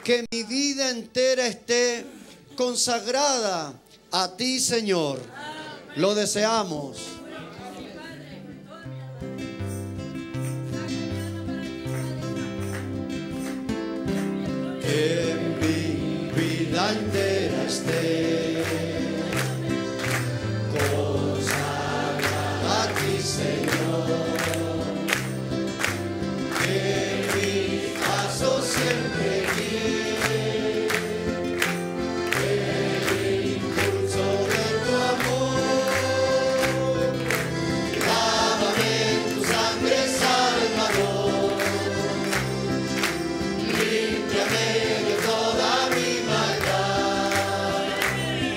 que mi vida entera esté consagrada a ti, Señor. Lo deseamos. Que mi vida entera esté consagrada a ti, Señor. Que mi paso siempre guíe el impulso de tu amor. Lávame en tu sangre, Salvador. Límpiame de toda mi maldad.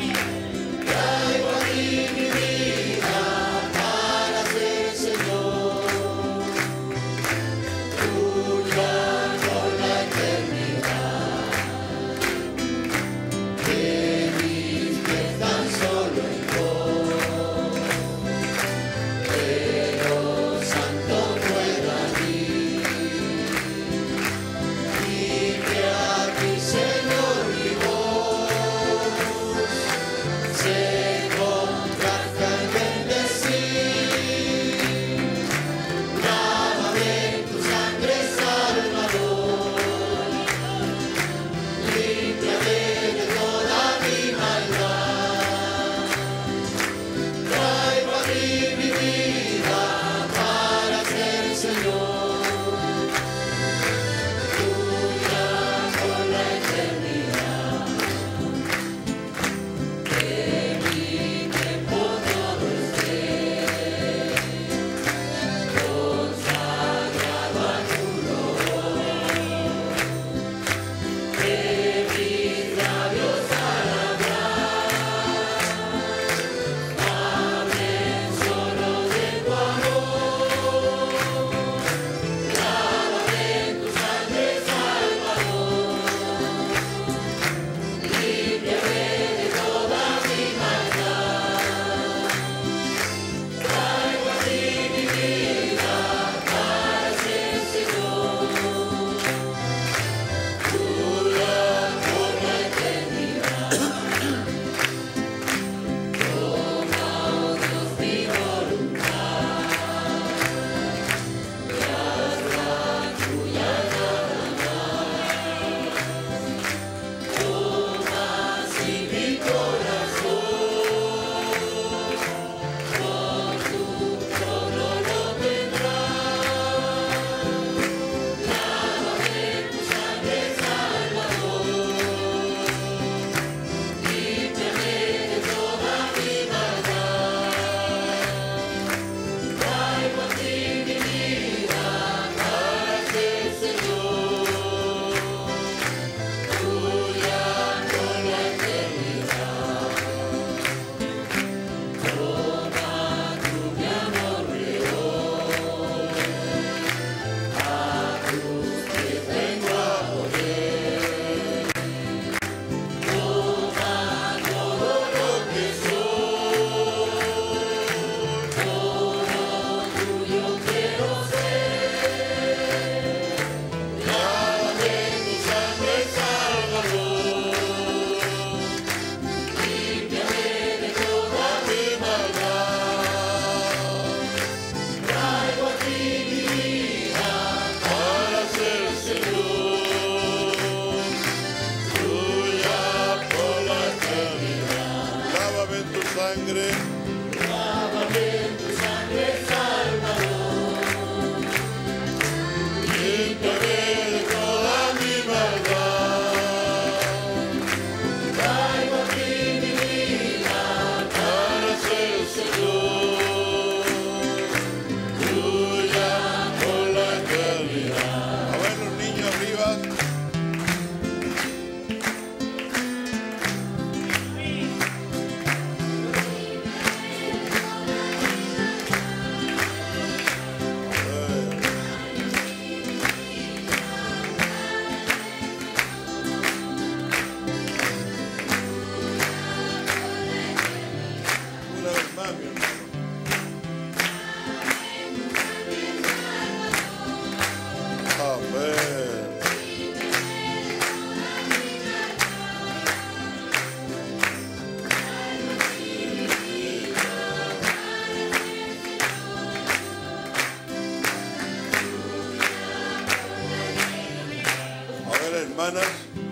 las hermanas.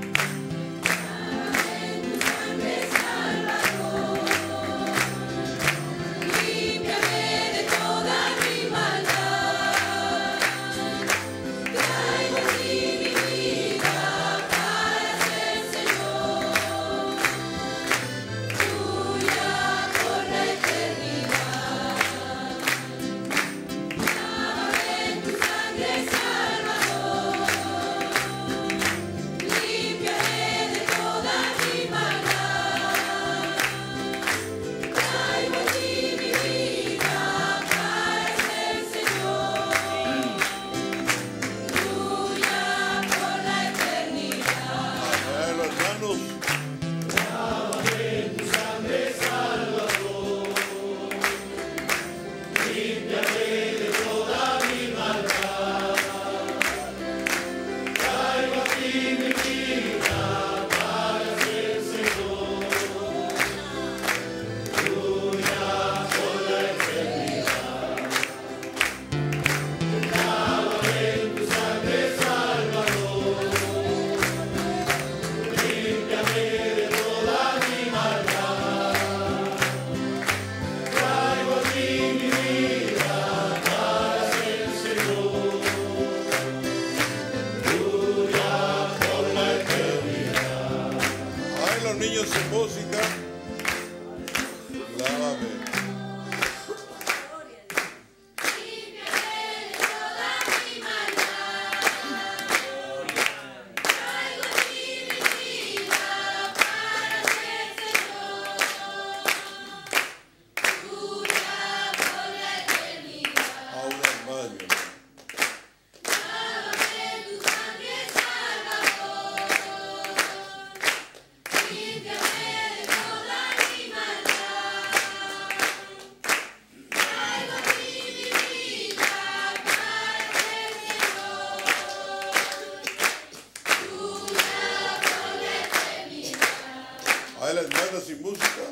Las manos sin música.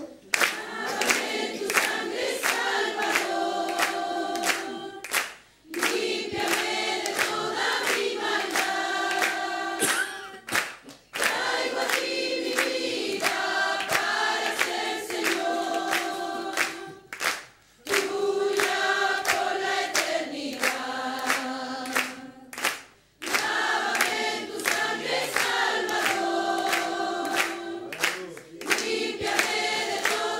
Límpiame de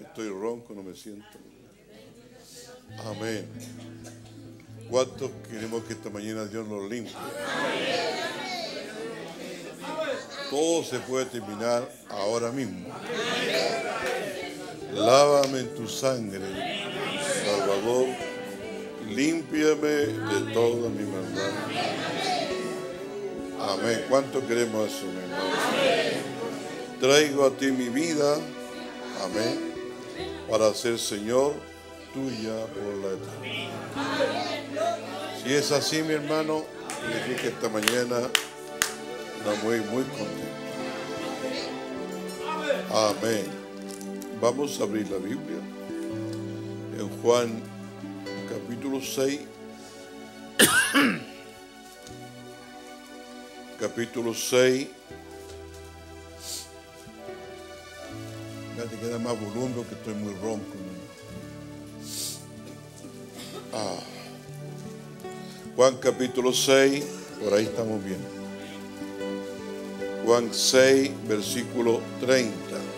estoy ronco, no me siento. Amén. ¿Cuántos queremos que esta mañana Dios nos limpie? Todo se puede terminar ahora mismo. Lávame en tu sangre, Salvador. Límpiame de toda mi maldad. Amén. ¿Cuánto queremos eso, mi hermano? Traigo a ti mi vida. Amén. Para ser Señor tuya por la eternidad. Si es así, mi hermano, significa que esta mañana estamos muy contentos. Amén. Vamos a abrir la Biblia en Juan capítulo 6. Capítulo 6. Ya te queda más volumen que estoy muy ronco. Juan capítulo 6, por ahí estamos bien. Juan 6, versículo 30.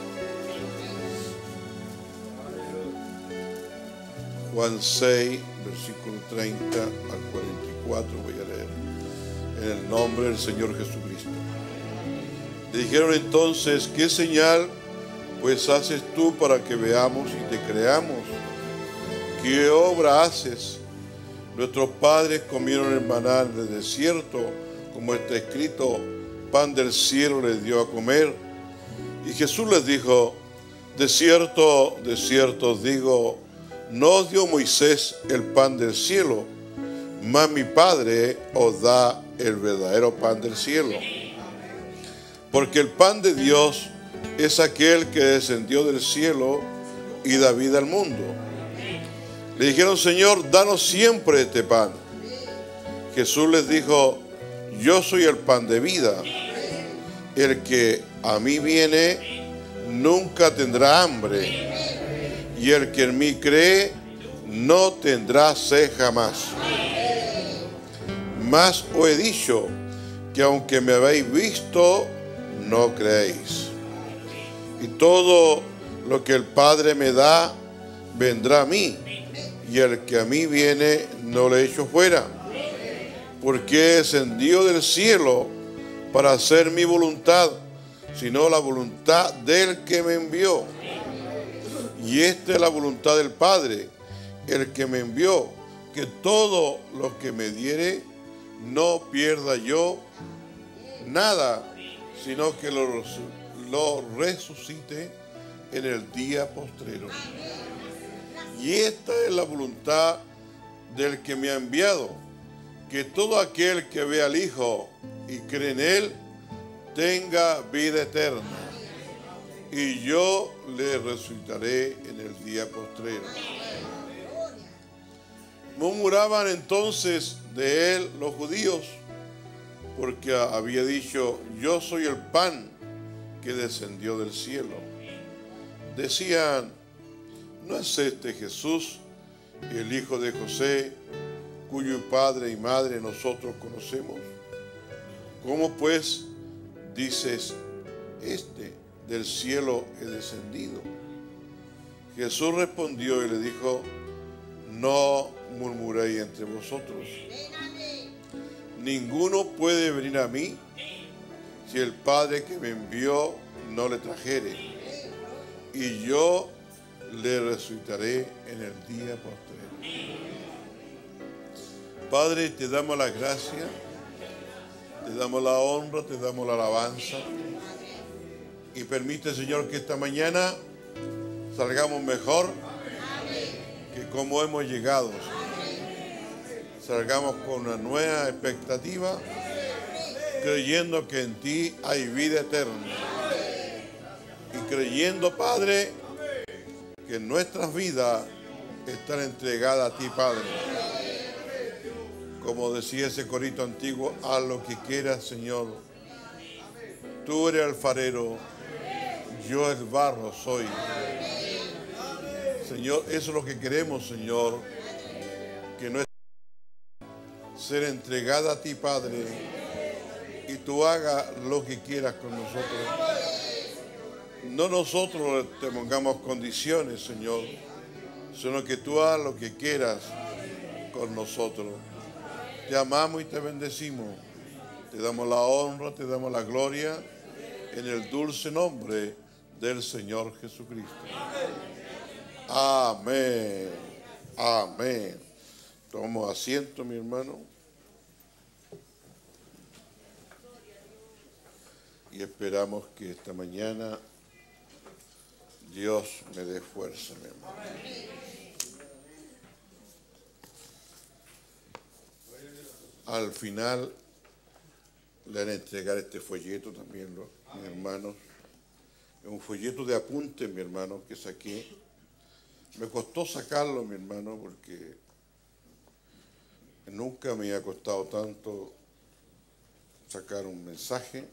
Juan 6, versículo 30 al 44 voy a leer. En el nombre del Señor Jesucristo. Le dijeron entonces, ¿qué señal pues haces tú para que veamos y te creamos? ¿Qué obra haces? Nuestros padres comieron el maná en el desierto, como está escrito, pan del cielo les dio a comer. Y Jesús les dijo, de cierto os digo, no os dio Moisés el pan del cielo, mas mi Padre os da el verdadero pan del cielo. Porque el pan de Dios es aquel que descendió del cielo y da vida al mundo. Le dijeron, Señor, danos siempre este pan. Jesús les dijo, yo soy el pan de vida. El que a mí viene nunca tendrá hambre. Y el que en mí cree no tendrá sed jamás. Mas os he dicho que aunque me habéis visto, no creéis. Y todo lo que el Padre me da, vendrá a mí. Y el que a mí viene, no le echo fuera. Porque descendió del cielo para hacer mi voluntad, sino la voluntad del que me envió. Y esta es la voluntad del Padre, el que me envió, que todo lo que me diere, no pierda yo nada, sino que lo resucite en el día postrero. Y esta es la voluntad del que me ha enviado, que todo aquel que vea al Hijo y cree en Él, tenga vida eterna. Y yo le resucitaré en el día postrero. Murmuraban entonces de él los judíos, porque había dicho, yo soy el pan que descendió del cielo. Decían, ¿no es este Jesús, el hijo de José, cuyo padre y madre nosotros conocemos? ¿Cómo pues dices, este del cielo he descendido? Jesús respondió y le dijo, no murmuréis entre vosotros. Ninguno puede venir a mí si el Padre que me envió no le trajere, y yo le resucitaré en el día postrero. Padre, te damos la gracia, te damos la honra, te damos la alabanza, y permite, Señor, que esta mañana salgamos mejor que como hemos llegado. Salgamos con una nueva expectativa, creyendo que en ti hay vida eterna. Y creyendo, Padre, que nuestras vidas están entregadas a ti, Padre. Como decía ese corito antiguo, haz lo que quieras, Señor. Tú eres alfarero, yo el barro soy. Señor, eso es lo que queremos, Señor, que nuestra ser entregada a ti, Padre, y tú hagas lo que quieras con nosotros. no nosotros te pongamos condiciones, Señor, sino que tú hagas lo que quieras con nosotros. Te amamos y te bendecimos. Te damos la honra, te damos la gloria en el dulce nombre del Señor Jesucristo. Amén. Amén. Tomamos asiento, mi hermano. Y esperamos que esta mañana Dios me dé fuerza, mi hermano. Al final le van a entregar este folleto también, mis hermanos. Es un folleto de apuntes, mi hermano, que saqué. Me costó sacarlo, mi hermano, porque nunca me ha costado tanto sacar un mensaje.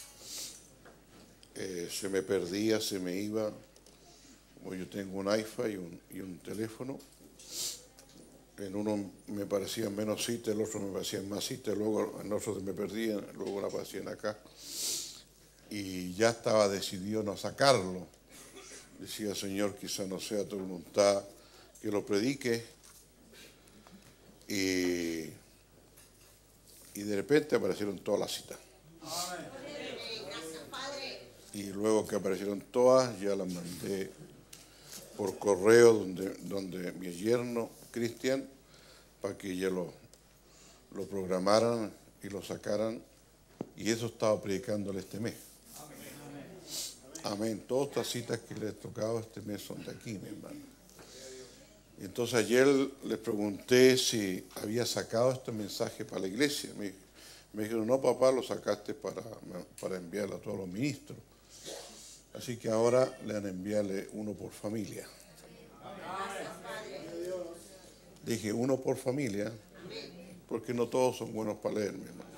Se me perdía, se me iba. Como yo tengo un iPhone y un teléfono, en uno me parecían menos citas, el otro me parecían más citas, luego en otro se me perdían, luego aparecían acá. Y ya estaba decidido no sacarlo. Decía, Señor, quizá no sea tu voluntad que lo predique. Y de repente aparecieron todas las citas. Y luego que aparecieron todas, ya las mandé por correo donde mi yerno, Cristian, para que ya lo programaran y lo sacaran. Y eso estaba predicándole este mes. Amén. Todas estas citas que les he tocado este mes son de aquí, mi hermano. Entonces ayer les pregunté si había sacado este mensaje para la iglesia. Me dijeron, no, papá, lo sacaste para enviarlo a todos los ministros. Así que ahora le van a enviarle uno por familia. Dije, uno por familia, porque no todos son buenos para leer, mi hermano.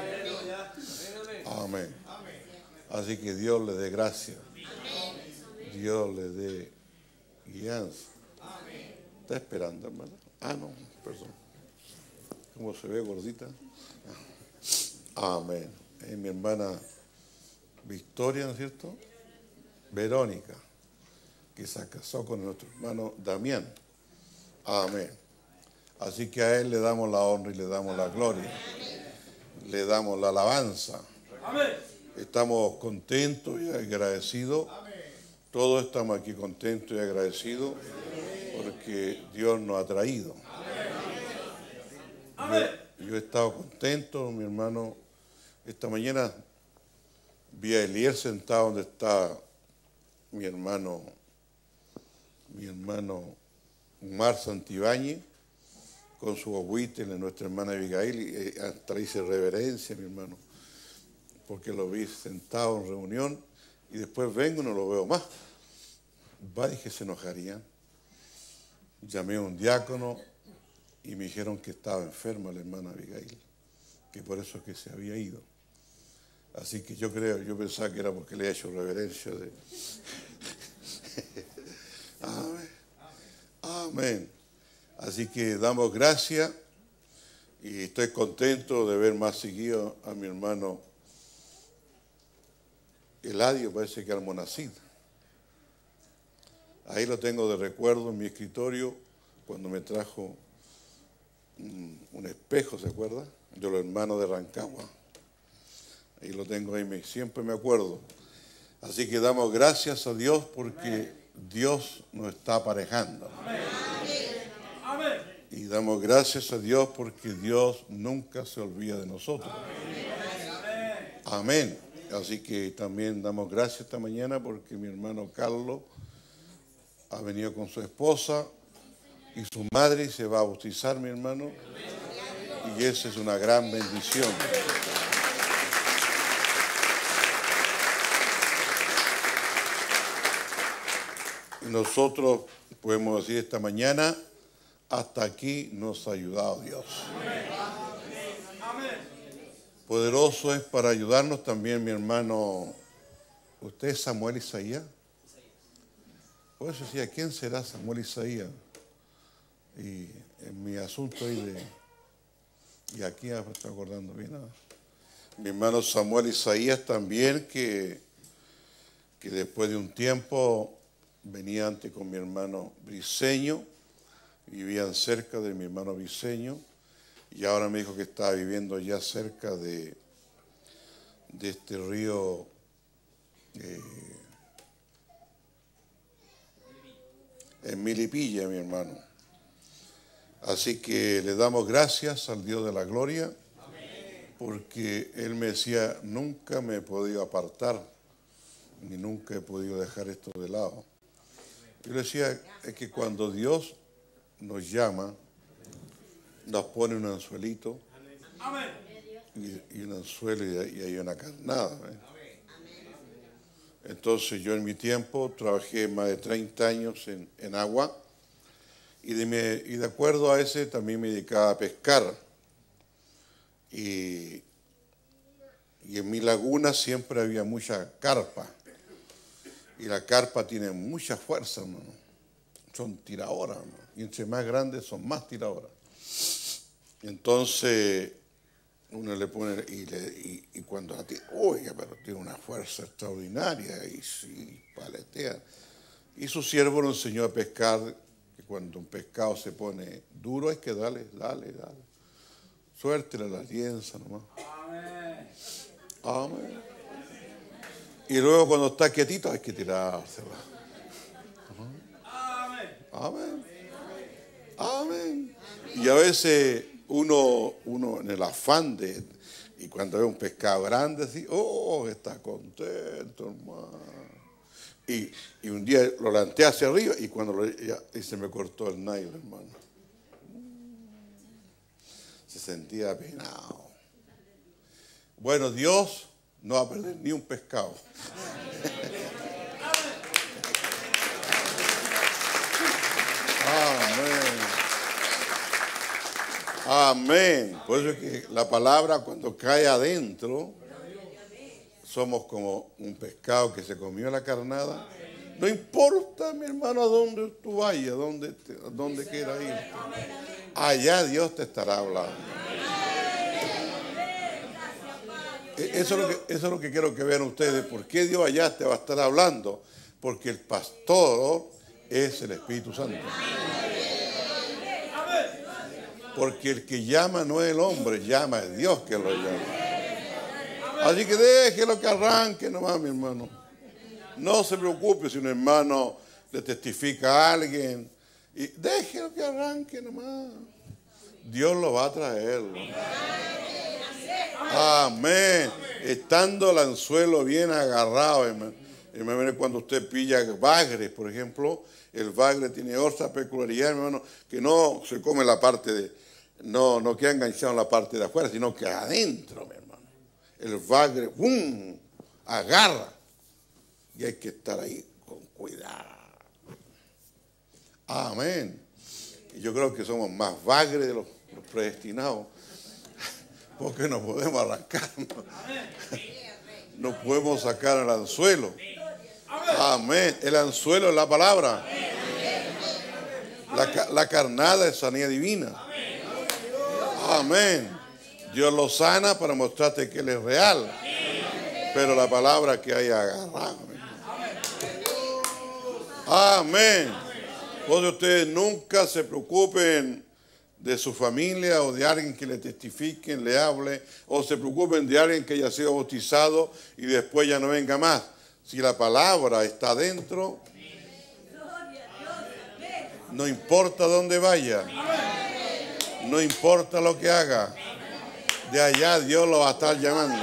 Amén. Así que Dios le dé gracia. Dios le dé guianza. ¿Está esperando, hermano? Ah, no, perdón. ¿Cómo se ve gordita? Amén. Mi hermana Victoria, ¿no es cierto? Verónica, que se casó con nuestro hermano Damián. Amén. Así que a él le damos la honra y le damos la gloria. Le damos la alabanza. Estamos contentos y agradecidos. Todos estamos aquí contentos y agradecidos porque Dios nos ha traído. Yo he estado contento, mi hermano. Esta mañana vi a Eliel sentado donde está mi hermano Omar Santibáñez, con su agüita y nuestra hermana Abigail, y hasta le hice reverencia, mi hermano, porque lo vi sentado en reunión, y después vengo y no lo veo más. Va, dije, se enojarían. Llamé a un diácono y me dijeron que estaba enferma la hermana Abigail, que por eso es que se había ido. Así que yo pensaba que era porque le he hecho reverencia de... Amén. Amén. Así que damos gracias y estoy contento de ver más seguido a mi hermano Eladio, parece que Almonacid. Ahí lo tengo de recuerdo en mi escritorio cuando me trajo un espejo, ¿se acuerda? De los hermanos de Rancagua. Ahí lo tengo ahí, siempre me acuerdo. Así que damos gracias a Dios porque Dios nos está aparejando. Amén. Y damos gracias a Dios porque Dios nunca se olvida de nosotros. Amén. Así que también damos gracias esta mañana porque mi hermano Carlos ha venido con su esposa y su madre y se va a bautizar, mi hermano. Y esa es una gran bendición. Y nosotros podemos decir esta mañana, hasta aquí nos ha ayudado Dios. Poderoso es para ayudarnos también mi hermano. ¿Usted es Samuel Isaías? Por eso decía, ¿quién será Samuel Isaías? Y en mi asunto ahí y aquí me estoy acordando bien. Mi hermano Samuel Isaías también, que que después de un tiempo venía antes con mi hermano Briceño, vivían cerca de mi hermano Briceño, y ahora me dijo que estaba viviendo ya cerca de este río en Milipilla, mi hermano. Así que le damos gracias al Dios de la gloria, porque él me decía, nunca me he podido apartar, ni nunca he podido dejar esto de lado. Yo le decía, es que cuando Dios nos llama, nos pone un anzuelito, y un anzuelo y hay una carnada. Entonces yo en mi tiempo trabajé más de 30 años en agua, y de acuerdo a ese también me dedicaba a pescar. Y en mi laguna siempre había mucha carpa. Y la carpa tiene mucha fuerza, hermano. Son tiradoras, hermano. Y entre más grandes son más tiradoras. Entonces uno le pone, y cuando la tiene, oiga, pero tiene una fuerza extraordinaria, y sí, paletea. Y su siervo lo enseñó a pescar, que cuando un pescado se pone duro hay que dale. Suéltele la lienza nomás. Amén. Amén. Y luego cuando está quietito hay que tirársela. Amén. Amén. Amén. Y a veces uno en el afán y cuando ve un pescado grande, así, está contento, hermano. Y un día lo lanté hacia arriba y cuando y se me cortó el nylon, hermano. Se sentía apenado. Bueno, Dios no va a perder ni un pescado. Amén. Amén. Por eso es que la palabra cuando cae adentro, somos como un pescado que se comió la carnada. No importa, mi hermano, a dónde tú vayas, a dónde quieras ir. Allá Dios te estará hablando. Eso es lo que quiero que vean ustedes. ¿Por qué Dios allá te va a estar hablando? Porque el pastor es el Espíritu Santo. Porque el que llama no es el hombre, llama es Dios que lo llama. Así que déjelo que arranque nomás, mi hermano. No se preocupe si un hermano le testifica a alguien. Y déjelo que arranque nomás. Dios lo va a traer. Amén. Estando el anzuelo bien agarrado, hermano. Cuando usted pilla bagres, por ejemplo, el bagre tiene otra peculiaridad, hermano, que no se come la parte no queda enganchado en la parte de afuera, sino que adentro, mi hermano. El bagre, ¡bum!, agarra. Y hay que estar ahí con cuidado. Amén. Y yo creo que somos más bagres de los predestinados, porque no podemos arrancar. No podemos sacar el anzuelo. Amén. El anzuelo es la palabra. La carnada es sanidad divina. Amén. Dios lo sana para mostrarte que Él es real. Pero la palabra que hay agarrada. Amén. Por eso ustedes nunca se preocupen de su familia o de alguien que le testifiquen, le hable, o se preocupen de alguien que haya sido bautizado y después ya no venga más. Si la palabra está dentro, no importa dónde vaya, no importa lo que haga, de allá Dios lo va a estar llamando.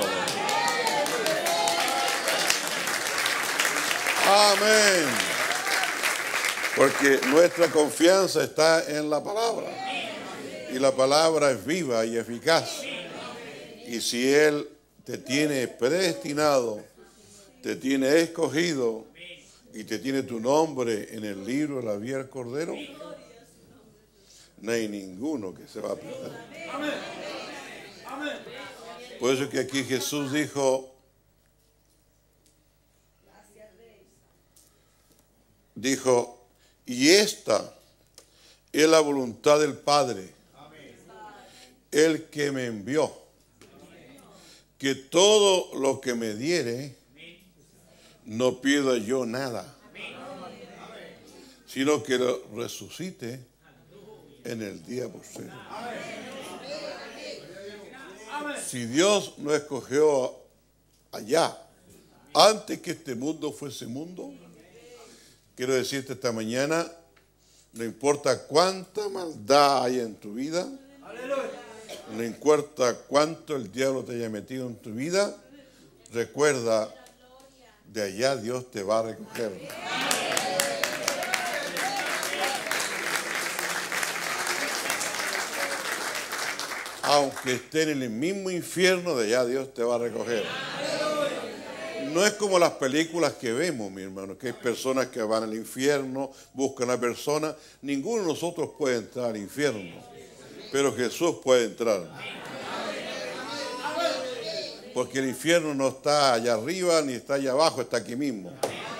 Amén. Porque nuestra confianza está en la palabra. Y la palabra es viva y eficaz. Y si Él te tiene predestinado, te tiene escogido y te tiene tu nombre en el libro de la vida del Cordero, no hay ninguno que se va a perder. Por eso es que aquí Jesús dijo, y esta es la voluntad del Padre, el que me envió, que todo lo que me diere, no pierda yo nada, sino que lo resucite en el día postrero. Si Dios nos escogió allá, antes que este mundo fuese mundo, quiero decirte esta mañana, no importa cuánta maldad hay en tu vida, no importa cuánto el diablo te haya metido en tu vida, recuerda, de allá Dios te va a recoger. Aunque esté en el mismo infierno, de allá Dios te va a recoger. No es como las películas que vemos, mi hermano, que hay personas que van al infierno, buscan a personas. Ninguno de nosotros puede entrar al infierno, pero Jesús puede entrar. Porque el infierno no está allá arriba ni está allá abajo, está aquí mismo.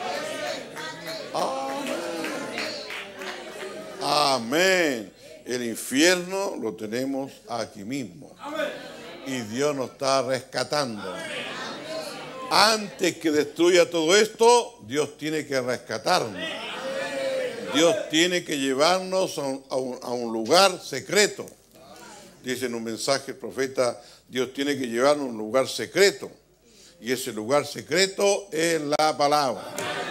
Amén. El infierno lo tenemos aquí mismo. Y Dios nos está rescatando. Antes que destruya todo esto, Dios tiene que rescatarnos. Dios tiene que llevarnos a un lugar secreto. Dice en un mensaje el profeta, Dios tiene que llevarnos a un lugar secreto. Y ese lugar secreto es la palabra.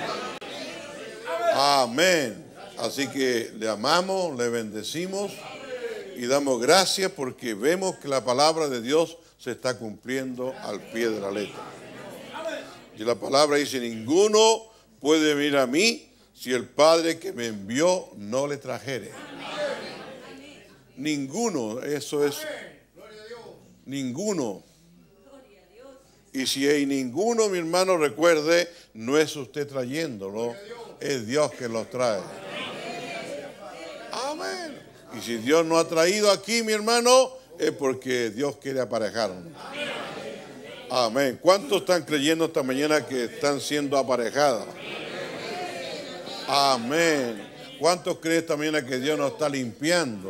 Amén. Así que le amamos, le bendecimos y damos gracias porque vemos que la palabra de Dios se está cumpliendo al pie de la letra. Y la palabra dice, ninguno puede venir a mí si el Padre que me envió no le trajere. Ninguno, eso es, ninguno. Y si hay ninguno, mi hermano, recuerde, no es usted trayéndolo, es Dios que los trae. Amén. Y si Dios no ha traído aquí, mi hermano, es porque Dios quiere aparejarnos. Amén. ¿Cuántos están creyendo esta mañana que están siendo aparejadas? Amén. ¿Cuántos creen esta mañana que Dios nos está limpiando?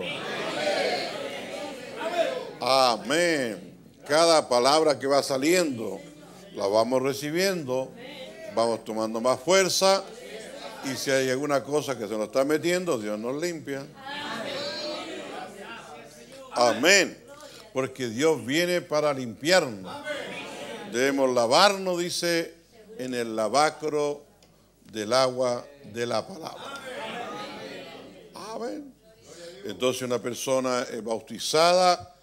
Amén. Cada palabra que va saliendo, la vamos recibiendo, vamos tomando más fuerza. Y si hay alguna cosa que se nos está metiendo, Dios nos limpia. Amén. Porque Dios viene para limpiarnos. Debemos lavarnos, dice, en el lavacro del agua de la palabra. Amén. Entonces una persona bautizada,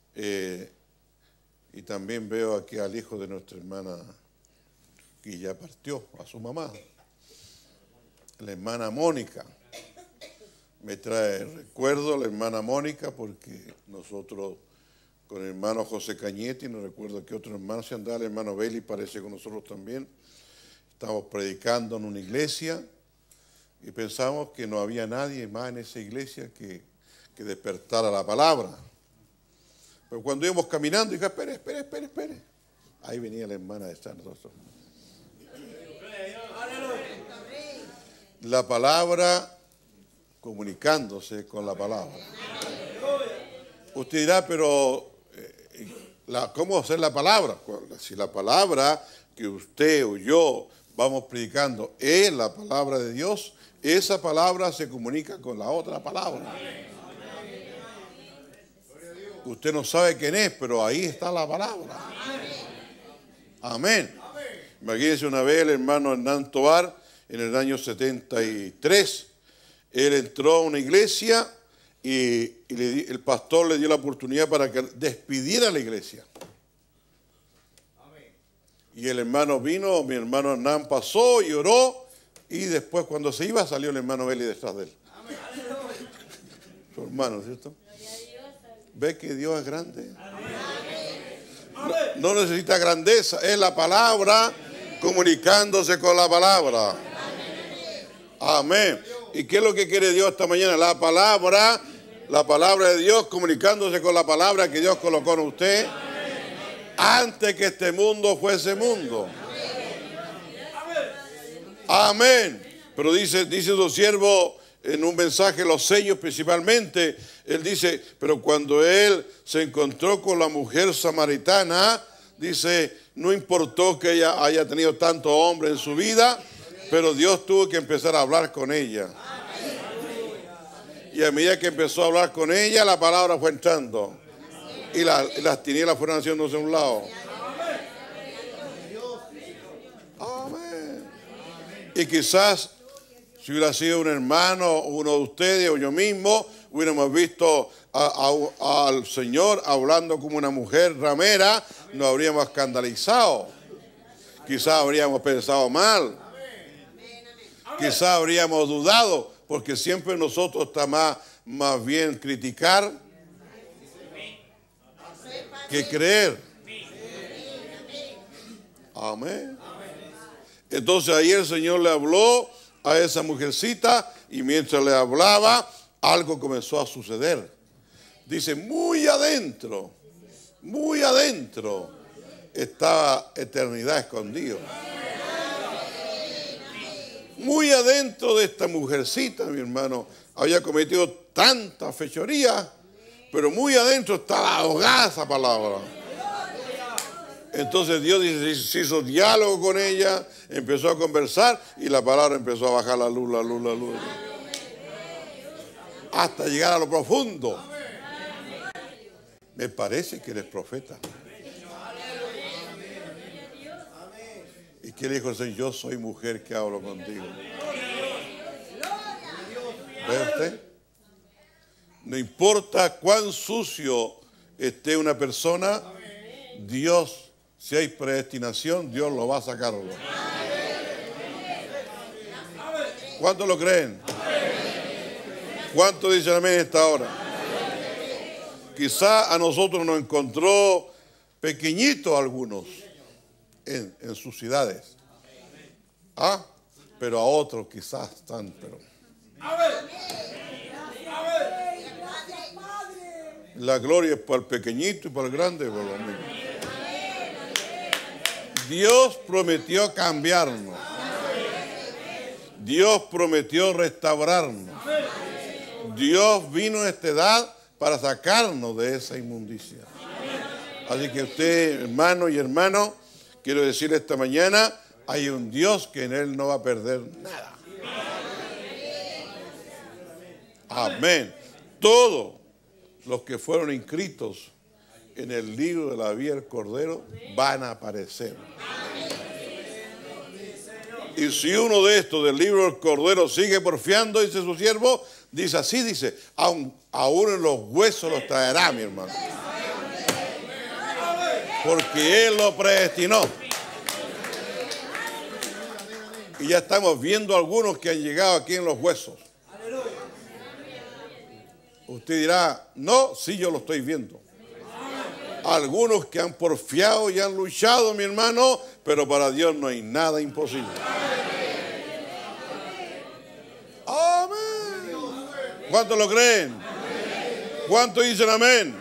y también veo aquí al hijo de nuestra hermana que ya partió, a su mamá, la hermana Mónica. Me trae recuerdo la hermana Mónica porque nosotros con el hermano José Cañete, y no recuerdo qué otro hermano se andaba, el hermano Beli parece con nosotros también. Estamos predicando en una iglesia y pensamos que no había nadie más en esa iglesia que despertara la palabra. Pero cuando íbamos caminando, dije, espere. Ahí venía la hermana de San Rosso. La palabra comunicándose con la palabra. Usted dirá, pero ¿cómo hacer la palabra? Si la palabra que usted o yo vamos predicando es la palabra de Dios, esa palabra se comunica con la otra palabra. Usted no sabe quién es, pero ahí está la palabra. Amén. Imagínense una vez el hermano Hernán Tobar, en el año 73, él entró a una iglesia y el pastor le dio la oportunidad para que despidiera la iglesia. Y el hermano vino, mi hermano Hernán pasó y oró, y después cuando se iba salió el hermano Beli detrás de él. Su hermano, ¿cierto? ¿Ve que Dios es grande? No necesita grandeza, es la palabra comunicándose con la palabra. Amén. ¿Y qué es lo que quiere Dios esta mañana? La palabra de Dios comunicándose con la palabra que Dios colocó en usted antes que este mundo fuese mundo. Amén. Pero dice su siervo en un mensaje, los sellos principalmente, él dice, pero cuando él se encontró con la mujer samaritana, Dice, no importó que ella haya tenido tantos hombres en su vida, pero Dios tuvo que empezar a hablar con ella. Y a medida que empezó a hablar con ella, la palabra fue entrando. Y las tinieblas fueron haciéndose a un lado. Amén. Y quizás, si hubiera sido un hermano, uno de ustedes o yo mismo, hubiéramos visto al Señor hablando como una mujer ramera, nos habríamos escandalizado. Quizás habríamos pensado mal. Quizás habríamos dudado, porque siempre nosotros está más bien criticar que creer. Amén. Entonces ahí el Señor le habló a esa mujercita y mientras le hablaba, algo comenzó a suceder. Dice, muy adentro estaba eternidad escondido. Muy adentro de esta mujercita, mi hermano, había cometido tanta fechoría, pero muy adentro estaba ahogada esa palabra. Entonces Dios se hizo diálogo con ella, empezó a conversar y la palabra empezó a bajar la luz. Hasta llegar a lo profundo. Me parece que eres profeta. ¿Y qué le dijo el Señor? Yo soy mujer que hablo contigo. ¿Ve usted? No importa cuán sucio esté una persona, Dios, si hay predestinación, Dios lo va a sacar. ¿Cuántos lo creen? ¿Cuántos dicen amén en esta hora? Quizá a nosotros nos encontró pequeñitos algunos en sus ciudades. Pero a otros quizás están, pero... La gloria es para el pequeñito y para el grande, por lo mismo. Dios prometió cambiarnos. Dios prometió restaurarnos. Dios vino a esta edad para sacarnos de esa inmundicia. Así que usted, hermano y hermano, quiero decirle esta mañana, hay un Dios que en Él no va a perder nada. Amén. Todos los que fueron inscritos en el libro de la vida del Cordero van a aparecer. Y si uno de estos del libro del Cordero sigue porfiando, dice su siervo, dice así, dice, aún en los huesos los traerá, mi hermano. Porque Él lo predestinó. Y ya estamos viendo algunos que han llegado aquí en los huesos. Usted dirá, no, sí, yo lo estoy viendo. Algunos que han porfiado y han luchado, mi hermano, pero para Dios no hay nada imposible. Amén. ¿Cuántos lo creen? ¿Cuántos dicen amén?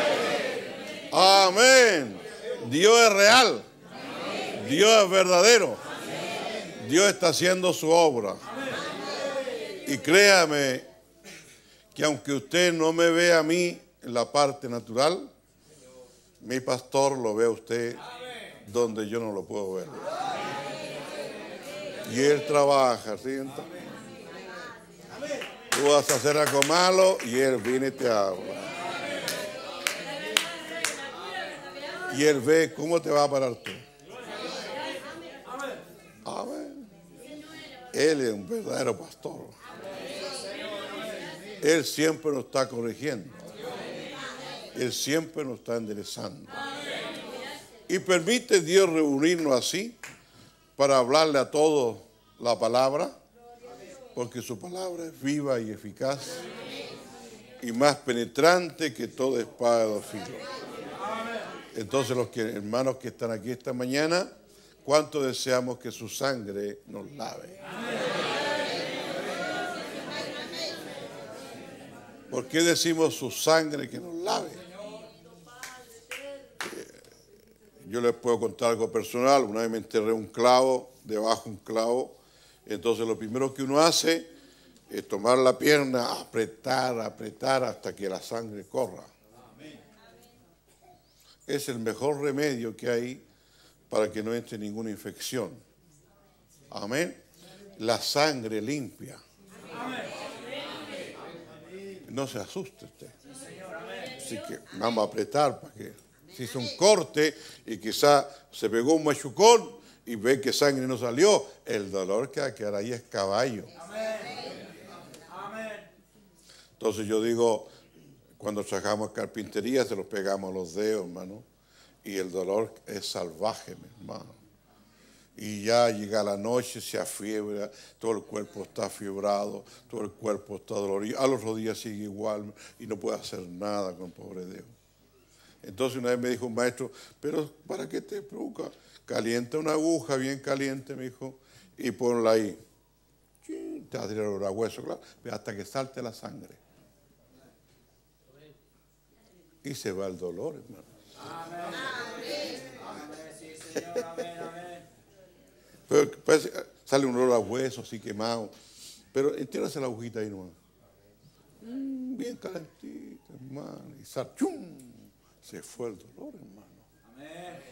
Amén. Dios es real. Dios es verdadero. Dios está haciendo su obra. Y créame que aunque usted no me vea a mí en la parte natural, mi pastor lo ve a usted donde yo no lo puedo ver. Y Él trabaja, ¿siento? Tú vas a hacer algo malo y Él viene y te habla. Y Él ve cómo te va a parar tú. Amén. Él es un verdadero pastor. Él siempre nos está corrigiendo. Él siempre nos está enderezando. Y permite Dios reunirnos así para hablarle a todos la palabra, porque su palabra es viva y eficaz y más penetrante que toda espada de dos filos. Entonces los hermanos que están aquí esta mañana, ¿cuánto deseamos que su sangre nos lave? ¿Por qué decimos su sangre que nos lave? Yo les puedo contar algo personal. Una vez me enterré un clavo, debajo un clavo. Entonces lo primero que uno hace es tomar la pierna, apretar hasta que la sangre corra. es el mejor remedio que hay para que no entre ninguna infección. Amén. La sangre limpia. No se asuste usted. Así que vamos a apretar para que se hizo un corte y quizá se pegó un machucón y ve que sangre no salió. El dolor que va a quedar ahí es caballo. Entonces yo digo, cuando trabajamos carpintería se los pegamos a los dedos, hermano. Y el dolor es salvaje, mi hermano. Y ya llega la noche, se afiebra, todo el cuerpo está fiebrado, todo el cuerpo está dolorido. A los otros días sigue igual y no puede hacer nada con pobre Dios. Entonces una vez me dijo un maestro, pero ¿para qué te provoca? Calienta una aguja bien caliente, me dijo, y ponla ahí. Te va a tirar el hueso, claro, hasta que salte la sangre. Y se va el dolor, hermano. Amén. Sí, Señor. Amén, amén. Pero parece, sale un olor a hueso así quemado. Pero entiérrase la agujita ahí nomás. Bien calentita, hermano. Y sale, ¡chum! Se fue el dolor, hermano. Amén.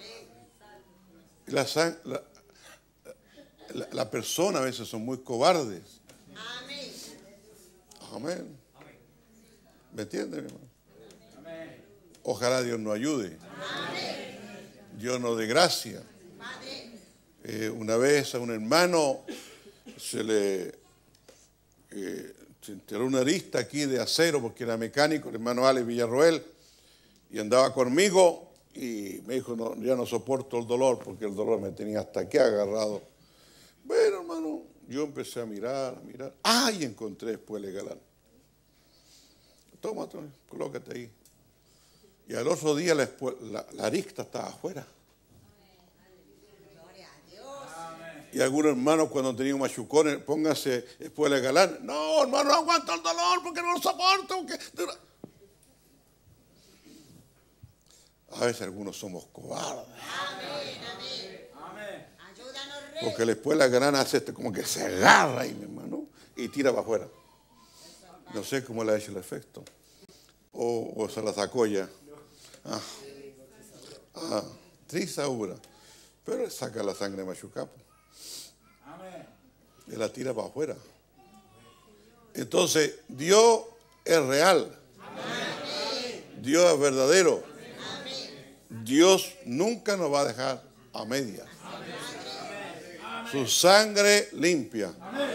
Y la persona a veces son muy cobardes. Amén. Amén. ¿Me entienden, hermano? Amén. Ojalá Dios nos ayude. Amén. Dios nos dé gracia. Una vez a un hermano se le se enteró una arista aquí de acero porque era mecánico, el hermano Alex Villarroel, y andaba conmigo y me dijo, no, ya no soporto el dolor porque el dolor me tenía hasta aquí agarrado. Bueno, hermano, yo empecé a mirar. ¡Ay! Encontré después el galán. Toma, colócate ahí. Y al otro día la arista estaba afuera. Y algunos hermanos cuando tenían un machucón, póngase después el galán. No, hermano, no aguanto el dolor porque no lo soporto. A veces algunos somos cobardes. Amén. Porque después la galán hace como que se agarra ahí, mi hermano, y tira para afuera. No sé cómo le ha hecho el efecto. O se la sacó ya. Triste obra. Pero saca la sangre de machucapo. Y la tira para afuera. Entonces, Dios es real. Dios es verdadero. Dios nunca nos va a dejar a medias. Su sangre limpia.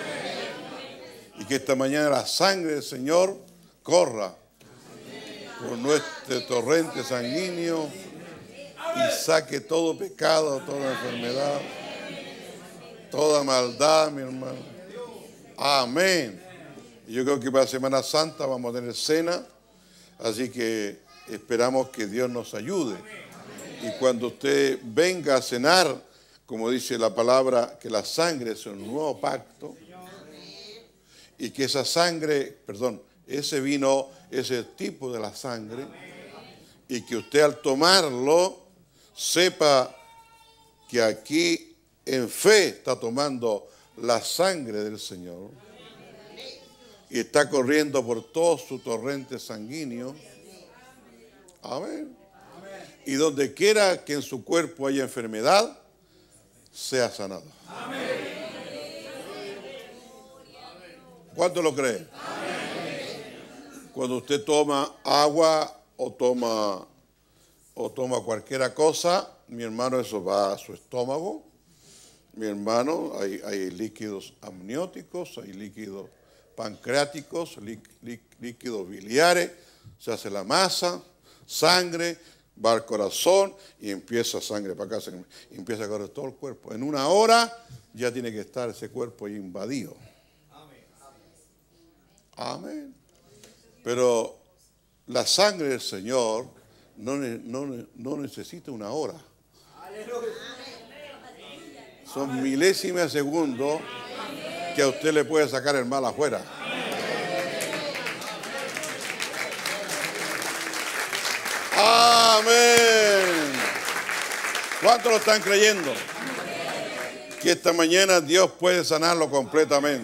Y que esta mañana la sangre del Señor corra por nuestro torrente sanguíneo y saque todo pecado, toda enfermedad, toda maldad, mi hermano. Amén. Y yo creo que para Semana Santa vamos a tener cena, así que esperamos que Dios nos ayude. Y cuando usted venga a cenar, como dice la palabra, que la sangre es un nuevo pacto, y que esa sangre, ese vino es el tipo de la sangre, y que usted al tomarlo sepa que aquí en fe está tomando la sangre del Señor y está corriendo por todo su torrente sanguíneo. Amén. Y donde quiera que en su cuerpo haya enfermedad, sea sanado. ¿Cuánto lo cree? Cuando usted toma agua o toma cualquier cosa, mi hermano, eso va a su estómago. Mi hermano, hay líquidos amnióticos, hay líquidos pancreáticos, líquidos biliares, se hace la masa, sangre, va al corazón y empieza sangre para acá, y empieza a correr todo el cuerpo. En una hora ya tiene que estar ese cuerpo invadido. Amén. Pero la sangre del Señor no necesita una hora. Son milésimas de segundo que a usted le puede sacar el mal afuera. Amén. ¿Cuántos lo están creyendo? Que esta mañana Dios puede sanarlo completamente.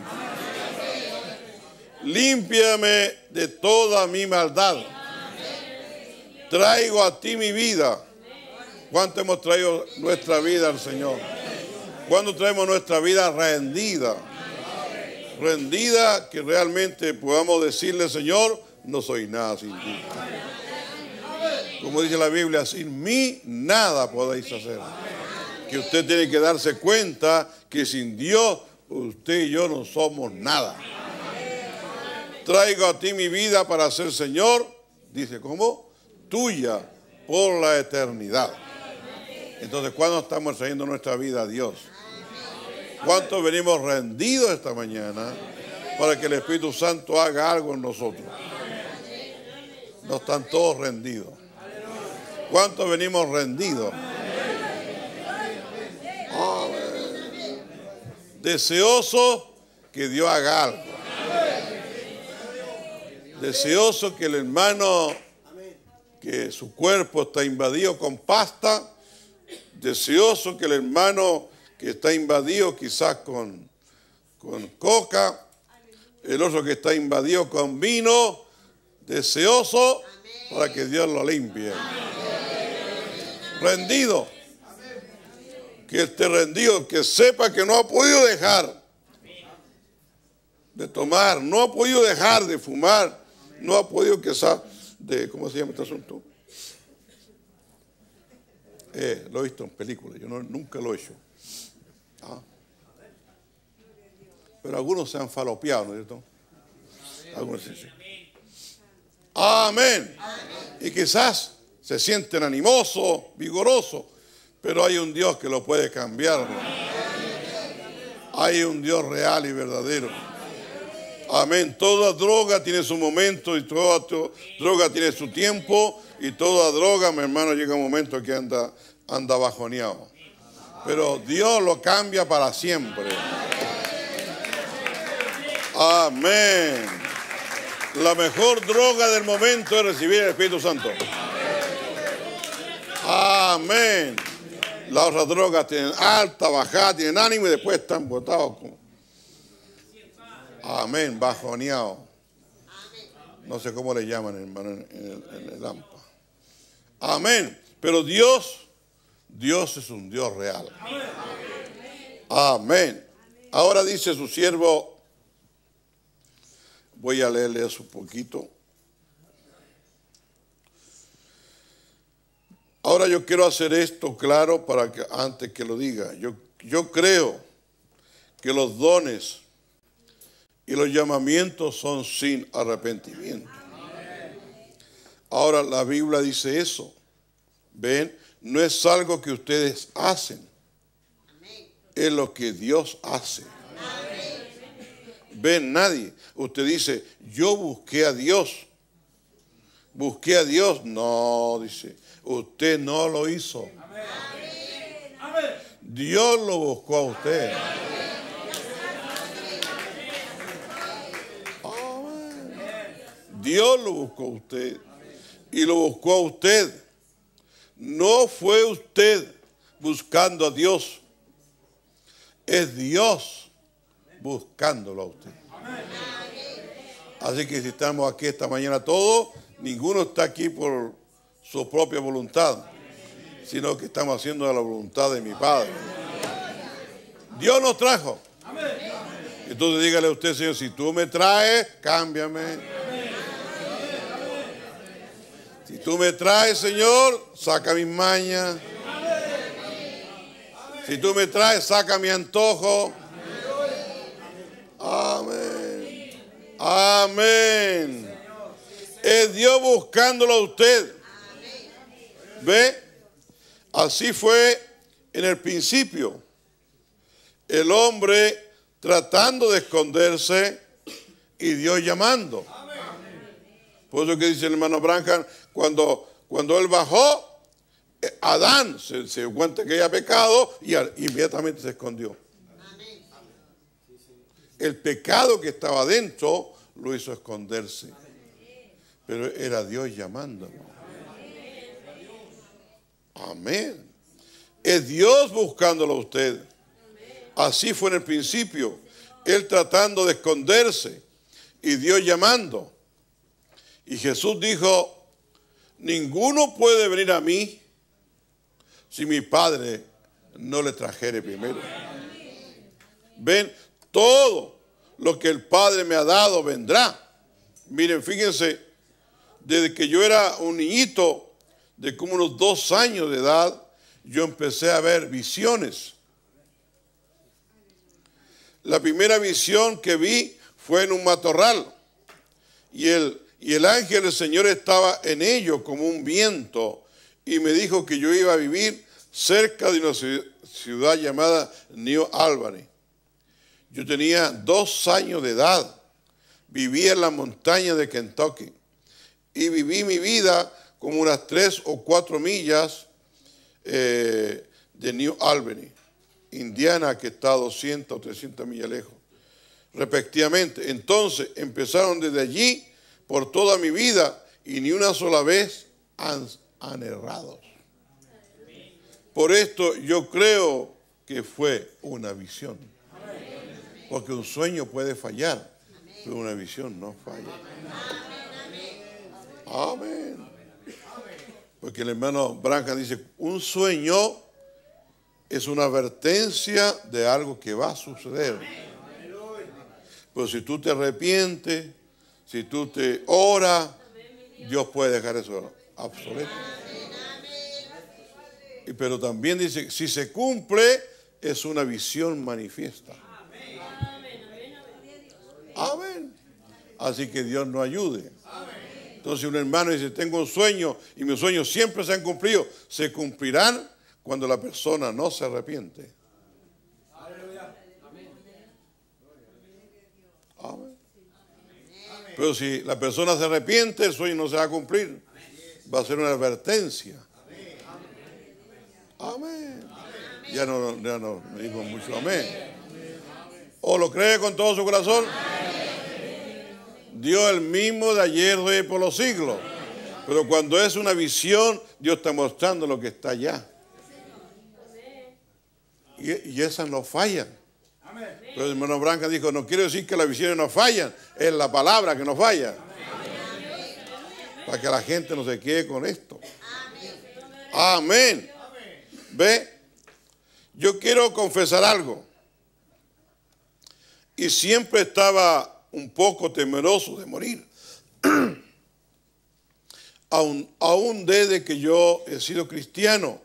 Límpiame de toda mi maldad. Traigo a ti mi vida. ¿Cuánto hemos traído nuestra vida al Señor? ¿Cuándo traemos nuestra vida rendida? Rendida, que realmente podamos decirle, Señor, no soy nada sin ti. Como dice la Biblia, sin mí nada podéis hacer. Que usted tiene que darse cuenta que sin Dios, usted y yo no somos nada. Traigo a ti mi vida para ser, Señor, dice, ¿cómo? Tuya por la eternidad. Entonces, ¿cuándo estamos trayendo nuestra vida a Dios? ¿Cuántos venimos rendidos esta mañana para que el Espíritu Santo haga algo en nosotros? No están todos rendidos. ¿Cuántos venimos rendidos? Amén. Deseoso que Dios haga algo. Deseoso que el hermano, que su cuerpo está invadido con pasta. Deseoso que el hermano que está invadido quizás con coca, el otro que está invadido con vino, deseoso para que Dios lo limpie. Rendido, que esté rendido, que sepa que no ha podido dejar de tomar, no ha podido dejar de fumar, no ha podido quizás de, ¿cómo se llama este asunto? Lo he visto en películas, yo nunca lo he hecho. Pero algunos se han falopeado, ¿no es cierto? Algunos sí. Amén. Y quizás se sienten animosos, vigorosos, pero hay un Dios que lo puede cambiar, ¿no? Hay un Dios real y verdadero. Amén. Toda droga tiene su momento y toda droga tiene su tiempo, y toda droga, mi hermano, llega un momento que anda bajoneado. Pero Dios lo cambia para siempre. Amén. La mejor droga del momento es recibir el Espíritu Santo. Amén. Las otras drogas tienen alta, bajada, tienen ánimo y después están botados. Amén, bajoneados. No sé cómo le llaman, hermano, en el AMPA. Amén. Pero Dios es un Dios real. Amén. Ahora dice su siervo, voy a leerle eso un poquito. Ahora yo quiero hacer esto claro para que antes que lo diga. Yo creo que los dones y los llamamientos son sin arrepentimiento. Ahora la Biblia dice eso. ¿Ven? No es algo que ustedes hacen. Es lo que Dios hace. ¿Ven? Nadie. Usted dice, yo busqué a Dios. Busqué a Dios. No, dice, usted no lo hizo. Dios lo buscó a usted. Dios lo buscó a usted. Y lo buscó a usted. No fue usted buscando a Dios. Es Dios buscándolo a usted. Así que si estamos aquí esta mañana todos, ninguno está aquí por su propia voluntad, sino que estamos haciendo la voluntad de mi Padre. Dios nos trajo. Entonces dígale a usted, Señor, si tú me traes, cámbiame. Si tú me traes, Señor, saca mis mañas. Si tú me traes, saca mi antojo. Amén. Amén. Es Dios buscándolo a usted. ¿Ve? Así fue en el principio. El hombre tratando de esconderse y Dios llamando. Por eso que dice el hermano Branham, cuando él bajó, Adán se dio cuenta que había pecado y inmediatamente se escondió. El pecado que estaba dentro lo hizo esconderse. Pero era Dios llamándolo. Amén. Es Dios buscándolo a usted. Así fue en el principio. Él tratando de esconderse y Dios llamando. Y Jesús dijo, ninguno puede venir a mí si mi Padre no le trajere primero. Ven, todo lo que el Padre me ha dado vendrá. Miren, fíjense, desde que yo era un niñito de como unos 2 años de edad, yo empecé a ver visiones. La primera visión que vi fue en un matorral y el ángel del Señor estaba en ello como un viento y me dijo que yo iba a vivir cerca de una ciudad llamada New Albany. Yo tenía 2 años de edad, vivía en la montaña de Kentucky y viví mi vida como unas 3 o 4 millas de New Albany, Indiana, que está a 200 o 300 millas lejos, respectivamente. Entonces empezaron desde allí por toda mi vida y ni una sola vez han errado. Por esto yo creo que fue una visión. Porque un sueño puede fallar, pero una visión no falla. Amén. Porque el hermano Branham dice, un sueño es una advertencia de algo que va a suceder. Pero si tú te arrepientes, si tú te oras, Dios puede dejar eso obsoleto. Pero también dice, si se cumple, es una visión manifiesta. Amén. Así que Dios nos ayude. Entonces un hermano dice, tengo un sueño y mis sueños siempre se han cumplido. Se cumplirán cuando la persona no se arrepiente. Amén. Pero si la persona se arrepiente, el sueño no se va a cumplir. Va a ser una advertencia. Amén. Ya no me dijo mucho amén. ¿O lo cree con todo su corazón? Dios el mismo de ayer, hoy y por los siglos. Pero cuando es una visión, Dios está mostrando lo que está allá. Y esas no fallan. Entonces el hermano Branham dijo, no quiero decir que las visiones no fallan, es la palabra que no falla. Para que la gente no se quede con esto. Amén. ¿Ve? Yo quiero confesar algo. Y siempre estaba un poco temeroso de morir. Aún desde que yo he sido cristiano.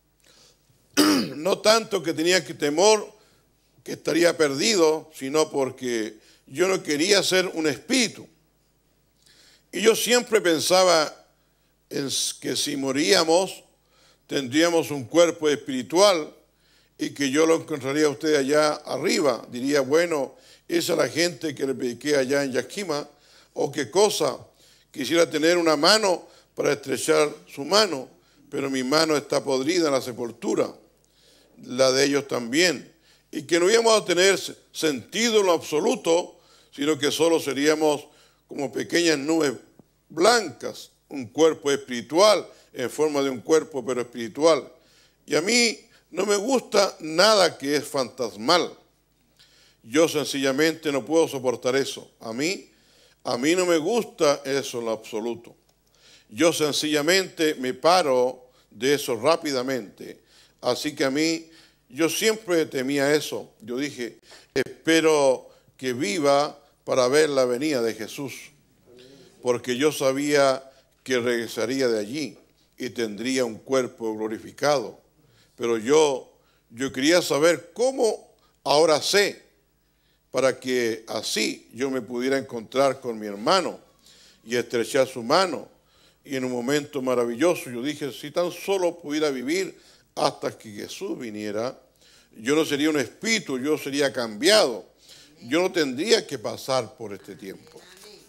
No tanto que tenía que temor que estaría perdido, sino porque yo no quería ser un espíritu. Y yo siempre pensaba en que si moríamos, tendríamos un cuerpo espiritual y que yo lo encontraría a usted allá arriba. Diría, bueno, esa es la gente que le prediqué allá en Yakima, o qué cosa, quisiera tener una mano para estrechar su mano, pero mi mano está podrida en la sepultura, la de ellos también, y que no íbamos a tener sentido en lo absoluto, sino que solo seríamos como pequeñas nubes blancas, un cuerpo espiritual, en forma de un cuerpo pero espiritual. Y a mí no me gusta nada que es fantasmal. Yo sencillamente no puedo soportar eso. A mí no me gusta eso en lo absoluto. Yo sencillamente me paro de eso rápidamente. Así que yo siempre temía eso. Yo dije, espero que viva para ver la venida de Jesús. Porque yo sabía que regresaría de allí y tendría un cuerpo glorificado. Pero yo quería saber cómo ahora sé, para que así yo me pudiera encontrar con mi hermano y estrechar su mano. Y en un momento maravilloso yo dije, si tan solo pudiera vivir hasta que Jesús viniera, yo no sería un espíritu, yo sería cambiado. Yo no tendría que pasar por este tiempo.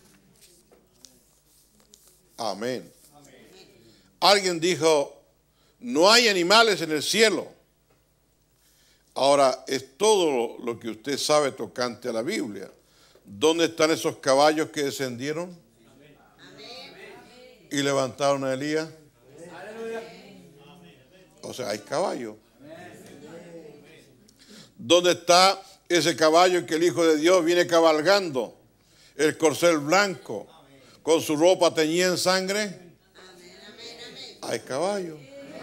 Amén. Alguien dijo, no hay animales en el cielo. Ahora, es todo lo que usted sabe tocante a la Biblia. ¿Dónde están esos caballos que descendieron y levantaron a Elías? O sea, hay caballos. ¿Dónde está ese caballo que el Hijo de Dios viene cabalgando? El corcel blanco, con su ropa teñida en sangre. hay caballo.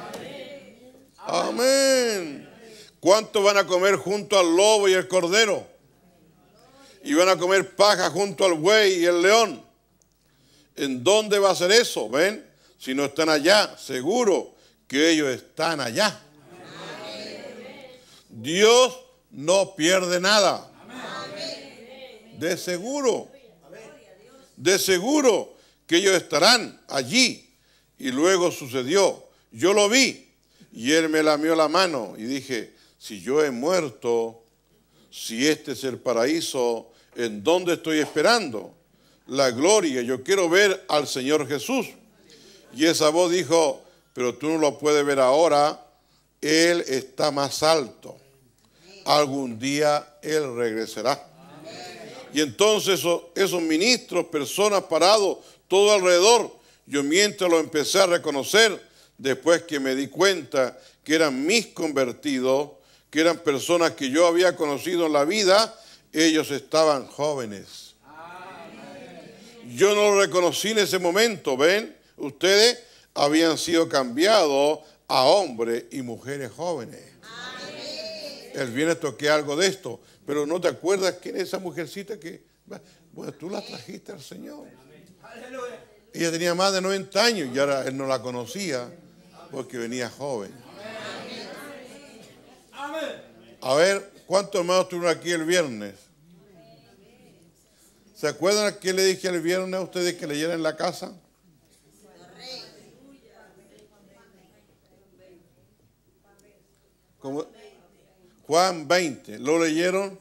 Amén. ¿Cuántos van a comer junto al lobo y el cordero? Y van a comer paja junto al buey y el león. ¿En dónde va a ser eso? ¿Ven? Si no están allá, seguro que ellos están allá. Dios no pierde nada. De seguro. De seguro que ellos estarán allí. Y luego sucedió. Yo lo vi. Y él me lamió la mano. Y dije, si yo he muerto, si este es el paraíso, ¿en dónde estoy esperando? La gloria. Yo quiero ver al Señor Jesús. Y esa voz dijo, pero tú no lo puedes ver ahora. Él está más alto. Algún día Él regresará. Y entonces esos ministros, personas parados todo alrededor, yo mientras lo empecé a reconocer, después que me di cuenta que eran mis convertidos, que eran personas que yo había conocido en la vida, ellos estaban jóvenes. Yo no lo reconocí en ese momento, ¿ven? Ustedes habían sido cambiados a hombres y mujeres jóvenes. El viernes toqué algo de esto, pero ¿no te acuerdas quién es esa mujercita que, bueno, tú la trajiste al Señor? Ella tenía más de 90 años y ahora él no la conocía porque venía joven. A ver, ¿cuántos hermanos estuvieron aquí el viernes? ¿Se acuerdan a quién le dije el viernes a ustedes que leyeran en la casa? ¿Cómo? Juan 20, ¿lo leyeron?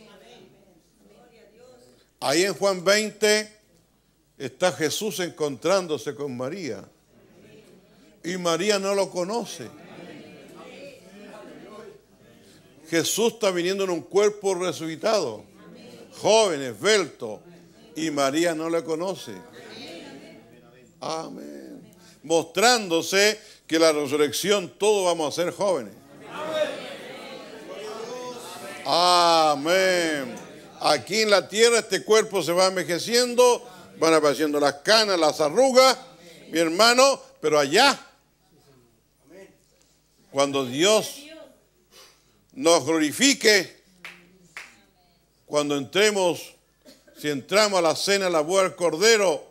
Ahí en Juan 20 está Jesús encontrándose con María. Y María no lo conoce. Jesús está viniendo en un cuerpo resucitado, joven, esbelto, y María no le conoce. Amén. Mostrándose que la resurrección todos vamos a ser jóvenes. Amén. Aquí en la tierra este cuerpo se va envejeciendo, van apareciendo las canas, las arrugas, mi hermano, pero allá, cuando Dios nos glorifique, cuando entremos, si entramos a la cena, la boda del Cordero,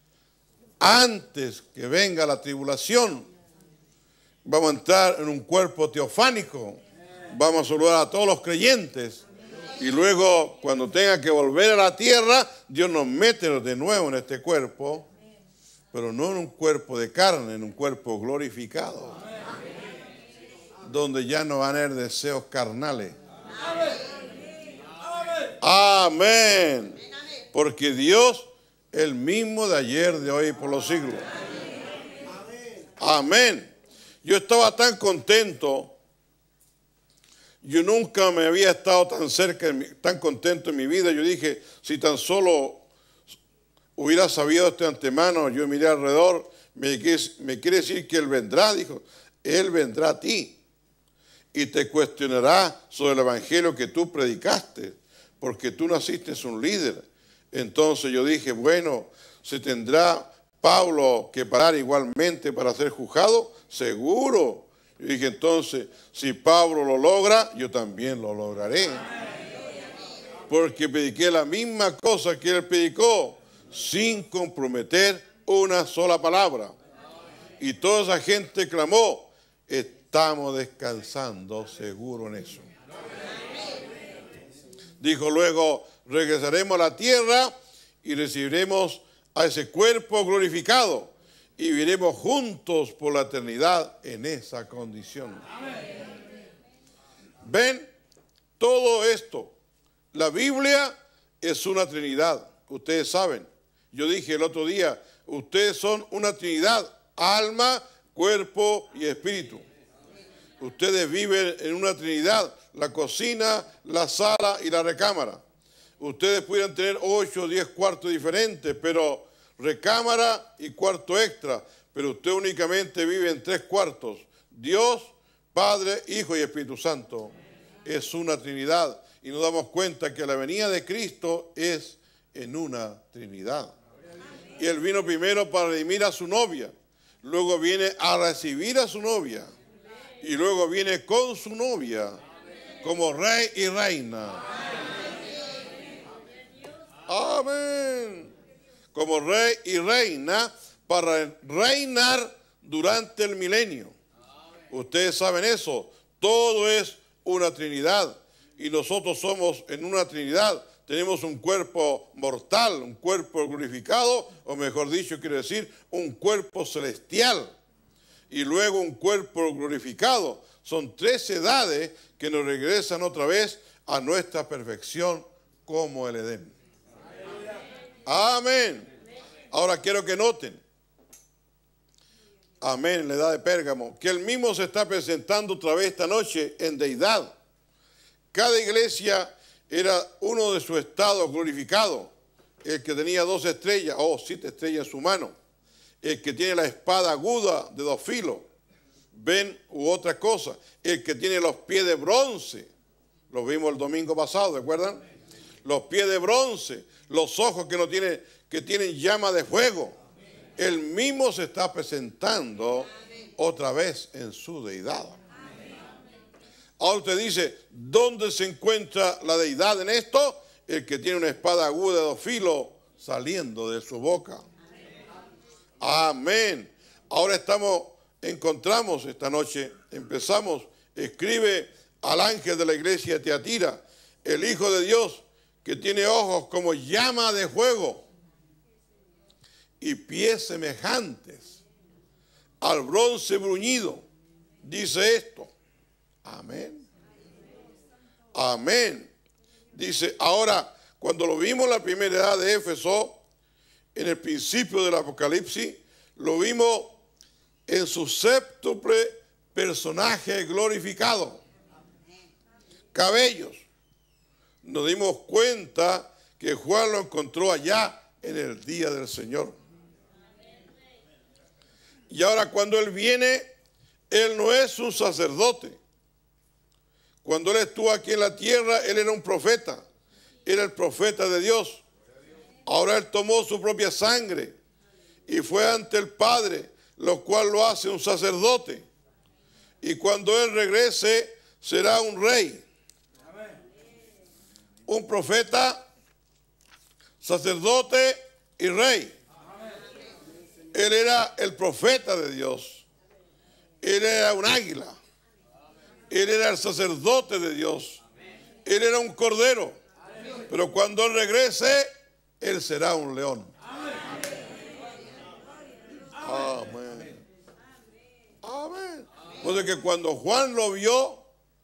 antes que venga la tribulación, vamos a entrar en un cuerpo teofánico. Vamos a saludar a todos los creyentes y luego cuando tenga que volver a la tierra, Dios nos mete de nuevo en este cuerpo, pero no en un cuerpo de carne, en un cuerpo glorificado, donde ya no van a haber deseos carnales. Amén. Porque Dios es el mismo de ayer, de hoy y por los siglos. Amén. Yo estaba tan contento. Yo nunca me había estado tan cerca, tan contento en mi vida. Yo dije, si tan solo hubiera sabido esto de antemano, yo miré alrededor, me quiere decir que Él vendrá, dijo, Él vendrá a ti y te cuestionará sobre el evangelio que tú predicaste, porque tú naciste un líder. Entonces yo dije, bueno, ¿se tendrá Pablo que parar igualmente para ser juzgado? Seguro. Y dije, entonces, si Pablo lo logra, yo también lo lograré. Porque prediqué la misma cosa que él predicó, sin comprometer una sola palabra. Y toda esa gente clamó, estamos descansando seguro en eso. Dijo luego, regresaremos a la tierra y recibiremos a ese cuerpo glorificado. Y viviremos juntos por la eternidad en esa condición. ¿Ven? Todo esto. La Biblia es una Trinidad. Ustedes saben. Yo dije el otro día, ustedes son una Trinidad. Alma, cuerpo y espíritu. Ustedes viven en una Trinidad. La cocina, la sala y la recámara. Ustedes pudieran tener 8 o 10 cuartos diferentes, pero recámara y cuarto extra, pero usted únicamente vive en 3 cuartos. Dios, Padre, Hijo y Espíritu Santo. Es una Trinidad y nos damos cuenta que la venida de Cristo es en una Trinidad. Y Él vino primero para redimir a su novia, luego viene a recibir a su novia y luego viene con su novia como rey y reina. Amén. Como rey y reina para reinar durante el milenio. Ustedes saben eso. Todo es una Trinidad y nosotros somos en una Trinidad. Tenemos un cuerpo mortal, un cuerpo glorificado, o mejor dicho, quiere decir un cuerpo celestial y luego un cuerpo glorificado. Son 3 edades que nos regresan otra vez a nuestra perfección como el Edén. Amén. Ahora quiero que noten, amén, en la edad de Pérgamo, que el mismo se está presentando otra vez esta noche en deidad. Cada iglesia era uno de sus estados glorificados. El que tenía 2 estrellas, 7 estrellas en su mano. El que tiene la espada aguda de 2 filos. Ven u otra cosa. El que tiene los pies de bronce. Lo vimos el domingo pasado, ¿recuerdan? Los pies de bronce. Los ojos que tienen llama de fuego. Él mismo se está presentando otra vez en su deidad. Ahora usted dice, ¿dónde se encuentra la deidad en esto? El que tiene una espada aguda de 2 filos saliendo de su boca. Amén. Ahora encontramos esta noche, empezamos, escribe al ángel de la iglesia de Tiatira, el Hijo de Dios, que tiene ojos como llama de fuego y pies semejantes al bronce bruñido. Dice esto. Amén. Amén. Dice, ahora, cuando lo vimos en la primera edad de Éfeso, en el principio del Apocalipsis, lo vimos en su séptuple personaje glorificado. Cabellos. Nos dimos cuenta que Juan lo encontró allá en el día del Señor. Y ahora cuando Él viene, Él no es un sacerdote. Cuando Él estuvo aquí en la tierra, Él era un profeta. Era el profeta de Dios. Ahora Él tomó su propia sangre y fue ante el Padre, lo cual lo hace un sacerdote. Y cuando Él regrese, será un rey. Un profeta, sacerdote y rey. Él era el profeta de Dios. Él era un águila. Él era el sacerdote de Dios. Él era un cordero. Pero cuando Él regrese, Él será un león. Amén. Amén. Pues que cuando Juan lo vio,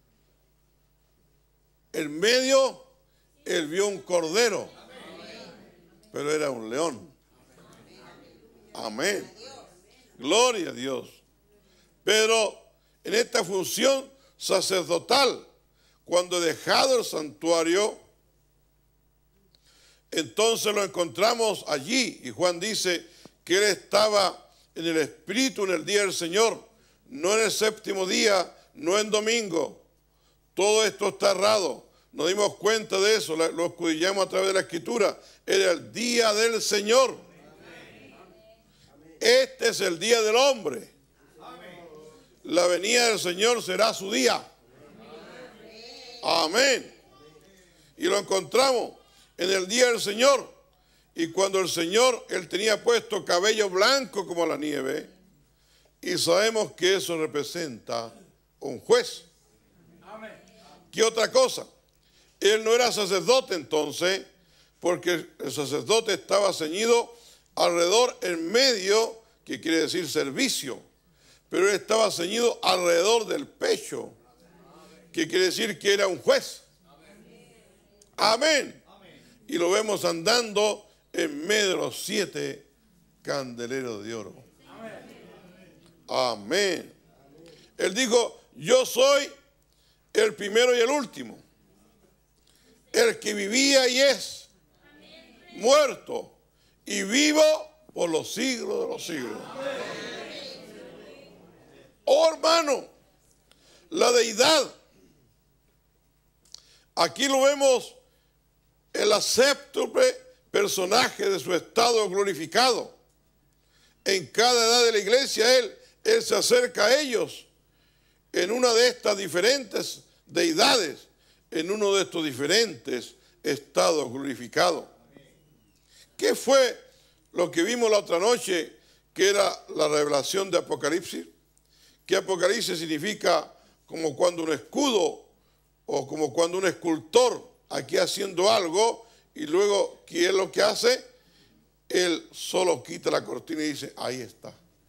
en medio, él vio un cordero. Pero era un león. Amén. Gloria a Dios. Pero en esta función sacerdotal, cuando dejado el santuario, entonces lo encontramos allí. Y Juan dice que él estaba en el Espíritu en el día del Señor, no en el séptimo día, no en domingo. Todo esto está errado. Nos dimos cuenta de eso, lo escudriñamos a través de la Escritura. Era el día del Señor. Este es el día del hombre. La venida del Señor será su día. Amén. Y lo encontramos en el día del Señor. Y cuando el Señor, Él tenía puesto cabello blanco como la nieve. Y sabemos que eso representa un juez. ¿Qué otra cosa? Él no era sacerdote entonces, porque el sacerdote estaba ceñido alrededor, en medio, que quiere decir servicio. Pero él estaba ceñido alrededor del pecho, que quiere decir que era un juez. Amén. Y lo vemos andando en medio de los 7 candeleros de oro. Amén. Él dijo, yo soy el primero y el último, el que vivía y es, muerto y vivo por los siglos de los siglos. Oh hermano, la deidad, aquí lo vemos el séptuple personaje de su estado glorificado. En cada edad de la iglesia, Él se acerca a ellos en una de estas diferentes deidades, en uno de estos diferentes estados glorificados. ¿Qué fue lo que vimos la otra noche, que era la revelación de Apocalipsis? Que Apocalipsis significa como cuando un escudo o como cuando un escultor aquí haciendo algo y luego, ¿qué es lo que hace? Él solo quita la cortina y dice, ahí está.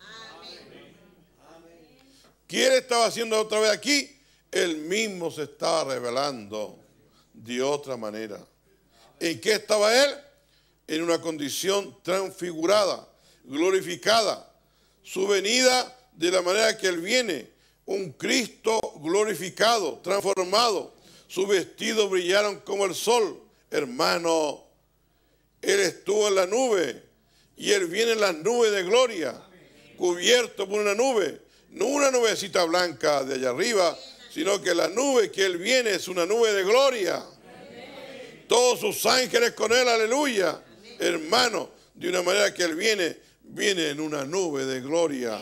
¿Qué él estaba haciendo otra vez aquí? Él mismo se estaba revelando de otra manera. ¿En qué estaba él? En una condición transfigurada, glorificada. Su venida de la manera que él viene, un Cristo glorificado, transformado. Sus vestidos brillaron como el sol. Hermano, él estuvo en la nube y él viene en las nubes de gloria, cubierto por una nube. No una nubecita blanca de allá arriba, sino que la nube que él viene es una nube de gloria. Todos sus ángeles con él, aleluya. Hermano, de una manera que él viene en una nube de gloria.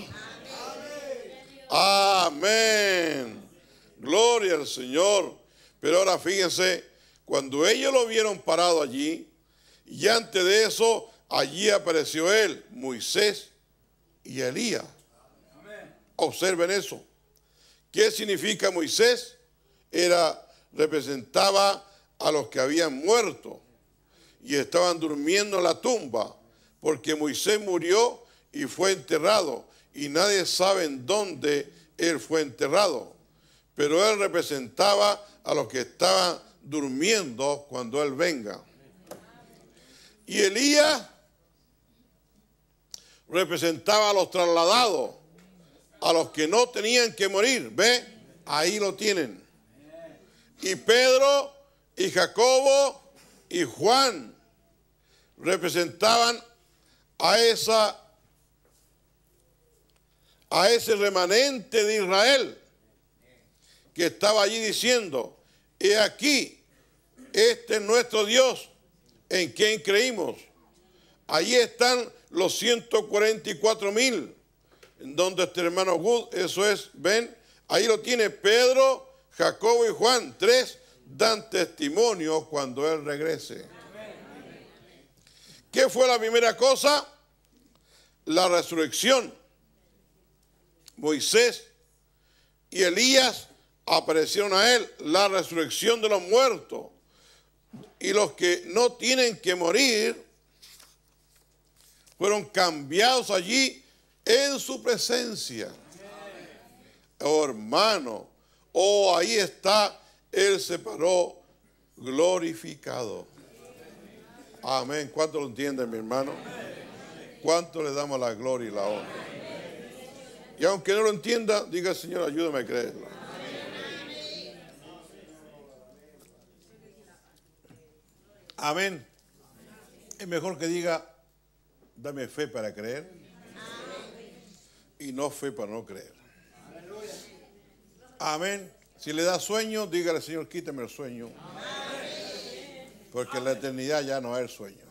Amén. Gloria al Señor. Pero ahora fíjense, cuando ellos lo vieron parado allí, y antes de eso, allí apareció él, Moisés y Elías. Observen eso. ¿Qué significa Moisés? Representaba a los que habían muerto y estaban durmiendo en la tumba, porque Moisés murió y fue enterrado, y nadie sabe en dónde él fue enterrado. Pero él representaba a los que estaban durmiendo cuando él venga. Y Elías representaba a los trasladados, a los que no tenían que morir. ¿Ve? Ahí lo tienen. Y Pedro y Jacobo y Juan representaban a ese remanente de Israel que estaba allí diciendo, he aquí, este es nuestro Dios, en quien creímos. Allí están los 144,000. Donde este hermano Wood, eso es, ven, ahí lo tiene Pedro, Jacobo y Juan, 3 dan testimonio cuando él regrese. ¿Qué fue la primera cosa? La resurrección. Moisés y Elías aparecieron a él, la resurrección de los muertos. Y los que no tienen que morir fueron cambiados allí en su presencia. Oh, hermano, ahí está, él se paró glorificado. Amén. ¿Cuánto lo entienden, mi hermano? ¿Cuánto le damos la gloria y la honra? Y aunque no lo entienda, diga, Señor, ayúdame a creerlo. Amén. Es mejor que diga, dame fe para creer y no fe para no creer. Amén. Si le da sueño, dígale, Señor, quítame el sueño. Porque en la eternidad ya no hay sueño.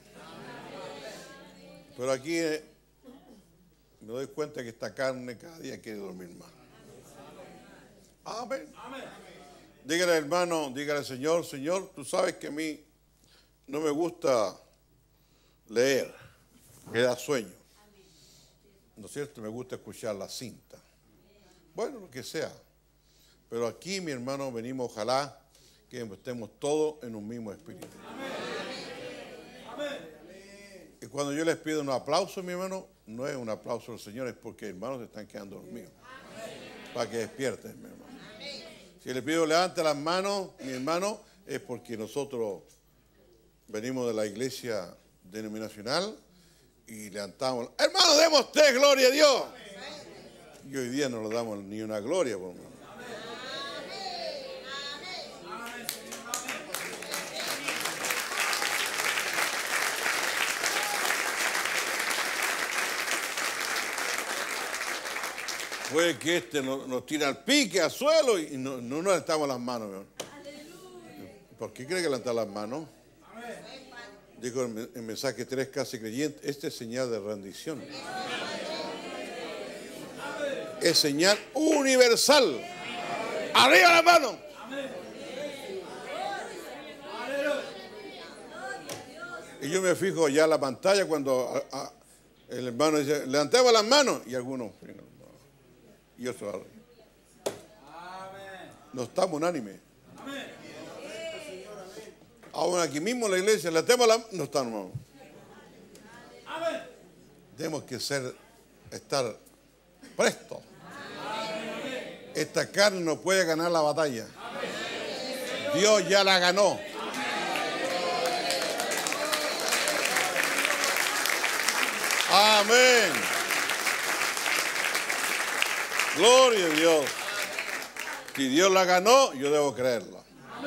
Pero aquí me doy cuenta que esta carne cada día quiere dormir más. Amén. Dígale, hermano, dígale, Señor, tú sabes que a mí no me gusta leer, me da sueño. ¿No es cierto? Me gusta escuchar la cinta. Bueno, lo que sea. Pero aquí, mi hermano, venimos, ojalá que estemos todos en un mismo espíritu. Y cuando yo les pido un aplauso, mi hermano, no es un aplauso al Señor, es porque hermanos se están quedando dormidos. Para que despierten, mi hermano. Si le pido levante las manos, mi hermano, es porque nosotros venimos de la iglesia denominacional y levantamos. Hermano, demos 3 gloria a Dios. Y hoy día no le damos ni una gloria, por hermano. Puede que nos tira al pique, al suelo y no nos levantamos las manos. ¿No? ¿Por qué cree que levantar las manos? Digo el mensaje 3, casi creyente, este es señal de rendición. es señal universal. Arriba la mano. Y yo me fijo ya en la pantalla cuando el hermano dice, levantemos las manos, y algunos, y otros, no estamos unánimes. Aún aquí mismo en la iglesia, levantemos las manos, no estamos. Tenemos que estar prestos. Esta carne no puede ganar la batalla. Dios ya la ganó. Amén. Gloria a Dios. Si Dios la ganó, yo debo creerla.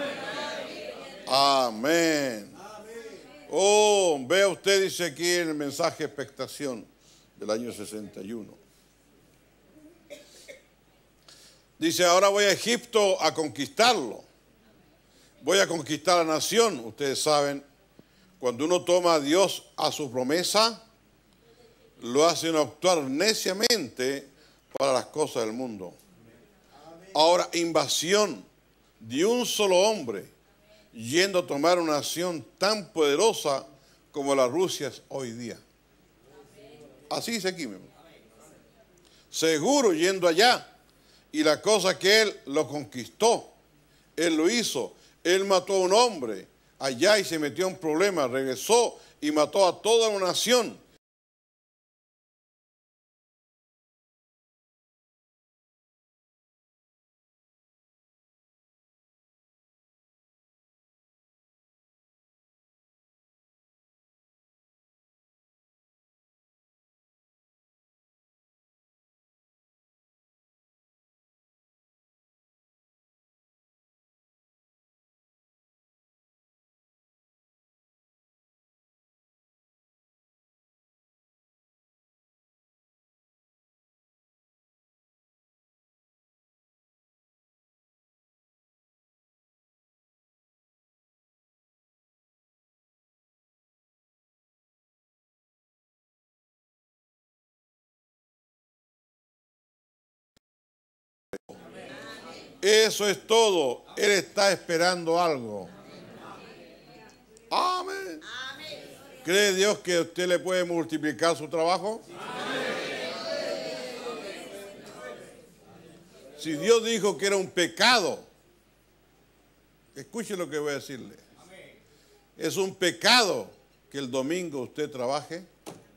Amén. Oh, vea usted, dice aquí en el mensaje expectación del año 61. Dice, ahora voy a Egipto a conquistarlo. Voy a conquistar la nación. Ustedes saben, cuando uno toma a Dios a su promesa, lo hacen actuar neciamente para las cosas del mundo. Ahora, invasión de un solo hombre yendo a tomar una nación tan poderosa como la Rusia es hoy día. Así dice aquí mismo. Seguro yendo allá. Y la cosa que él lo conquistó, él lo hizo. Él mató a un hombre allá y se metió en problemas. Regresó y mató a toda una nación. Eso es todo. Él está esperando algo. Amén. ¿Cree Dios que usted le puede multiplicar su trabajo? Si Dios dijo que era un pecado, escuche lo que voy a decirle. Es un pecado que el domingo usted trabaje.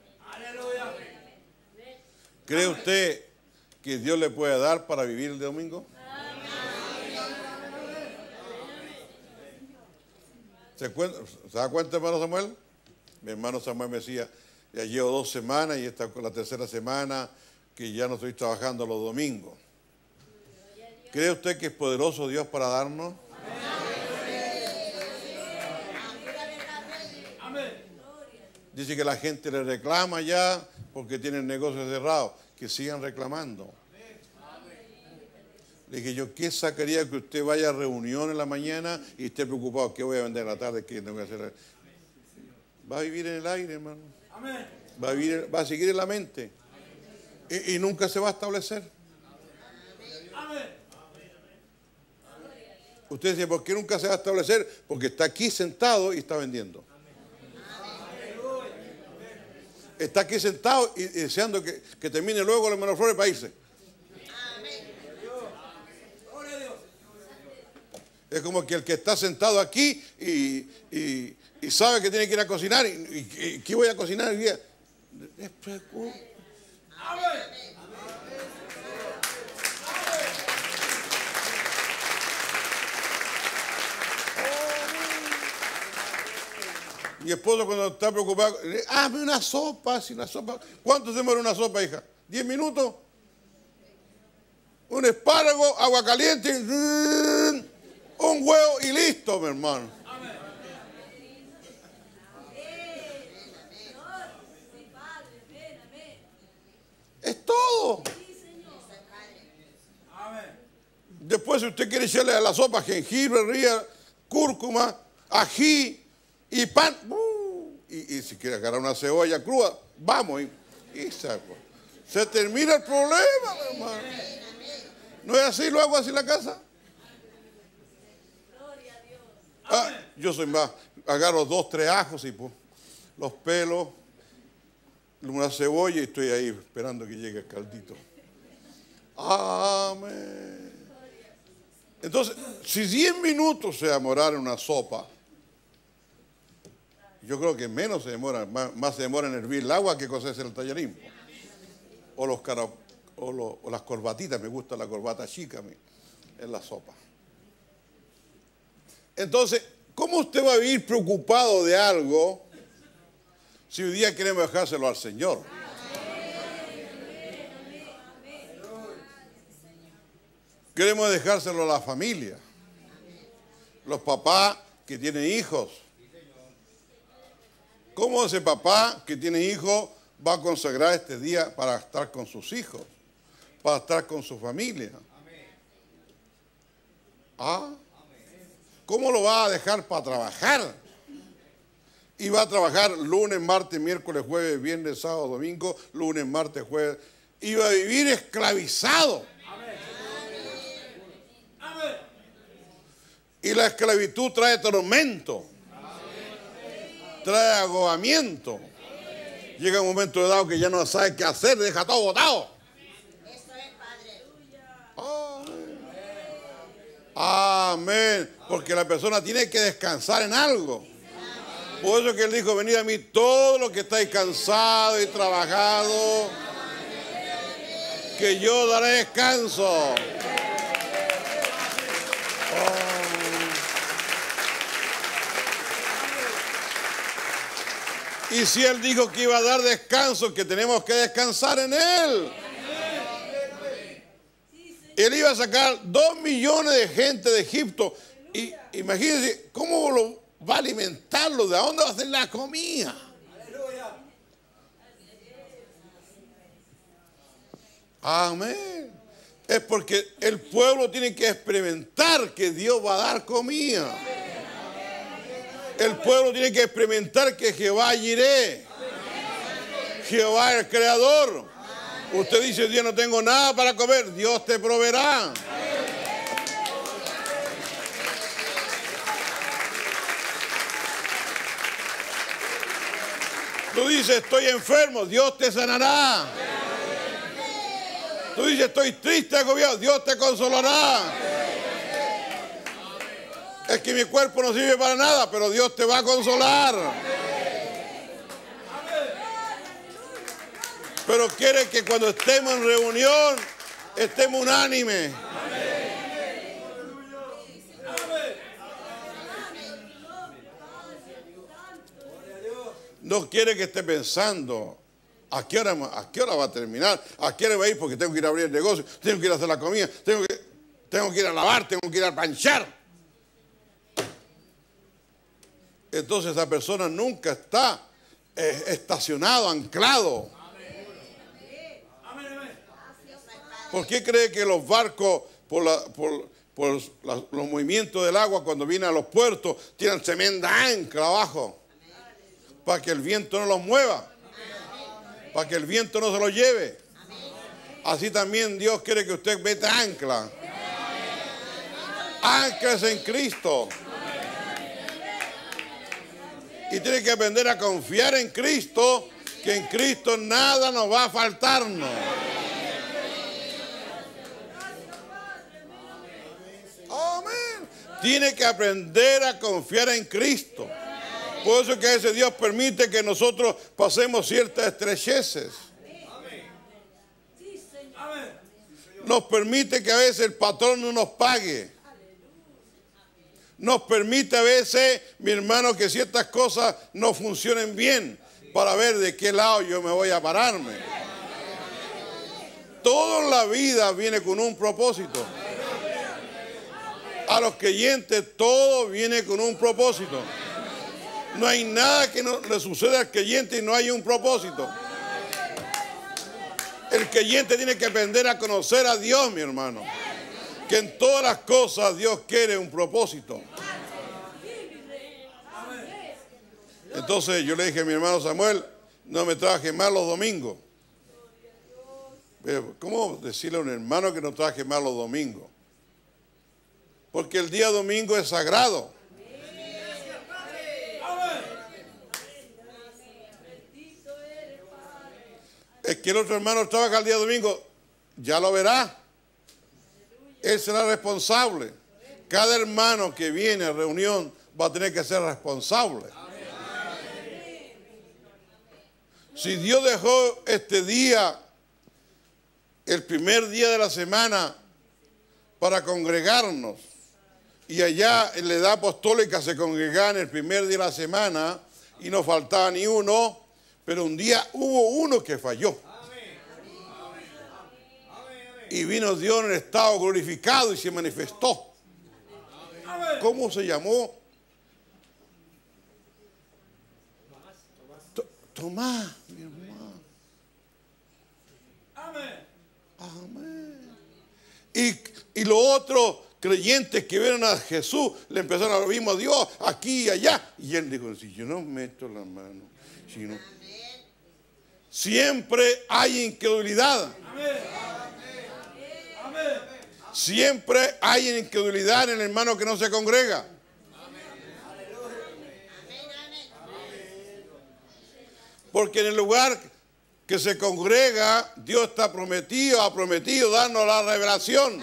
¿Cree usted que Dios le puede dar para vivir el domingo? ¿Se da cuenta, hermano Samuel? Mi hermano Samuel me decía, ya llevo 2 semanas y esta es la 3ª semana que ya no estoy trabajando los domingos. ¿Cree usted que es poderoso Dios para darnos? Dice que la gente le reclama ya porque tienen negocios cerrados. Que sigan reclamando. Le dije yo, ¿qué sacaría que usted vaya a reunión en la mañana y esté preocupado? ¿Qué voy a vender en la tarde? ¿Qué tengo que hacer? Va a vivir en el aire, hermano. Va a seguir en la mente. Y nunca se va a establecer. Usted dice, ¿por qué nunca se va a establecer? Porque está aquí sentado y está vendiendo. Está aquí sentado y deseando que termine luego los Hermanos Flores para irse. Es como que el que está sentado aquí y sabe que tiene que ir a cocinar. ¿Y qué voy a cocinar el día? Mi esposo cuando está preocupado, hazme una sopa, ¿Cuánto se demora una sopa, hija? ¿10 minutos? Un espárrago, agua caliente, un huevo y listo, mi hermano. Es todo. Después, si usted quiere echarle a la sopa jengibre, ría, cúrcuma, ají y pan, y si quiere agarrar una cebolla cruda, vamos y saco. Se termina el problema, mi hermano. ¿No es así? ¿Lo hago así en la casa? Ah, yo soy más. Agarro 2, 3 ajos y pues, los pelos, una cebolla y estoy ahí esperando que llegue el caldito. Amén. Entonces, si 10 minutos se demorara una sopa, yo creo que menos se demora, más se demora en hervir el agua que cocerse el tallarín. O las corbatitas, me gusta la corbata chica a mí, en la sopa. Entonces, ¿cómo usted va a vivir preocupado de algo si hoy día queremos dejárselo al Señor? Queremos dejárselo a la familia. Los papás que tienen hijos. ¿Cómo ese papá que tiene hijos va a consagrar este día para estar con sus hijos? Para estar con su familia. ¿Ah? ¿Cómo lo va a dejar para trabajar? Y va a trabajar lunes, martes, miércoles, jueves, viernes, sábado, domingo, lunes, martes, jueves. Y va a vivir esclavizado. Y la esclavitud trae tormento. Trae agobamiento. Llega un momento dado que ya no sabe qué hacer, deja todo botado. Eso es, Padre. Amén. Porque la persona tiene que descansar en algo. Por eso que Él dijo, venid a mí todos los que estáis cansados y trabajados, que yo daré descanso. Y si Él dijo que iba a dar descanso, que tenemos que descansar en Él. Él iba a sacar 2 millones de gente de Egipto. Y imagínense, ¿cómo lo va a alimentarlo? ¿De dónde va a hacer la comida? Amén. Es porque el pueblo tiene que experimentar que Dios va a dar comida. El pueblo tiene que experimentar que Jehová Jireh, Jehová el Creador. Usted dice, Dios, no tengo nada para comer, Dios te proveerá. Tú dices, estoy enfermo, Dios te sanará. Tú dices, estoy triste, agobiado, Dios te consolará. Es que mi cuerpo no sirve para nada, pero Dios te va a consolar. Pero quiere que cuando estemos en reunión, estemos unánimes. No quiere que esté pensando, ¿a qué hora va a terminar? ¿A qué hora va a ir? Porque tengo que ir a abrir el negocio, tengo que ir a hacer la comida, tengo que ir a lavar, tengo que ir a planchar. Entonces esa persona nunca está estacionado, anclado. ¿Por qué cree que los barcos, por los movimientos del agua cuando vienen a los puertos, tienen tremenda ancla abajo? Para que el viento no los mueva. Para que el viento no se los lleve. Así también Dios quiere que usted meta ancla. Anclas en Cristo. Y tiene que aprender a confiar en Cristo, que en Cristo nada nos va a faltarnos. Amén. Tiene que aprender a confiar en Cristo. Por eso es que ese Dios permite que nosotros pasemos ciertas estrecheces. Nos permite que a veces el patrón no nos pague. Nos permite a veces, mi hermano, que ciertas cosas no funcionen bien para ver de qué lado yo me voy a pararme. Todo en la vida viene con un propósito. A los creyentes todo viene con un propósito. No hay nada que no le suceda al creyente y no hay un propósito. El creyente tiene que aprender a conocer a Dios, mi hermano. Que en todas las cosas Dios quiere un propósito. Entonces yo le dije a mi hermano Samuel, no me trabajes más los domingos. Pero ¿cómo decirle a un hermano que no trabaje más los domingos? Porque el día domingo es sagrado. Es que el otro hermano trabaja el día domingo, ya lo verá. Él será responsable. Cada hermano que viene a reunión va a tener que ser responsable. Si Dios dejó este día, el primer día de la semana, para congregarnos, y allá en la edad apostólica se congregaban el primer día de la semana y no faltaba ni uno, pero un día hubo uno que falló. Y vino Dios en el estado glorificado y se manifestó. ¿Cómo se llamó? Tomás, mi hermano. Amén. Y los otros creyentes que vieron a Jesús le empezaron a lo mismo a Dios, aquí y allá. Y él dijo, si yo no meto la mano, si no. Siempre hay incredulidad. Siempre hay incredulidad en el hermano que no se congrega. Porque en el lugar que se congrega, Dios ha prometido darnos la revelación.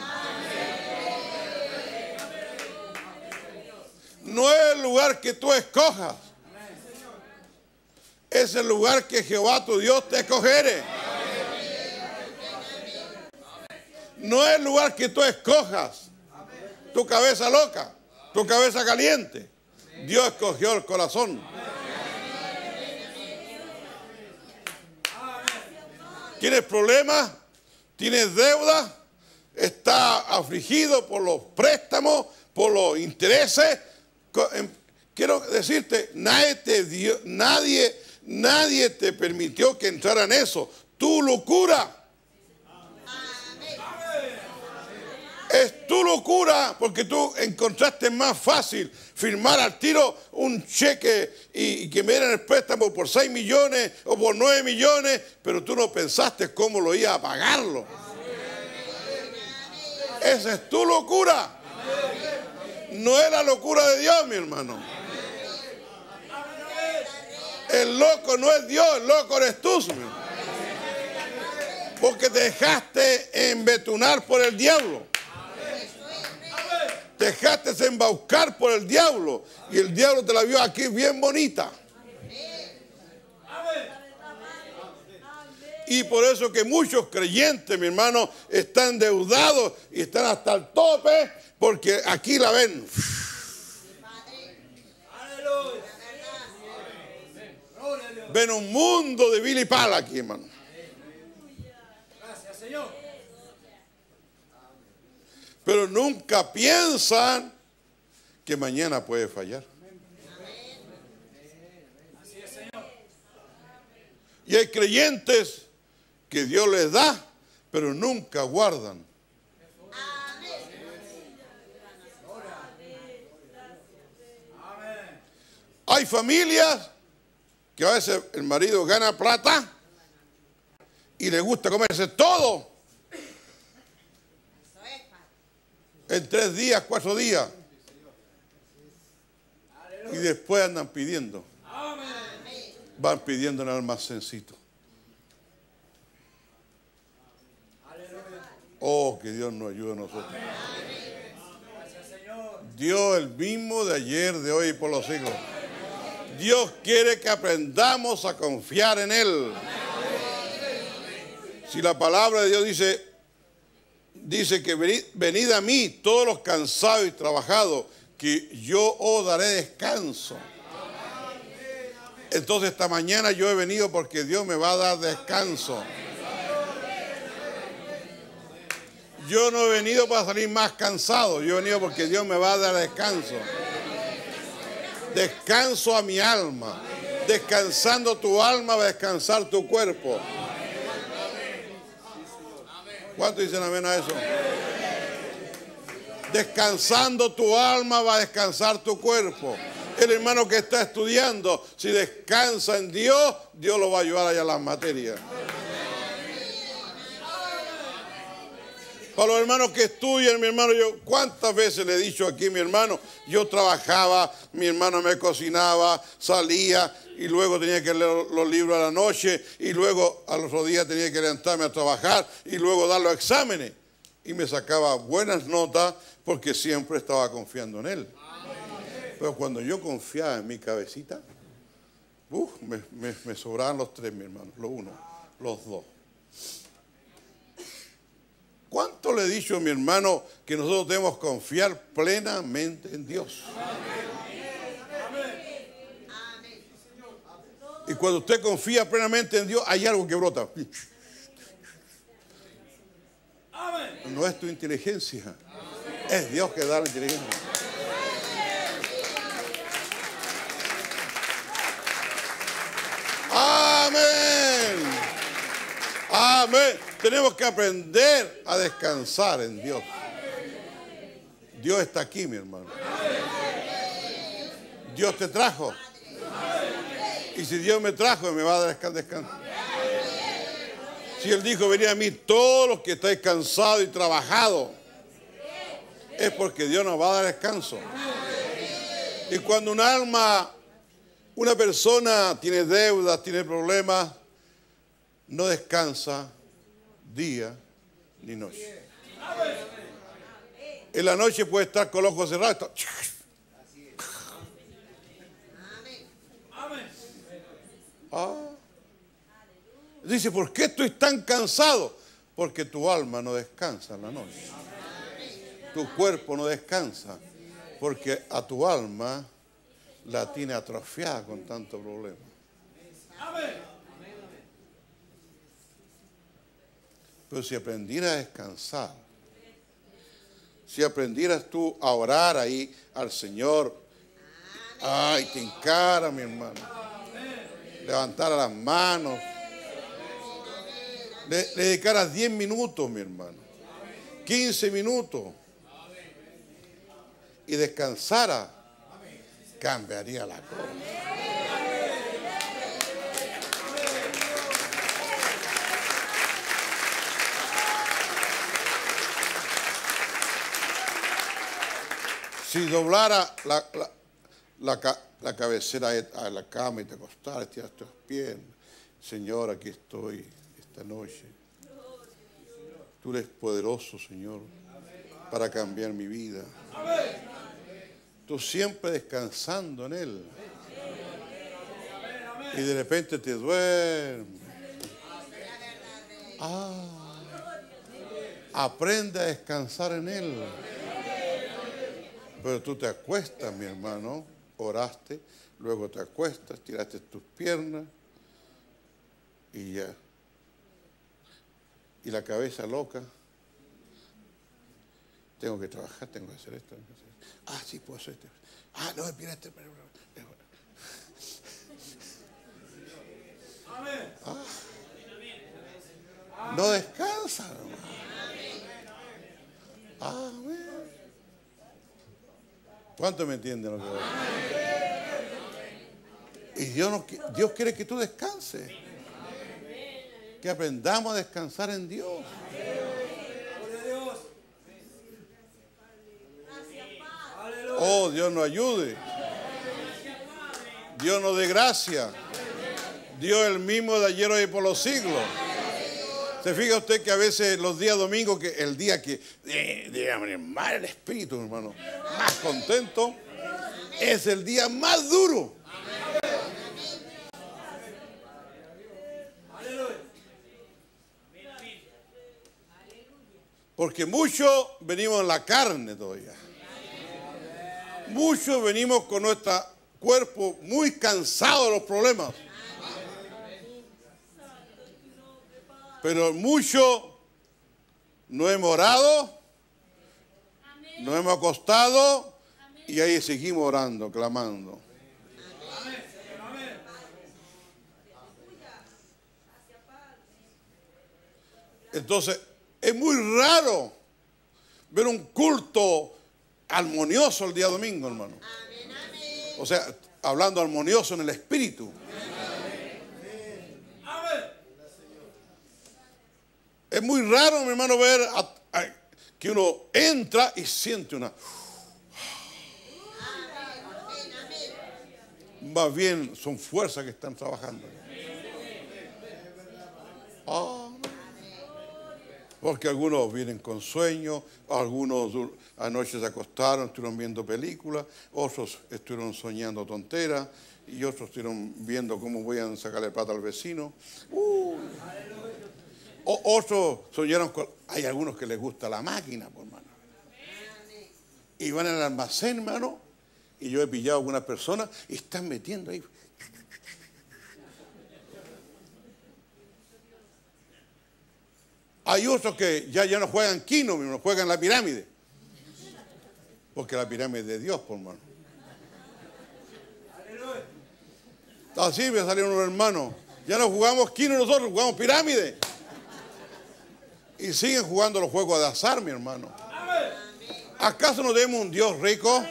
No es el lugar que tú escojas. Es el lugar que Jehová tu Dios te escogiere. No es el lugar que tú escojas. Tu cabeza loca, tu cabeza caliente. Dios escogió el corazón. ¿Tienes problemas? ¿Tienes deuda? ¿Estás afligido por los préstamos, por los intereses? Quiero decirte, nadie te permitió que entrara en eso. Tu locura. Es tu locura porque tú encontraste más fácil firmar al tiro un cheque y que me dieran el préstamo por 6 millones o por 9 millones, pero tú no pensaste cómo lo ibas a pagarlo. Esa es tu locura. No es la locura de Dios, mi hermano. El loco no es Dios, el loco eres tú, señor. Porque te dejaste embetunar por el diablo. Te dejaste embaucar por el diablo. Y el diablo te la vio aquí bien bonita. Y por eso que muchos creyentes, mi hermano, están endeudados y están hasta el tope porque aquí la ven. Ven un mundo de vil y pala aquí, hermano. Gracias, Señor. Pero nunca piensan que mañana puede fallar. Así es, Señor. Y hay creyentes que Dios les da, pero nunca guardan. Hay familias que a veces el marido gana plata y le gusta comerse todo en 3 días, 4 días. Y después andan pidiendo. Van pidiendo en el almacencito. Oh, que Dios nos ayude a nosotros. Dios el mismo de ayer, de hoy y por los siglos. Dios quiere que aprendamos a confiar en Él. Si la palabra de Dios dice que venid a mí todos los cansados y trabajados, que yo os daré descanso. Entonces esta mañana yo he venido porque Dios me va a dar descanso. Yo no he venido para salir más cansado, yo he venido porque Dios me va a dar descanso. Descanso a mi alma. Descansando tu alma va a descansar tu cuerpo. ¿Cuántos dicen amén a eso? Descansando tu alma va a descansar tu cuerpo. El hermano que está estudiando, si descansa en Dios, Dios lo va a ayudar allá a las materias. Para los hermanos que estudian, mi hermano, yo cuántas veces le he dicho aquí, mi hermano, yo trabajaba, mi hermano me cocinaba, salía y luego tenía que leer los libros a la noche y luego al otro día tenía que levantarme a trabajar y luego dar los exámenes. Y me sacaba buenas notas porque siempre estaba confiando en él. Pero cuando yo confiaba en mi cabecita, me sobraban los tres, mi hermano, los uno, los dos. ¿Cuánto le he dicho a mi hermano que nosotros debemos confiar plenamente en Dios? Y cuando usted confía plenamente en Dios, hay algo que brota. No es tu inteligencia, es Dios que da la inteligencia. Amén. Amén. Tenemos que aprender a descansar en Dios. Dios está aquí, mi hermano. Dios te trajo. Y si Dios me trajo, me va a dar descanso. Si Él dijo, venid a mí todos los que estáis cansados y trabajados, es porque Dios nos va a dar descanso. Y cuando una persona tiene deudas, tiene problemas, no descansa día ni noche. En la noche puede estar con los ojos cerrados. Dice, ¿por qué estoy tan cansado? Porque tu alma no descansa en la noche. Tu cuerpo no descansa. Porque a tu alma la tiene atrofiada con tanto problema. Pero si aprendieras a descansar, si aprendieras tú a orar ahí al Señor, ay, te encara, mi hermano, levantar las manos, le dedicaras 10 minutos, mi hermano, 15 minutos, y descansara, cambiaría la cosa. Si doblara la cabecera a la cama y te acostaras, estiras tus piernas, Señor, aquí estoy esta noche. Tú eres poderoso, Señor, para cambiar mi vida. Tú siempre descansando en Él. Y de repente te duermes. Aprende a descansar en Él. Pero tú te acuestas, mi hermano, oraste, luego te acuestas, tiraste tus piernas y ya. Y la cabeza loca. Tengo que trabajar, tengo que hacer esto. Sí, puedo hacer esto. No, espérate. No descansa, hermano. Amén. ¿Cuántos me entienden lo que voy a decir? Y Dios quiere que tú descanses. Que aprendamos a descansar en Dios. Oh, Dios nos ayude. Dios nos dé gracia. Dios el mismo de ayer, hoy y por los siglos. ¿Se fija usted que a veces los días domingos, que el día que más el espíritu, hermano, más contento, es el día más duro? Porque muchos venimos en la carne todavía. Muchos venimos con nuestro cuerpo muy cansado de los problemas. Pero muchos no hemos orado, nos hemos acostado y ahí seguimos orando, clamando. Entonces, es muy raro ver un culto armonioso el día domingo, hermano. O sea, hablando armonioso en el espíritu. Es muy raro, mi hermano, ver que uno entra y siente una... Más bien son fuerzas que están trabajando. Porque algunos vienen con sueños, algunos anoche se acostaron, estuvieron viendo películas, otros estuvieron soñando tonteras y otros estuvieron viendo cómo voy a sacarle plata al vecino. Otros soñaron con... Hay algunos que les gusta la máquina, por hermano. Y van al almacén, hermano, y yo he pillado a algunas personas y están metiendo ahí. Hay otros que ya no juegan quino, no juegan la pirámide. Porque la pirámide es de Dios, por hermano. Así me salieron unos hermanos. Ya no jugamos quino nosotros, jugamos pirámide. Y siguen jugando los juegos de azar, mi hermano. ¿Acaso no tenemos un Dios rico?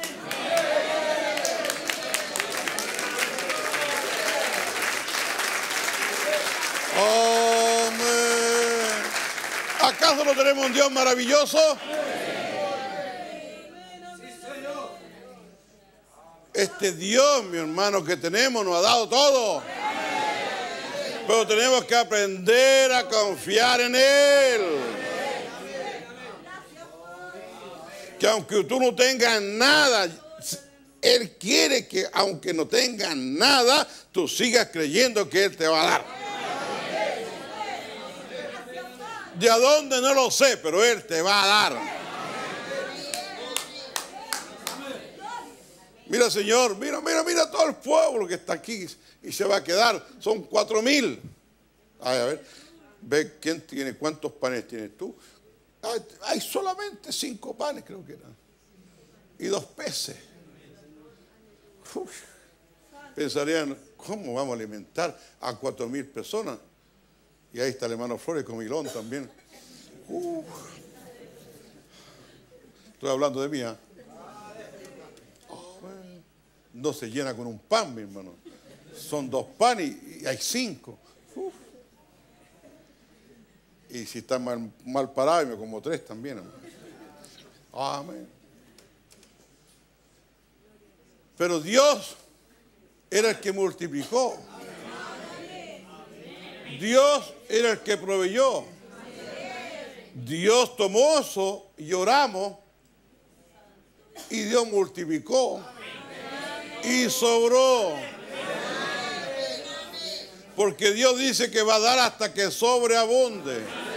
Amén. ¿Acaso no tenemos un Dios maravilloso? Este Dios, mi hermano, que tenemos nos ha dado todo. Pero tenemos que aprender a confiar en Él. Que aunque tú no tengas nada, Él quiere que aunque no tengas nada, tú sigas creyendo que Él te va a dar. ¿De a dónde? No lo sé, pero Él te va a dar. Mira, Señor, mira todo el pueblo que está aquí y se va a quedar. Son 4,000. A ver, ve quién tiene, cuántos panes tienes tú. Hay solamente 5 panes, creo que eran. Y 2 peces. Pensarían, ¿cómo vamos a alimentar a 4,000 personas? Y ahí está el hermano Flores con Milón también. Estoy hablando de mí, ¿eh? No se llena con un pan, mi hermano. Son 2 panes y hay 5. Y si está mal parado, me como 3 también, hermano. Amén. Pero Dios era el que multiplicó. Dios era el que proveyó. Dios tomó eso y oramos y Dios multiplicó y sobró. Porque Dios dice que va a dar hasta que sobreabunde.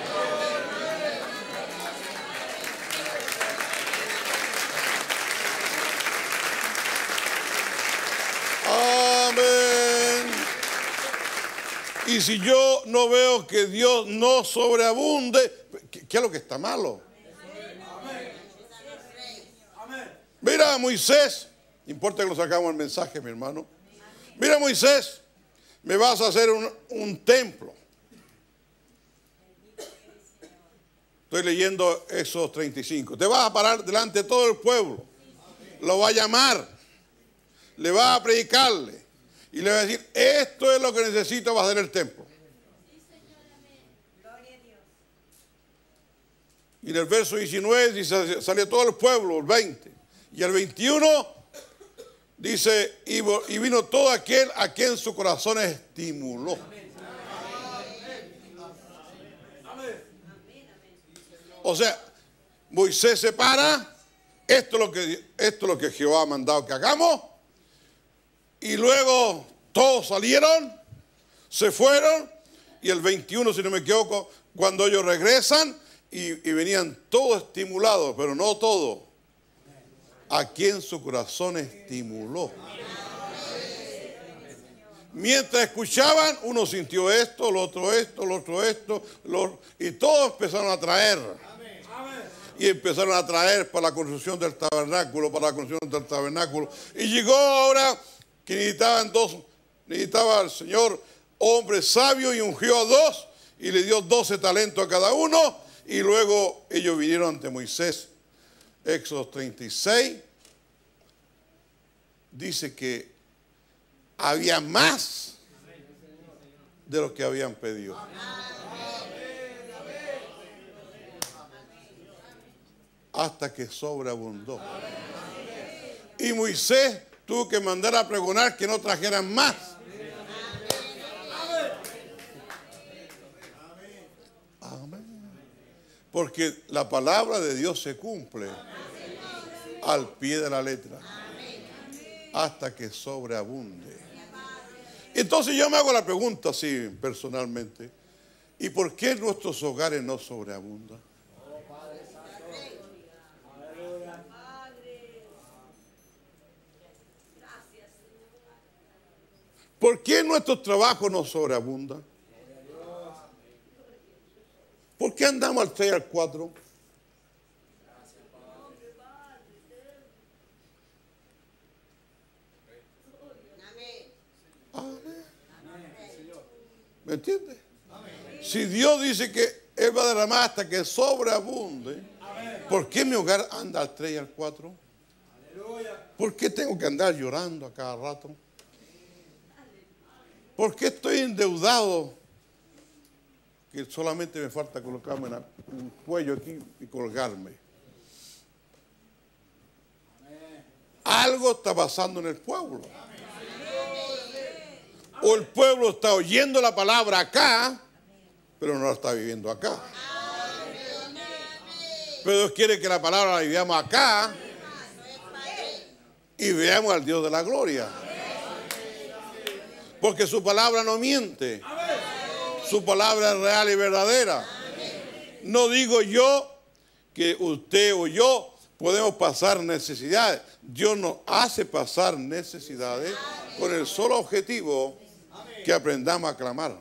Amén. Y si yo no veo que Dios no sobreabunde, ¿qué es lo que está malo? Mira a Moisés, importa que lo sacamos el mensaje, mi hermano. Mira Moisés, me vas a hacer un templo. Estoy leyendo Éxodo 35. Te vas a parar delante de todo el pueblo. Lo va a llamar. Le va a predicarle. Y le va a decir, esto es lo que necesito para hacer el templo. Y en el verso 19 dice, salió todo el pueblo, el 20. Y el 21 dice, y vino todo aquel a quien su corazón estimuló. O sea, Moisés se para, esto es lo que Jehová ha mandado que hagamos. Y luego todos salieron, se fueron, y el 21, si no me equivoco, cuando ellos regresan, y venían todos estimulados, pero no todos. A quien su corazón estimuló. Mientras escuchaban, uno sintió esto, el otro esto, y todos empezaron a traer. Y empezaron a traer para la construcción del tabernáculo, Y llegó ahora que necesitaba el Señor hombres sabios y ungió a 2 y le dio 12 talentos a cada uno. Y luego ellos vinieron ante Moisés. Éxodo 36 dice que había más de lo que habían pedido. hasta que sobreabundó. Y Moisés tuvo que mandar a pregonar que no trajeran más. Amén. Porque la palabra de Dios se cumple al pie de la letra, hasta que sobreabunde. Entonces yo me hago la pregunta así personalmente: ¿y por qué en nuestros hogares no sobreabundan? ¿Por qué en nuestros trabajos no sobreabundan? ¿Por qué andamos al 3 y al 4? ¿Me entiendes? Si Dios dice que Él va a derramar hasta que sobreabunde, ¿por qué mi hogar anda al 3 y al 4? ¿Por qué tengo que andar llorando a cada rato? ¿Por qué estoy endeudado? Que solamente me falta colocarme un cuello aquí y colgarme. Algo está pasando en el pueblo. O el pueblo está oyendo la palabra acá, pero no la está viviendo acá. Pero Dios quiere que la palabra la vivamos acá y veamos al Dios de la gloria. Porque su palabra no miente. Su palabra es real y verdadera. No digo yo que usted o yo podemos pasar necesidades. Dios nos hace pasar necesidades con el solo objetivo que aprendamos a clamar.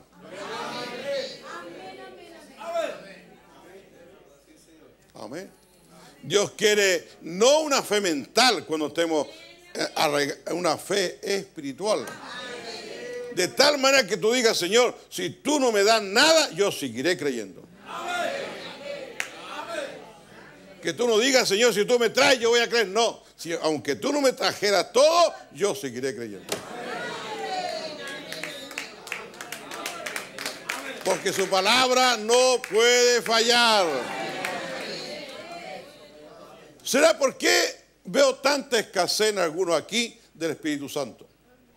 Amén. Dios quiere no una fe mental cuando estemos una fe espiritual. De tal manera que tú digas: Señor, si tú no me das nada, yo seguiré creyendo. Que tú no digas: Señor, si tú me traes, yo voy a creer. No, aunque tú no me trajeras todo, yo seguiré creyendo. Porque su palabra no puede fallar. ¿Será por qué veo tanta escasez en algunos aquí del Espíritu Santo?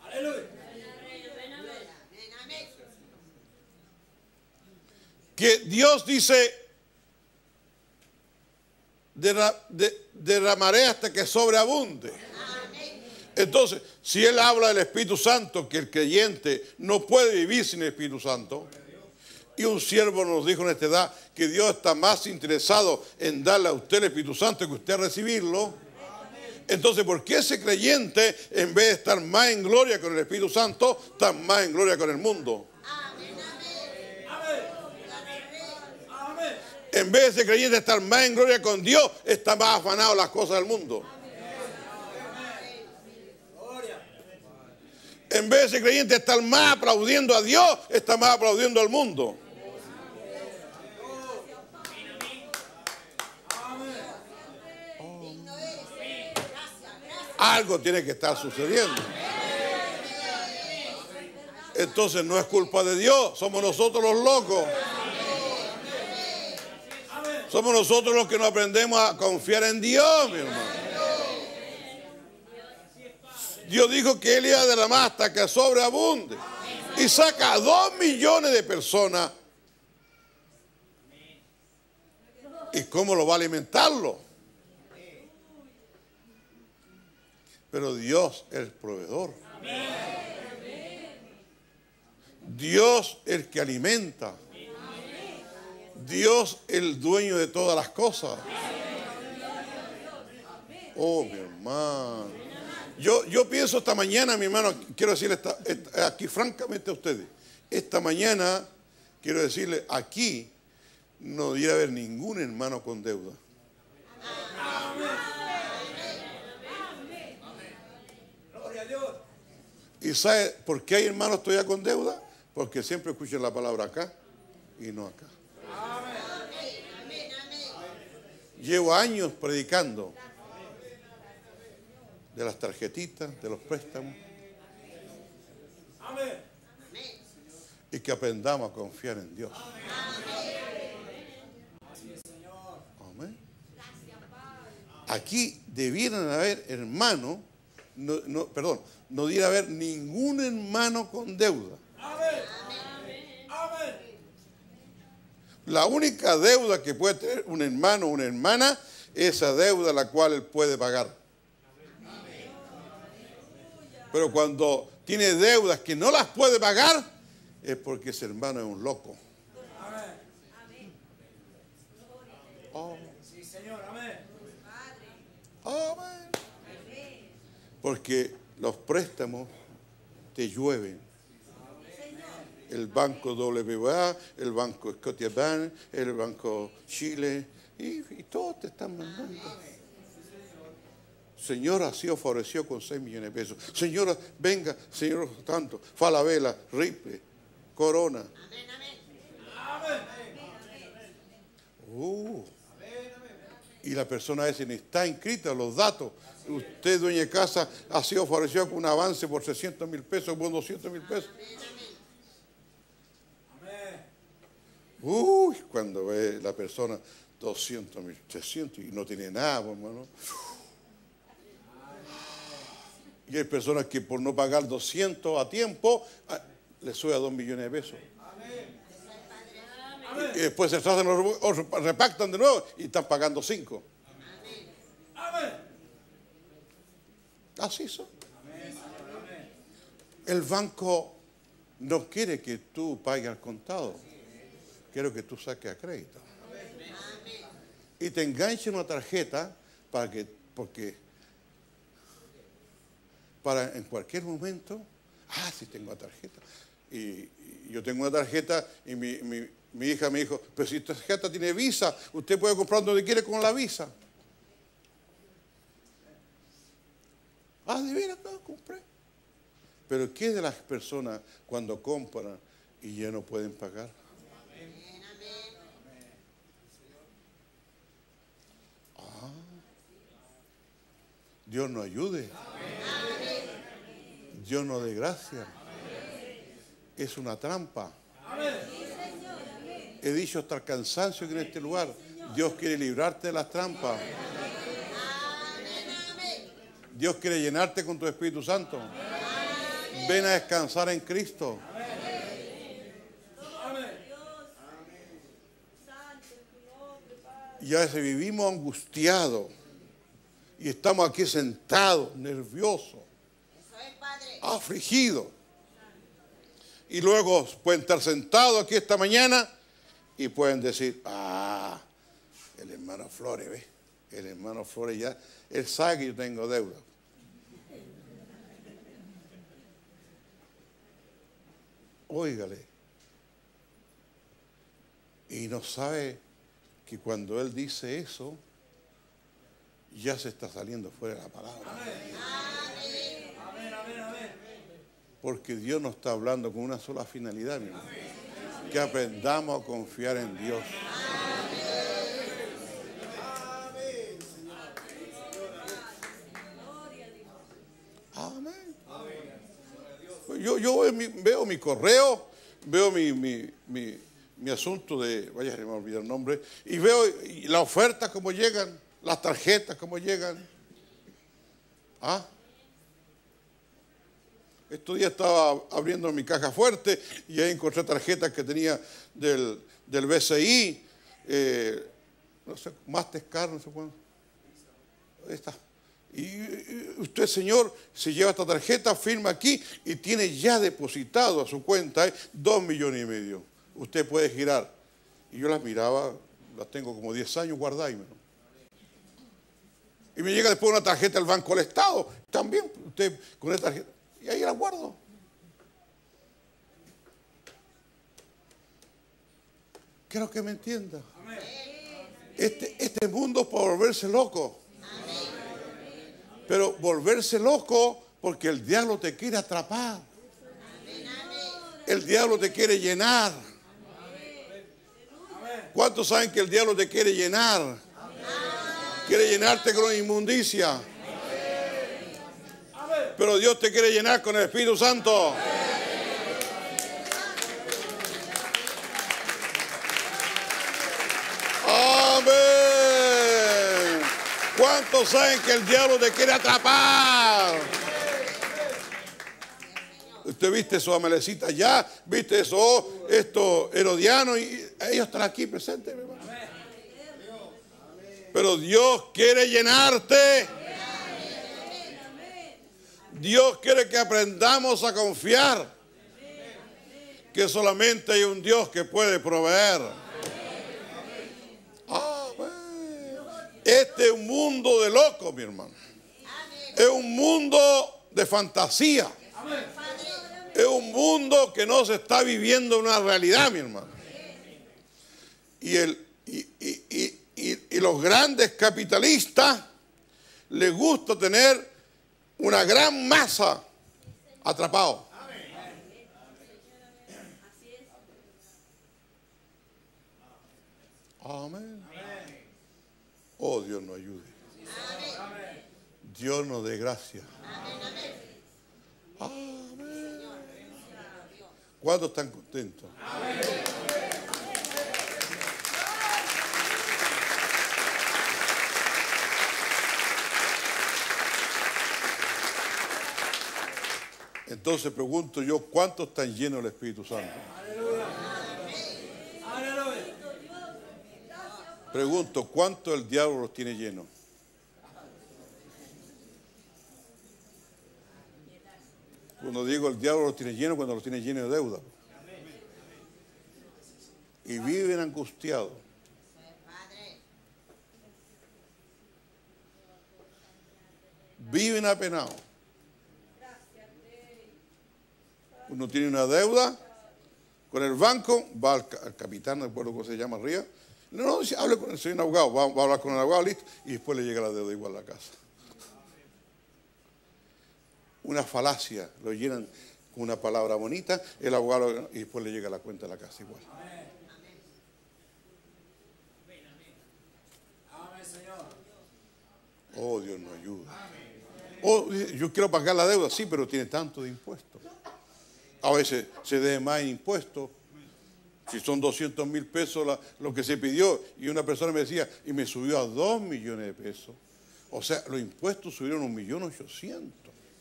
Que Dios dice: derramaré hasta que sobreabunde. Entonces, si Él habla del Espíritu Santo, que el creyente no puede vivir sin el Espíritu Santo, y un siervo nos dijo en esta edad que Dios está más interesado en darle a usted el Espíritu Santo que usted recibirlo. Entonces, ¿por qué ese creyente, en vez de estar más en gloria con el Espíritu Santo, está más en gloria con el mundo? En vez de ese creyente estar más en gloria con Dios, está más afanado en las cosas del mundo. En vez de ese creyente estar más aplaudiendo a Dios, está más aplaudiendo al mundo. Algo tiene que estar sucediendo. Entonces no es culpa de Dios, somos nosotros los locos. Somos nosotros los que no aprendemos a confiar en Dios, mi hermano. Dios dijo que Él iba a derramar hasta que sobreabunde. Y saca a 2 millones de personas. ¿Y cómo lo va a alimentarlo? Pero Dios es el proveedor. Dios el que alimenta. Dios el dueño de todas las cosas. Oh, mi hermano. Yo pienso esta mañana, mi hermano, quiero decirle aquí francamente a ustedes. Esta mañana, quiero decirle, aquí no debiera haber ningún hermano con deuda. ¿Y sabe por qué hay hermanos todavía con deuda? Porque siempre escuchan la palabra acá y no acá. Llevo años predicando de las tarjetitas, de los préstamos. Y que aprendamos a confiar en Dios. Amén. aquí debieran haber hermanos, no debiera haber ningún hermano con deuda. La única deuda que puede tener un hermano o una hermana es esa deuda la cual él puede pagar. Pero cuando tiene deudas que no las puede pagar, es porque ese hermano es un loco. Oh. Sí, Señor, amén. Amén. Porque los préstamos te llueven. El Banco WBA, el Banco Scotiabank, el Banco Chile, y todos te están mandando. Señora, así favoreció con 6 millones de pesos. Señora, venga, señor, tanto. Falabella, Ripley, Corona. Y la persona esa ni está inscrita, los datos. Usted, dueña de casa, ha sido favorecido con un avance por 600.000 pesos, por 200.000 pesos. Cuando ve la persona 200.000, 300 y no tiene nada, hermano. Y hay personas que por no pagar 200 a tiempo, le sube a 2 millones de pesos. Y después se tratan los repactan de nuevo y están pagando 5. Así son. El banco no quiere que tú pagues al contado. Quiero que tú saques a crédito. Y te enganche una tarjeta porque en cualquier momento, sí tengo la tarjeta. Y yo tengo una tarjeta y mi hija me dijo, pero si esta tarjeta tiene Visa, usted puede comprar donde quiere con la Visa. De veras, compré. Pero ¿qué de las personas cuando compran y ya no pueden pagar? Dios nos ayude. Dios nos dé gracia. Es una trampa. He dicho hasta el cansancio que en este lugar Dios quiere librarte de las trampas. Dios quiere llenarte con tu Espíritu Santo. Ven a descansar en Cristo. Y a veces vivimos angustiados y estamos aquí sentados, nerviosos, afligidos. Y luego pueden estar sentados aquí esta mañana y pueden decir, el hermano Flores, ¿ves? El hermano Flores ya, él sabe que yo tengo deuda. Óigale. Y no sabe que cuando él dice eso, ya se está saliendo fuera de la palabra. Porque Dios nos está hablando con una sola finalidad, mi hermano. Que aprendamos a confiar en Dios. Amén. Yo veo mi correo, veo mi asunto de, vaya, se me olvidó el nombre, y veo las ofertas como llegan, las tarjetas como llegan. Estos días estaba abriendo mi caja fuerte y ahí encontré tarjetas que tenía del BCI, no sé, Mastercard, no sé cuándo. Esta. Y usted, señor, se lleva esta tarjeta, firma aquí y tiene ya depositado a su cuenta 2,5 millones. Usted puede girar. Y yo las miraba, las tengo como 10 años guardadas. Y me llega después una tarjeta del Banco del Estado. También usted con esta tarjeta. Y ahí la guardo. Quiero que me entienda. Este mundo es para volverse loco. Pero volverse loco porque el diablo te quiere atrapar. El diablo te quiere llenar. ¿Cuántos saben que el diablo te quiere llenar? Quiere llenarte con inmundicia. Pero Dios te quiere llenar con el Espíritu Santo. Amén. ¿Cuántos saben que el diablo te quiere atrapar? Usted viste esos amalecitas allá, viste eso, estos herodianos, y ellos están aquí presentes, mi hermano. Pero Dios quiere llenarte. Dios quiere que aprendamos a confiar que solamente hay un Dios que puede proveer. Este es un mundo de locos, mi hermano. Es un mundo de fantasía. Es un mundo que no se está viviendo una realidad, mi hermano. Y los grandes capitalistas les gusta tener una gran masa atrapados. Amén. Oh, Dios nos ayude. Dios nos dé gracia. Amén. ¿Cuántos están contentos? Entonces pregunto yo, ¿cuántos están llenos del Espíritu Santo? Pregunto, ¿cuánto el diablo los tiene llenos? Cuando digo el diablo los tiene llenos, cuando los tiene llenos de deuda. Y viven angustiados. Viven apenados. Uno tiene una deuda con el banco, va al capitán, no recuerdo cómo se llama arriba. No, dice, hable con el señor abogado, va a hablar con el abogado, listo, y después le llega la deuda igual a la casa. Una falacia, lo llenan con una palabra bonita, el abogado, y después le llega la cuenta a la casa igual. Oh, Dios nos ayuda. Oh, yo quiero pagar la deuda, sí, pero tiene tanto de impuestos. A veces se debe más en impuestos. Si son 200,000 pesos lo que se pidió, y una persona me decía, y me subió a 2 millones de pesos. O sea, los impuestos subieron a 1.800.000.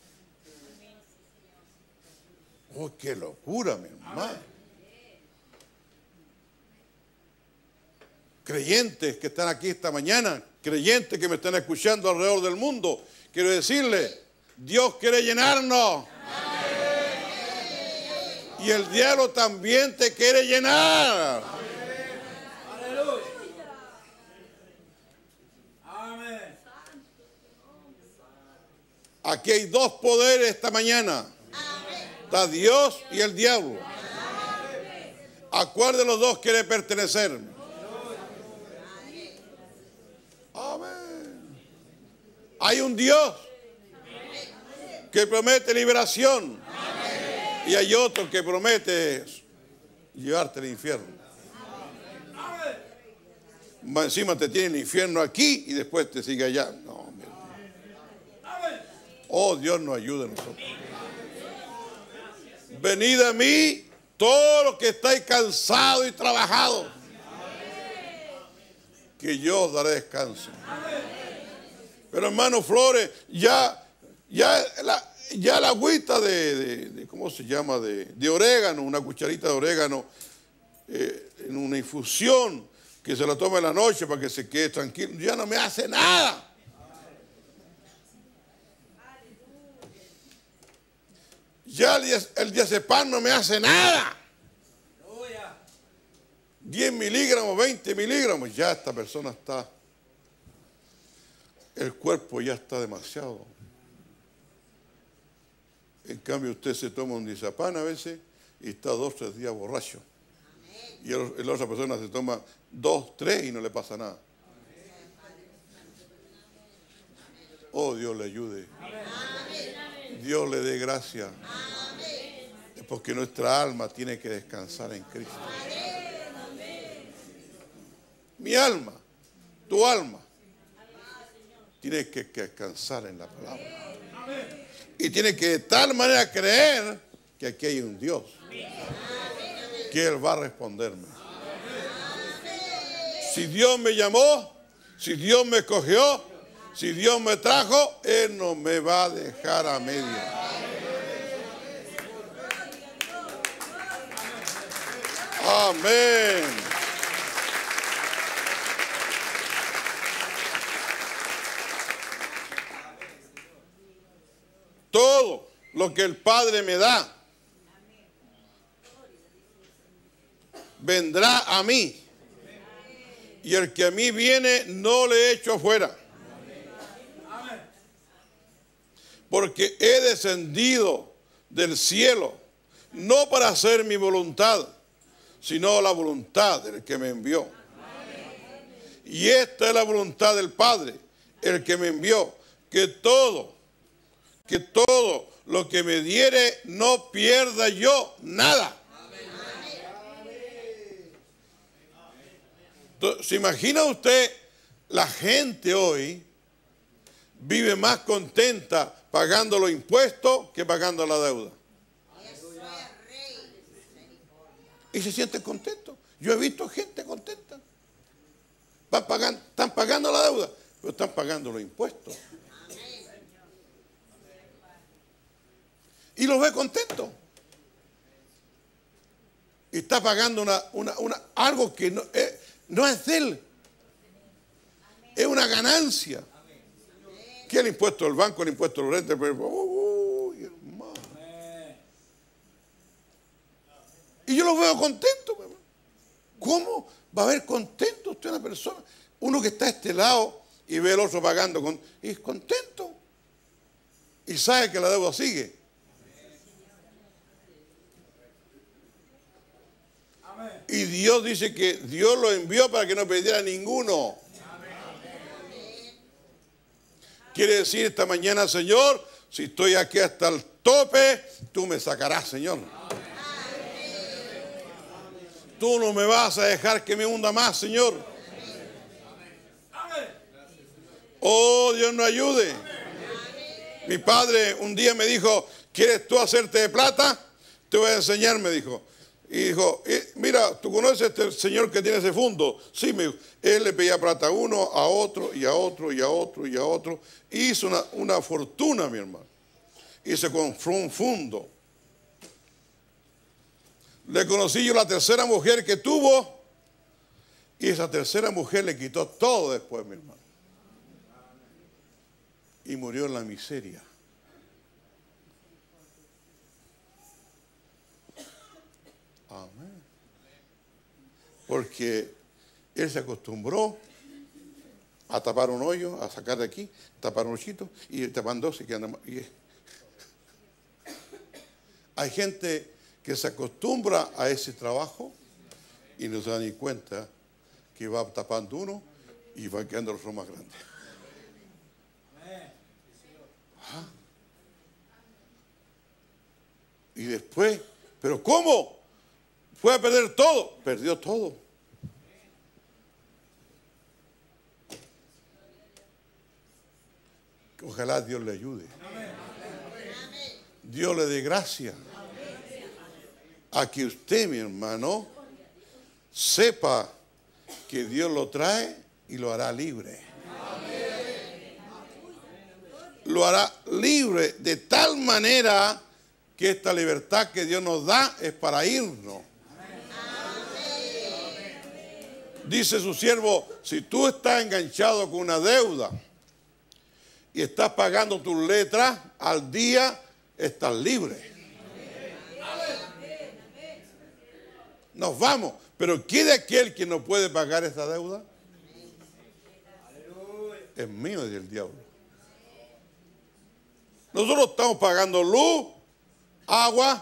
Oh, qué locura, mi hermano. Creyentes que están aquí esta mañana, creyentes que me están escuchando alrededor del mundo, quiero decirles, Dios quiere llenarnos. Y el diablo también te quiere llenar. Aleluya. Amén. Aquí hay dos poderes esta mañana. Está Dios y el diablo. ¿A cuál de los dos quiere pertenecer? Amén. Hay un Dios que promete liberación. Y hay otro que promete llevarte al infierno. Más encima te tiene el infierno aquí y después te sigue allá. No, oh, Dios nos ayude a nosotros. Venid a mí, todos los que estáis cansados y trabajados, que yo os daré descanso. Pero hermano Flores, ya la agüita de ¿cómo se llama? De orégano, una cucharita de orégano en una infusión que se la toma en la noche para que se quede tranquilo, ya no me hace nada. Ya el diazepam no me hace nada. 10 miligramos, 20 miligramos, ya esta persona está, el cuerpo ya está demasiado. En cambio usted se toma un diazepam a veces y está 2 o 3 días borracho. Y la otra persona se toma 2, 3 y no le pasa nada. Oh, Dios le ayude. Dios le dé gracia. Es porque nuestra alma tiene que descansar en Cristo. Mi alma, tu alma, tiene que descansar en la palabra. Y tiene que de tal manera creer que aquí hay un Dios, que Él va a responderme. Si Dios me llamó, si Dios me escogió, Si Dios me trajo, Él no me va a dejar a media. Amén. Todo lo que el Padre me da vendrá a mí. Y el que a mí viene no le echo afuera. Porque he descendido del cielo no para hacer mi voluntad, sino la voluntad del que me envió. Y esta es la voluntad del Padre, el que me envió, que todo lo que me diere no pierda yo nada. Entonces, ¿se imagina usted? La gente hoy vive más contenta pagando los impuestos que pagando la deuda. Y se sienten contentos. Yo he visto gente contenta. Están pagando la deuda, pero están pagando los impuestos. Y los ve contentos. Y está pagando algo que no es de él. Es una ganancia. ¿Qué es el impuesto del banco, el impuesto del renta? Uy, hermano. Y yo los veo contentos. ¿Cómo va a ver contento usted una persona? Uno que está a este lado y ve al otro pagando y es contento. Y sabe que la deuda sigue. Y Dios dice que Dios lo envió para que no perdiera ninguno. Quiere decir esta mañana, Señor, si estoy aquí hasta el tope, tú me sacarás, Señor. Tú no me vas a dejar que me hunda más, Señor. Oh, Dios nos ayude. Mi padre un día me dijo, ¿quieres tú hacerte de plata? Te voy a enseñar, me dijo. Y dijo, mira, ¿tú conoces a este señor que tiene ese fondo? Sí, me dijo. Él le pedía plata a uno, a otro, y a otro, y a otro, y a otro. Hizo una fortuna, mi hermano. Y se compró un fondo. Le conocí yo la tercera mujer que tuvo. Y esa tercera mujer le quitó todo después, mi hermano. Y murió en la miseria. Amén. Porque él se acostumbró a tapar un hoyo, a sacar de aquí, tapar un hoyito y tapan dos y quedan. Hay gente que se acostumbra a ese trabajo y no se da ni cuenta que va tapando uno y va quedando los más grandes. ¿Ah? Y después, ¿pero cómo? Fue a perder todo. Perdió todo. Ojalá Dios le ayude. Dios le dé gracia a que usted, mi hermano, sepa que Dios lo trae y lo hará libre. Lo hará libre de tal manera que esta libertad que Dios nos da es para irnos. Dice su siervo, si tú estás enganchado con una deuda y estás pagando tus letras al día, estás libre. Nos vamos, pero ¿quién es aquel que no puede pagar esa deuda? Es mío y del diablo. Nosotros estamos pagando luz, agua,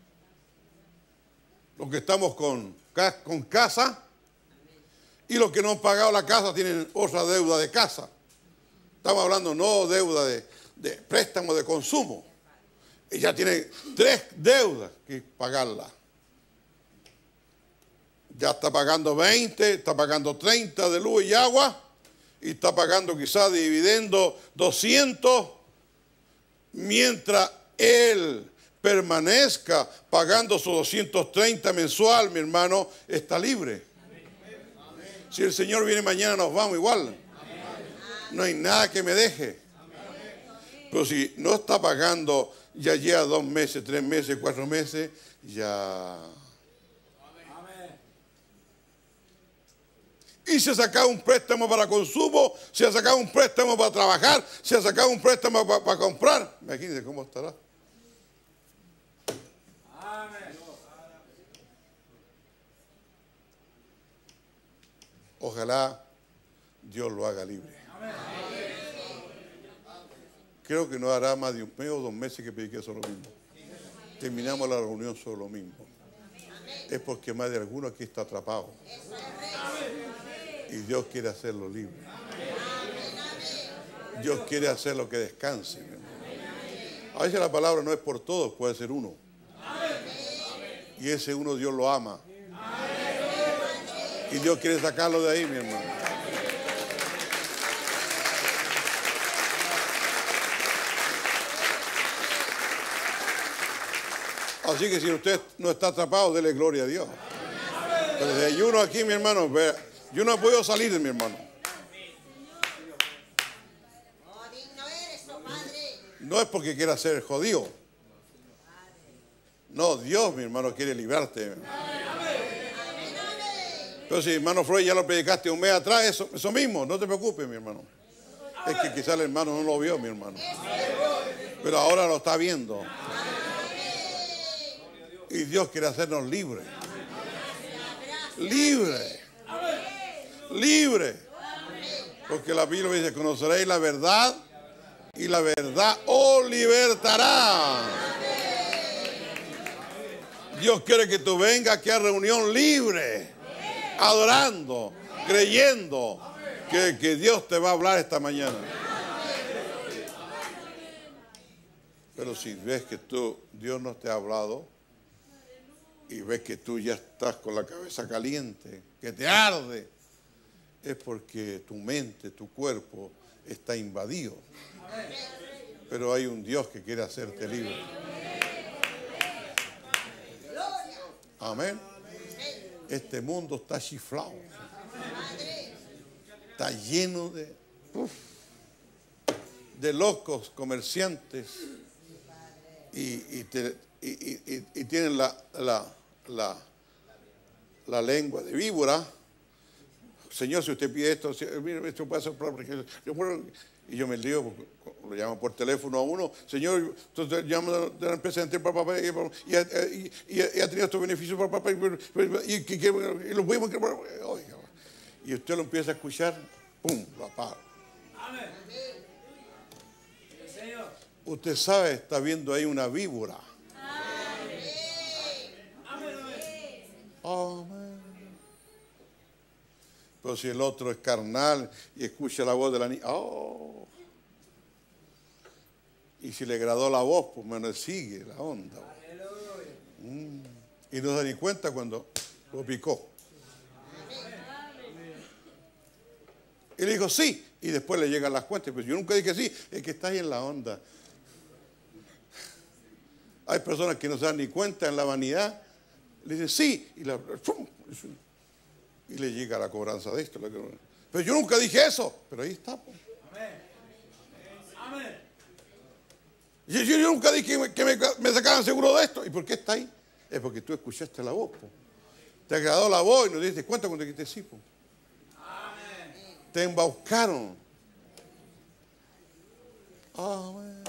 los que estamos con casa. Y los que no han pagado la casa tienen otra deuda de casa. Estamos hablando no deuda de préstamo de consumo. Y ya tienen 3 deudas que pagarla. Ya está pagando 20, está pagando 30 de luz y agua. Y está pagando quizás dividendo 200. Mientras él permanezca pagando sus 230 mensual, mi hermano, está libre. Si el Señor viene mañana, nos vamos igual. No hay nada que me deje. Pero si no está pagando, ya lleva 2 meses, 3 meses, 4 meses, ya. Y se ha sacado un préstamo para consumo, se ha sacado un préstamo para trabajar, se ha sacado un préstamo para comprar. Imagínense cómo estará. Ojalá Dios lo haga libre. Creo que no hará más de 1 mes o 2 meses que prediqué sobre lo mismo. Terminamos la reunión sobre lo mismo. Es porque más de alguno aquí está atrapado. Y Dios quiere hacerlo libre. Dios quiere hacerlo que descanse. A veces la palabra no es por todos, puede ser uno. Y ese uno Dios lo ama. Y Dios quiere sacarlo de ahí, mi hermano. Así que si usted no está atrapado, dele gloria a Dios. Pero si hay uno aquí, mi hermano, yo no he podido salir de mi hermano. No es porque quiera ser jodido. No, Dios, mi hermano, quiere librarte. Pero si hermano Freud ya lo predicaste 1 mes atrás, eso mismo, no te preocupes, mi hermano. Es que quizás el hermano no lo vio, mi hermano. Pero ahora lo está viendo. Y Dios quiere hacernos libres. Libre. Libre. Porque la Biblia dice, conoceréis la verdad y la verdad os libertará. Dios quiere que tú vengas aquí a reunión libre, adorando, creyendo que Dios te va a hablar esta mañana. Pero si ves que Dios no te ha hablado, y ves que tú ya estás con la cabeza caliente, que te arde, es porque tu mente, tu cuerpo está invadido. Pero hay un Dios que quiere hacerte libre. Amén. Este mundo está chiflado. Está lleno de locos comerciantes y tienen la lengua de víbora. Señor, si usted pide esto, mire, esto puede ser porque y yo me lío, lo llamo por teléfono a uno. Señor, entonces llamo de la empresa de papá y ha tenido estos beneficios para papá y lo podemos. Oiga, y usted lo empieza a escuchar, ¡pum!, lo apaga. Amén. Usted sabe, está viendo ahí una víbora. Amén. Pero si el otro es carnal y escucha la voz de la niña, ¡oh! Y si le agradó la voz, pues menos sigue la onda. Y no se da ni cuenta cuando lo picó. Y le dijo sí, y después le llegan las cuentas. Pues yo nunca dije sí, es que está ahí en la onda. Hay personas que no se dan ni cuenta en la vanidad. Le dice sí, y le llega la cobranza de esto. Pero yo nunca dije eso, pero ahí está. Pues. Amén. Yo nunca dije que me sacaran seguro de esto. ¿Y por qué está ahí? Es porque tú escuchaste la voz. Po. Te agradó la voz y no te diste cuenta cuando dijiste sí. Po. Amén. Te embaucaron. Amén.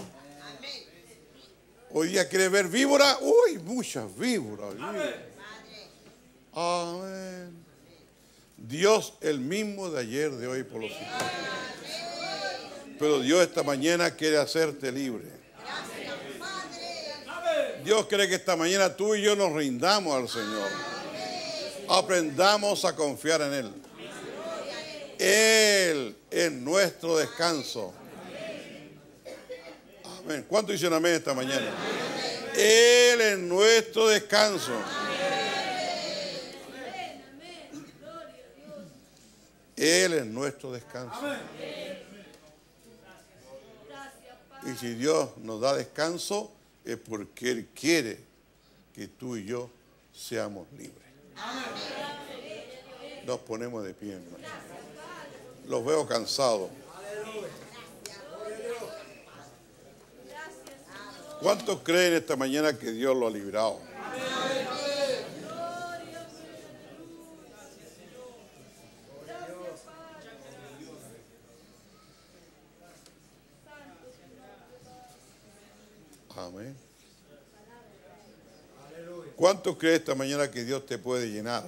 Hoy día quieres ver víbora. Uy, muchas víboras. Amén. Amén. Dios el mismo de ayer, de hoy, por los siglos. Pero Dios esta mañana quiere hacerte libre. Dios quiere que esta mañana tú y yo nos rindamos al Señor. Aprendamos a confiar en Él. Él es nuestro descanso. Amén. ¿Cuánto dicen amén esta mañana? Él es nuestro descanso. Él es nuestro descanso. Y si Dios nos da descanso, es porque Él quiere que tú y yo seamos libres. Nos ponemos de pie, hermano. Los veo cansados. ¿Cuántos creen esta mañana que Dios lo ha librado? Amén. ¿Cuántos creen esta mañana que Dios te puede llenar?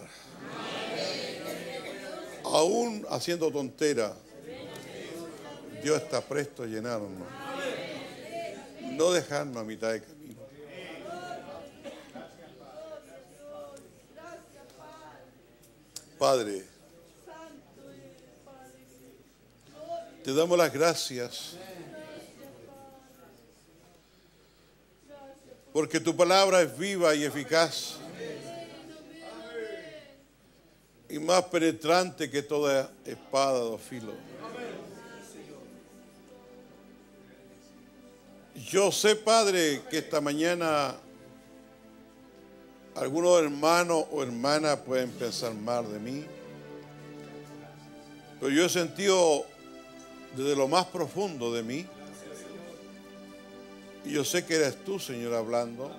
Aún haciendo tontera, Dios está presto a llenarnos. No dejarnos a mitad de camino. Padre, te damos las gracias porque tu palabra es viva y eficaz y más penetrante que toda espada de dos filos. Yo sé, Padre, que esta mañana algunos hermanos o hermanas pueden pensar mal de mí, pero yo he sentido desde lo más profundo de mí, y yo sé que eres tú, Señor, hablando,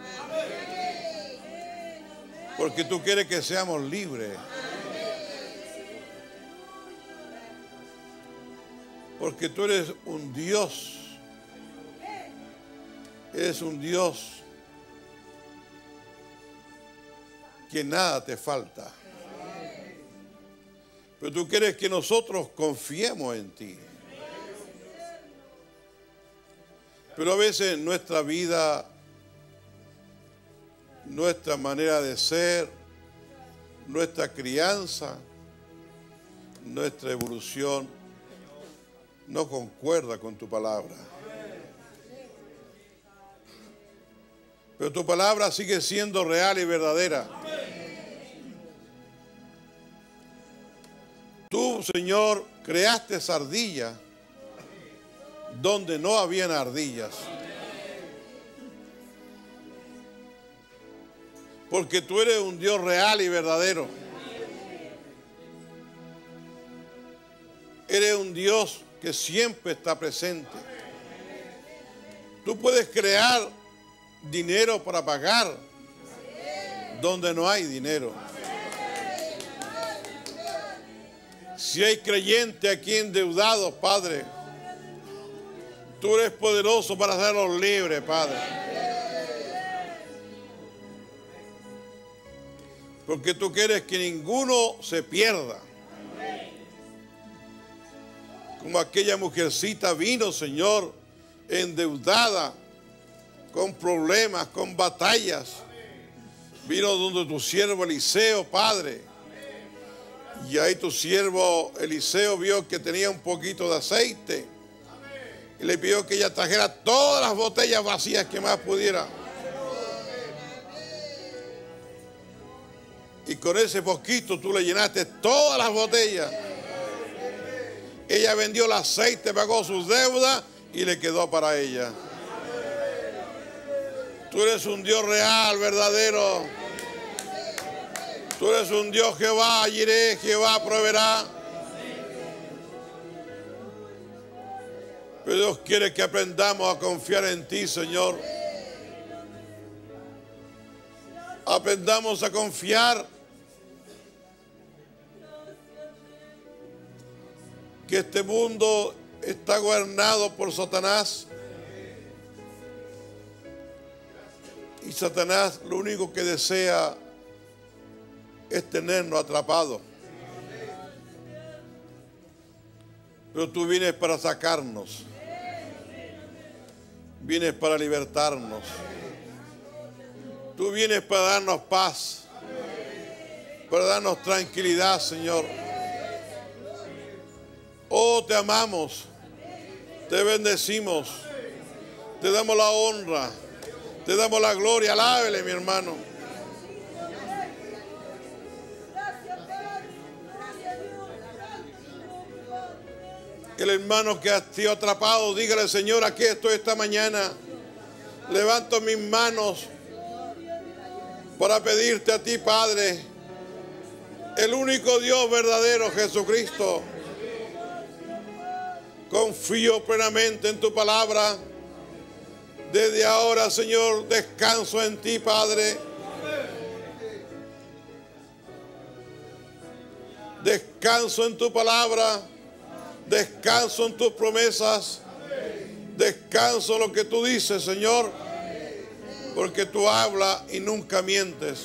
porque tú quieres que seamos libres, porque tú eres un Dios. Eres un Dios que nada te falta. Pero tú quieres que nosotros confiemos en ti. Pero a veces nuestra vida, nuestra manera de ser, nuestra crianza, nuestra evolución no concuerda con tu palabra. Pero tu palabra sigue siendo real y verdadera. Tú, Señor, creaste ardillas donde no habían ardillas. Porque tú eres un Dios real y verdadero. Eres un Dios que siempre está presente. Tú puedes crear dinero para pagar donde no hay dinero. Si hay creyentes aquí endeudados, Padre, tú eres poderoso para hacerlos libres, Padre. Porque tú quieres que ninguno se pierda. Como aquella mujercita vino, Señor, endeudada, con problemas, con batallas. Vino donde tu siervo Eliseo, Padre. Y ahí tu siervo Eliseo vio que tenía un poquito de aceite. Y le pidió que ella trajera todas las botellas vacías que más pudiera. Y con ese poquito tú le llenaste todas las botellas. Ella vendió el aceite, pagó sus deudas y le quedó para ella. Tú eres un Dios real, verdadero. Tú eres un Dios Jehová, Jireh, Jehová proveerá. Pero Dios quiere que aprendamos a confiar en ti, Señor. Aprendamos a confiar que este mundo está gobernado por Satanás. Y Satanás lo único que desea es tenernos atrapados. Pero tú vienes para sacarnos. Vienes para libertarnos. Tú vienes para darnos paz. Para darnos tranquilidad, Señor. Oh, te amamos. Te bendecimos. Te damos la honra. Te damos la gloria, alábele, mi hermano. El hermano que ha sido atrapado, dígale, Señor, aquí estoy esta mañana. Levanto mis manos para pedirte a ti, Padre, el único Dios verdadero, Jesucristo. Confío plenamente en tu palabra. Desde ahora, Señor, descanso en ti, Padre. Descanso en tu palabra. Descanso en tus promesas. Descanso en lo que tú dices, Señor. Porque tú hablas y nunca mientes.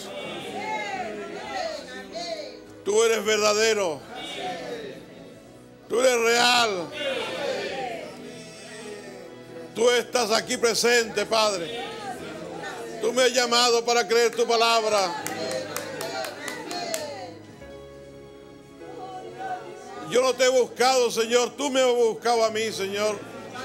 Tú eres verdadero. Tú eres real. Tú estás aquí presente, Padre. Tú me has llamado para creer tu palabra. Yo no te he buscado, Señor. Tú me has buscado a mí, Señor.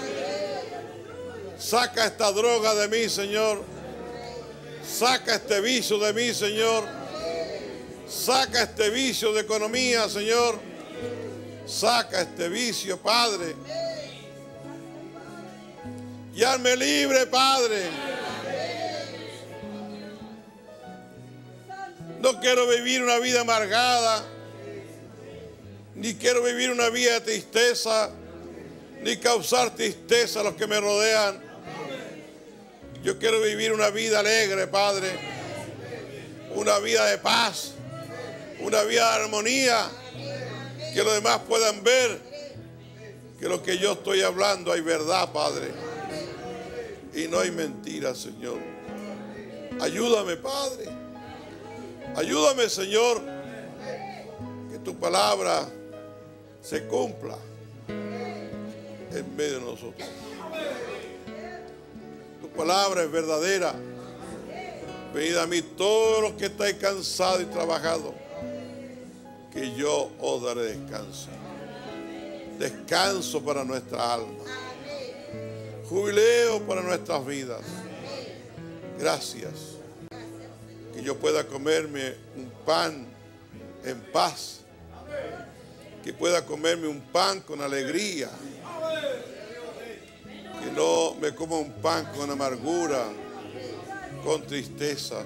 Saca esta droga de mí, Señor. Saca este vicio de mí, Señor. Saca este vicio de economía, Señor. Saca este vicio, Padre. Y hazme libre, Padre. No quiero vivir una vida amargada, ni quiero vivir una vida de tristeza, ni causar tristeza a los que me rodean. Yo quiero vivir una vida alegre, Padre. Una vida de paz, una vida de armonía, que los demás puedan ver que lo que yo estoy hablando hay verdad, Padre. Y no hay mentira, Señor. Ayúdame, Padre. Ayúdame, Señor, que tu palabra se cumpla en medio de nosotros. Tu palabra es verdadera. Venid a mí todos los que estáis cansados y trabajados, que yo os daré descanso. Descanso para nuestra alma. Jubileo para nuestras vidas. Gracias. Que yo pueda comerme un pan en paz. Que pueda comerme un pan con alegría. Que no me coma un pan con amargura, con tristezas.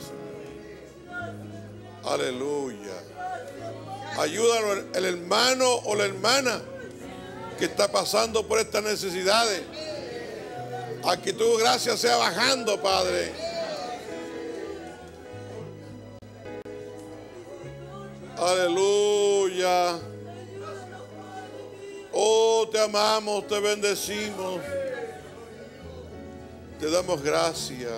Aleluya. Ayúdanos el hermano o la hermana que está pasando por estas necesidades. A que tu gracia sea bajando, Padre. Aleluya. Oh, te amamos, te bendecimos. Te damos gracia.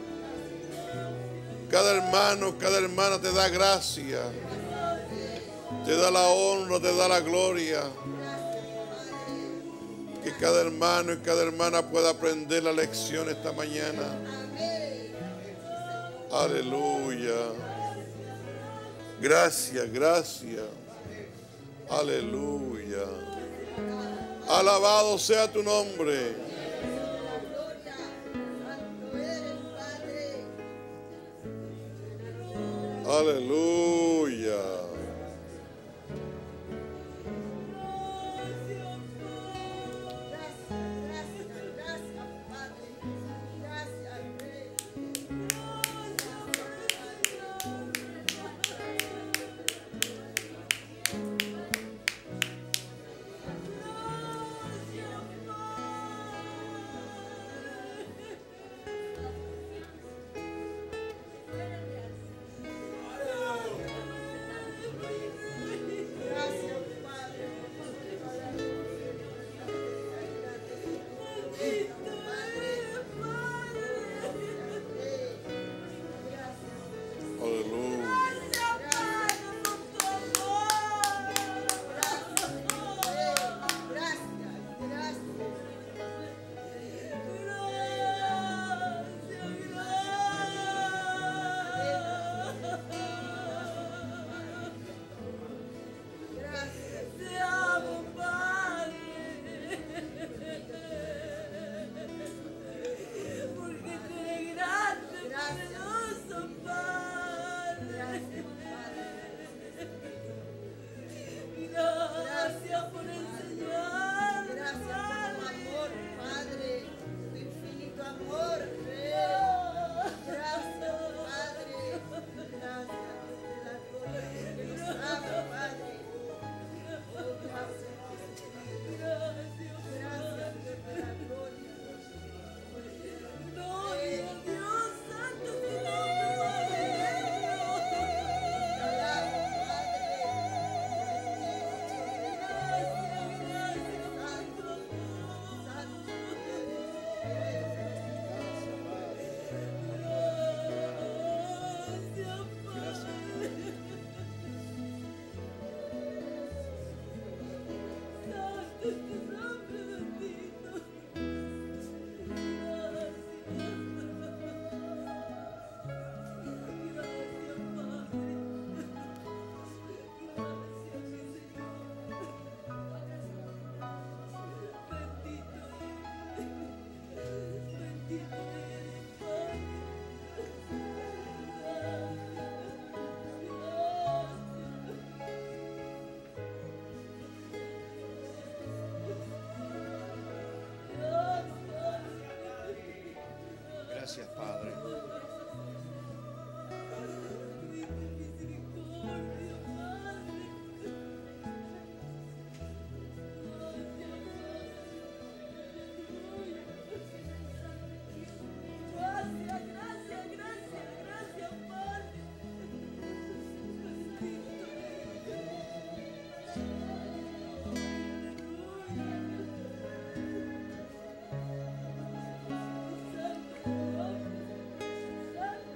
Cada hermano, cada hermana te da gracia. Te da la honra, te da la gloria. Que cada hermano y cada hermana pueda aprender la lección esta mañana. Aleluya. Gracias, gracias. Aleluya. Alabado sea tu nombre. Aleluya.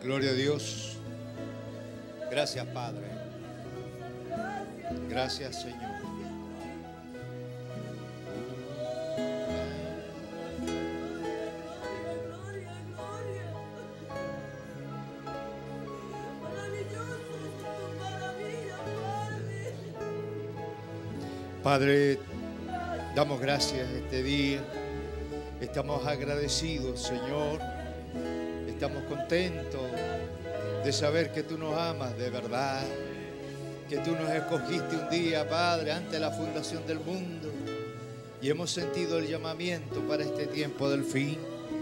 Gloria a Dios. Gracias, Padre. Gracias, Señor. Padre, damos gracias este día. Estamos agradecidos, Señor. Estamos contentos de saber que tú nos amas de verdad, que tú nos escogiste un día, Padre, antes de la fundación del mundo, y hemos sentido el llamamiento para este tiempo del fin.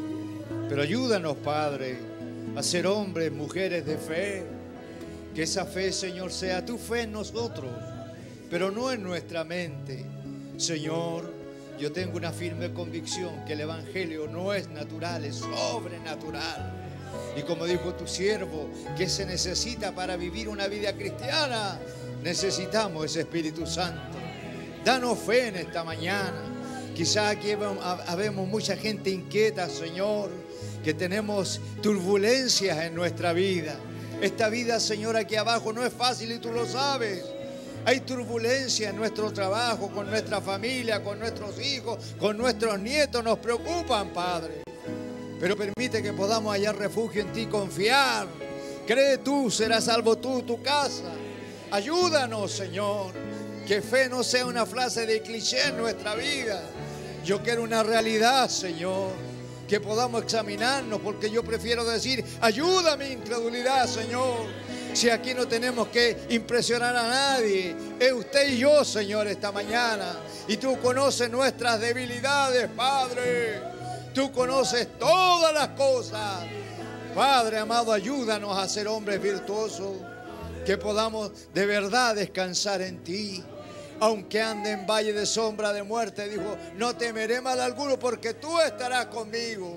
Pero ayúdanos, Padre, a ser hombres, mujeres de fe, que esa fe, Señor, sea tu fe en nosotros, pero no en nuestra mente. Señor, yo tengo una firme convicción que el Evangelio no es natural, es sobrenatural. Y como dijo tu siervo, que se necesita para vivir una vida cristiana, necesitamos ese Espíritu Santo. Danos fe en esta mañana. Quizás aquí habemos mucha gente inquieta, Señor, que tenemos turbulencias en nuestra vida. Esta vida, Señor, aquí abajo no es fácil y tú lo sabes. Hay turbulencia en nuestro trabajo, con nuestra familia, con nuestros hijos, con nuestros nietos. Nos preocupan, Padre. Pero permite que podamos hallar refugio en ti, confiar. Cree tú, serás salvo tú, tu casa. Ayúdanos, Señor. Que fe no sea una frase de cliché en nuestra vida. Yo quiero una realidad, Señor. Que podamos examinarnos, porque yo prefiero decir, ayuda mi incredulidad, Señor. Si aquí no tenemos que impresionar a nadie, es usted y yo, Señor, esta mañana. Y tú conoces nuestras debilidades, Padre. Tú conoces todas las cosas. Padre amado, ayúdanos a ser hombres virtuosos, que podamos de verdad descansar en ti. Aunque ande en valle de sombra de muerte, dijo, no temeré mal alguno porque tú estarás conmigo.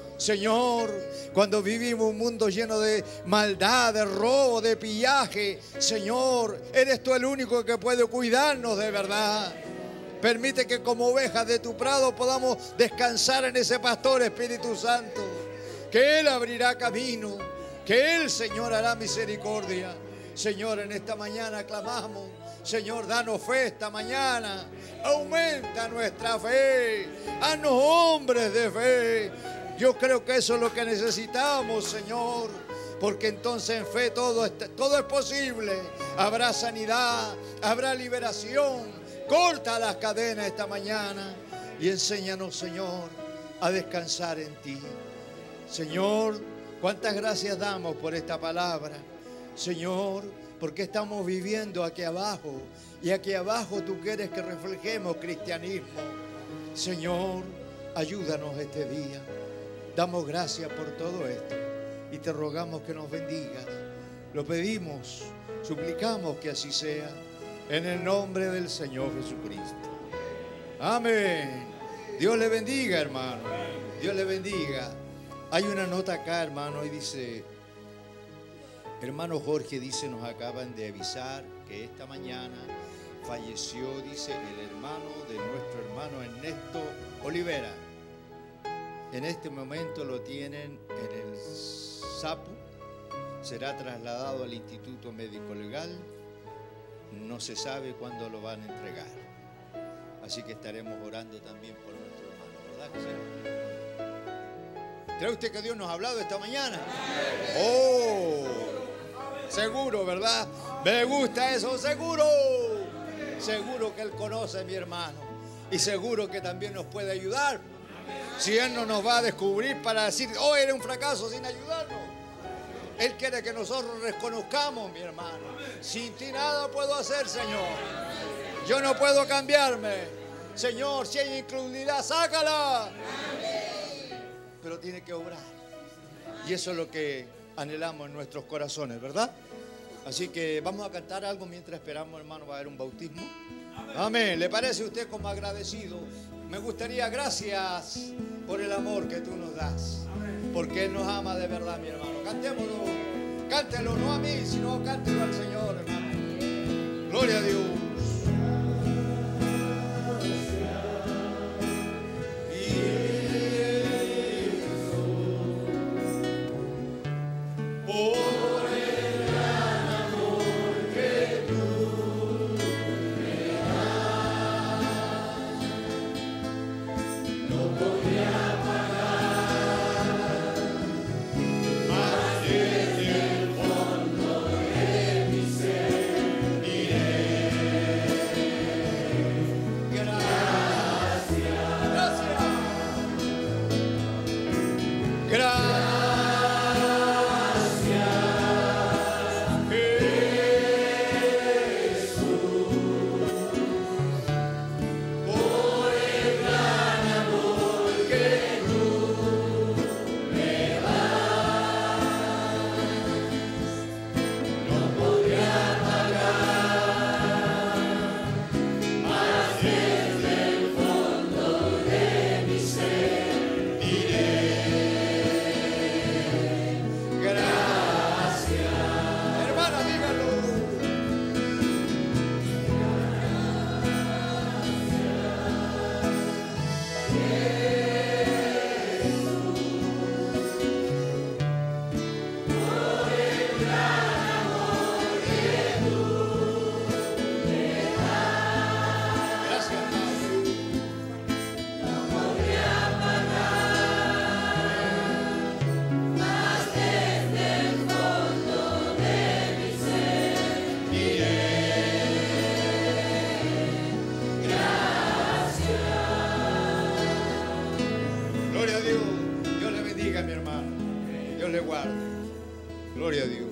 Señor, cuando vivimos un mundo lleno de maldad, de robo, de pillaje, Señor, eres tú el único que puede cuidarnos de verdad. Permite que como ovejas de tu prado podamos descansar en ese pastor, Espíritu Santo. Que Él abrirá camino, que Él, Señor, hará misericordia. Señor, en esta mañana clamamos. Señor, danos fe esta mañana. Aumenta nuestra fe. Haznos hombres de fe. Yo creo que eso es lo que necesitamos, Señor. Porque entonces en fe todo es posible. Habrá sanidad, habrá liberación. Corta las cadenas esta mañana. Y enséñanos, Señor, a descansar en ti. Señor, cuántas gracias damos por esta palabra. Señor, porque estamos viviendo aquí abajo. Y aquí abajo tú quieres que reflejemos cristianismo. Señor, ayúdanos este día. Damos gracias por todo esto. Y te rogamos que nos bendigas. Lo pedimos, suplicamos que así sea. En el nombre del Señor Jesucristo. Amén. Dios le bendiga, hermano. Dios le bendiga. Hay una nota acá, hermano, y dice... Hermano Jorge, dice, nos acaban de avisar que esta mañana falleció, dice, el hermano de nuestro hermano Ernesto Olivera. En este momento lo tienen en el SAPU, será trasladado al Instituto Médico Legal, no se sabe cuándo lo van a entregar. Así que estaremos orando también por nuestro hermano, ¿verdad que sí? ¿Cree usted que Dios nos ha hablado esta mañana? ¡Oh! Seguro, ¿verdad? Me gusta eso, seguro. Seguro que Él conoce a mi hermano. Y seguro que también nos puede ayudar. Si Él no nos va a descubrir para decir, oh, eres un fracaso sin ayudarnos. Él quiere que nosotros reconozcamos, mi hermano. Sin ti nada puedo hacer, Señor. Yo no puedo cambiarme. Señor, si hay incredulidad, sácala. Pero tiene que obrar. Y eso es lo que anhelamos en nuestros corazones, ¿verdad? Así que vamos a cantar algo mientras esperamos, hermano, va a haber un bautismo. Amén. ¿Le parece a usted como agradecido? Me gustaría, gracias por el amor que tú nos das, porque Él nos ama de verdad, mi hermano. Cantémoslo, cántelo no a mí, sino cántelo al Señor, hermano. Gloria a Dios. Bendiga a mi hermano. Dios le guarde. Gloria a Dios.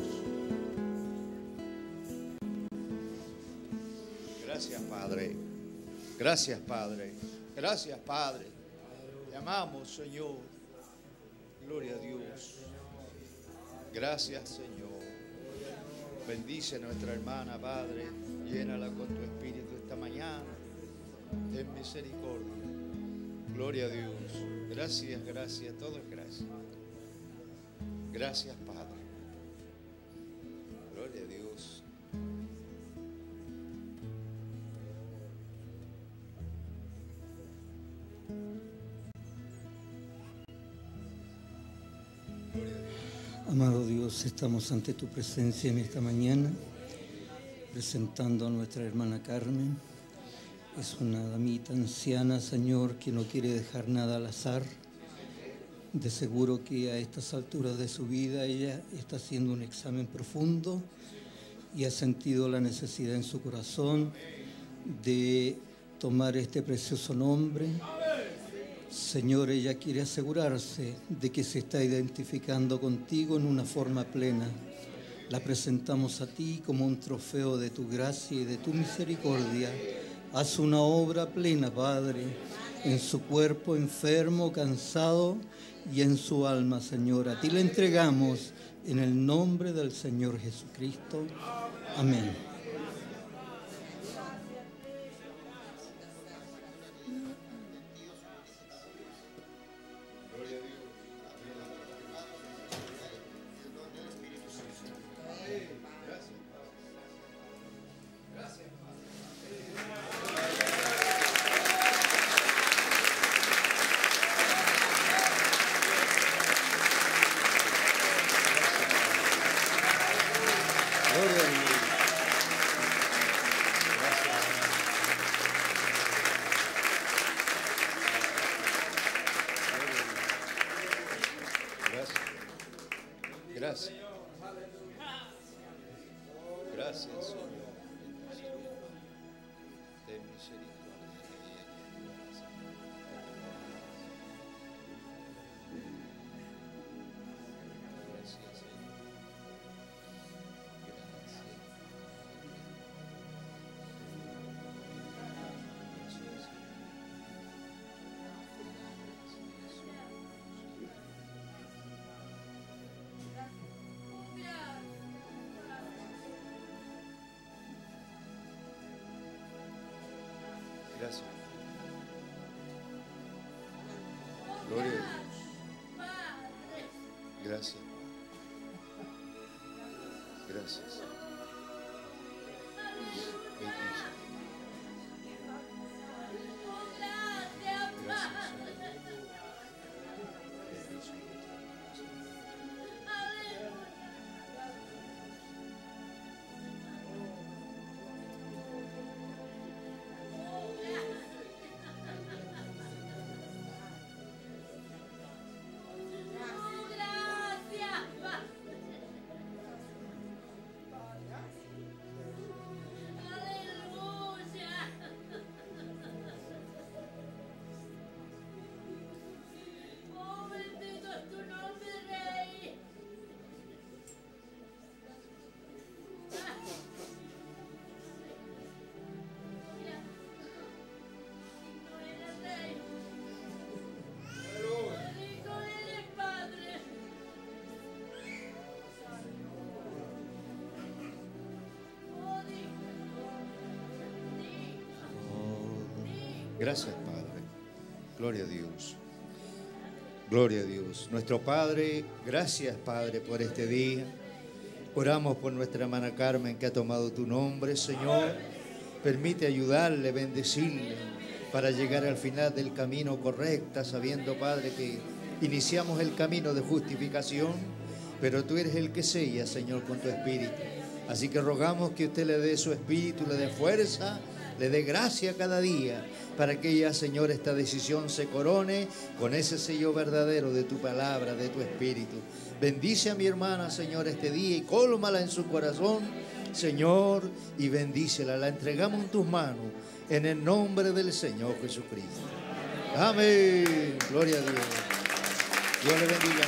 Gracias, Padre. Gracias, Padre. Gracias, Padre. Te amamos, Señor. Gloria a Dios. Gracias, Señor. Bendice a nuestra hermana, Padre. Llénala con tu espíritu esta mañana. Ten misericordia. Gloria a Dios. Gracias, gracias. Todo es gracias. Gracias, Padre. Gloria a Dios. Amado Dios, estamos ante tu presencia en esta mañana, presentando a nuestra hermana Carmen. Es una damita anciana, Señor, que no quiere dejar nada al azar. De seguro que a estas alturas de su vida ella está haciendo un examen profundo y ha sentido la necesidad en su corazón de tomar este precioso nombre. Señor, ella quiere asegurarse de que se está identificando contigo en una forma plena. La presentamos a ti como un trofeo de tu gracia y de tu misericordia. Haz una obra plena, Padre, en su cuerpo enfermo, cansado y en su alma, Señor. A ti le entregamos en el nombre del Señor Jesucristo. Amén. Gracias. Gracias, Señor. Ten misericordia. Gracias, Señor. Gracias. Gloria a Dios. Gracias. Gracias. Gracias, Padre. Gloria a Dios. Gloria a Dios. Nuestro Padre, gracias, Padre, por este día. Oramos por nuestra hermana Carmen que ha tomado tu nombre, Señor. Permite ayudarle, bendecirle, para llegar al final del camino correcto, sabiendo, Padre, que iniciamos el camino de justificación, pero tú eres el que sella, Señor, con tu espíritu. Así que rogamos que usted le dé su espíritu, le dé fuerza, le dé gracia cada día, para que ella, Señor, esta decisión se corone con ese sello verdadero de tu palabra, de tu espíritu. Bendice a mi hermana, Señor, este día y cólmala en su corazón, Señor, y bendícela. La entregamos en tus manos, en el nombre del Señor Jesucristo. Amén. Gloria a Dios. Dios le bendiga.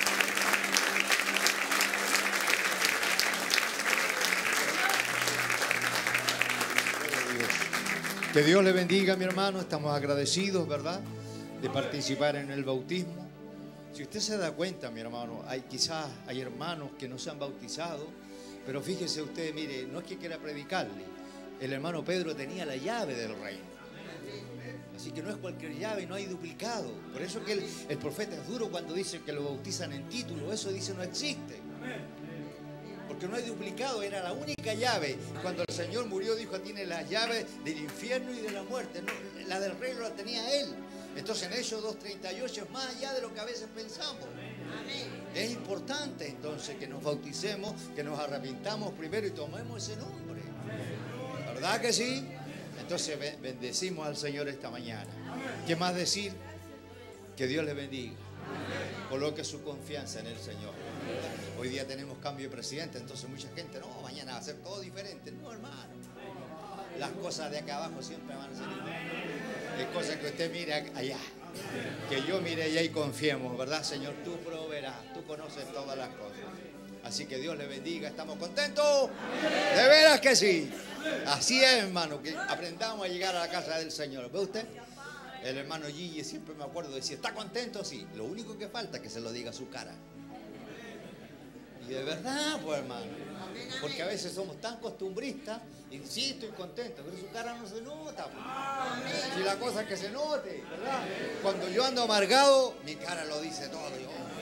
Que Dios le bendiga, mi hermano. Estamos agradecidos, ¿verdad?, de participar en el bautismo. Si usted se da cuenta, mi hermano, quizás hay hermanos que no se han bautizado, pero fíjese usted, mire, no es que quiera predicarle. El hermano Pedro tenía la llave del reino. Así que no es cualquier llave, no hay duplicado. Por eso que el profeta es duro cuando dice que lo bautizan en título. Eso dice no existe. Porque no hay duplicado, era la única llave. Cuando el Señor murió dijo, tiene las llaves del infierno y de la muerte. No, la del reino la tenía Él. Entonces en Hechos 2:38 es más allá de lo que a veces pensamos. Es importante entonces que nos bauticemos, que nos arrepintamos primero y tomemos ese nombre. ¿Verdad que sí? Entonces bendecimos al Señor esta mañana. ¿Qué más decir? Que Dios le bendiga. Coloque su confianza en el Señor. Hoy día tenemos cambio de presidente, entonces mucha gente, no, mañana va a ser todo diferente. No, hermano. Las cosas de acá abajo siempre van a ser igual. Hay cosas que usted mire allá, que yo mire allá y confiemos, ¿verdad, Señor? Tú proveerás, tú conoces todas las cosas. Así que Dios le bendiga. ¿Estamos contentos? De veras que sí. Así es, hermano, que aprendamos a llegar a la casa del Señor. ¿Ve usted? El hermano Gigi siempre me acuerdo decía, ¿está contento? Sí. Lo único que falta es que se lo diga a su cara. Y de verdad, pues, hermano. Porque a veces somos tan costumbristas y sí, estoy contento, pero su cara no se nota. Pues. Si la cosa es que se note, ¿verdad? Cuando yo ando amargado, mi cara lo dice todo.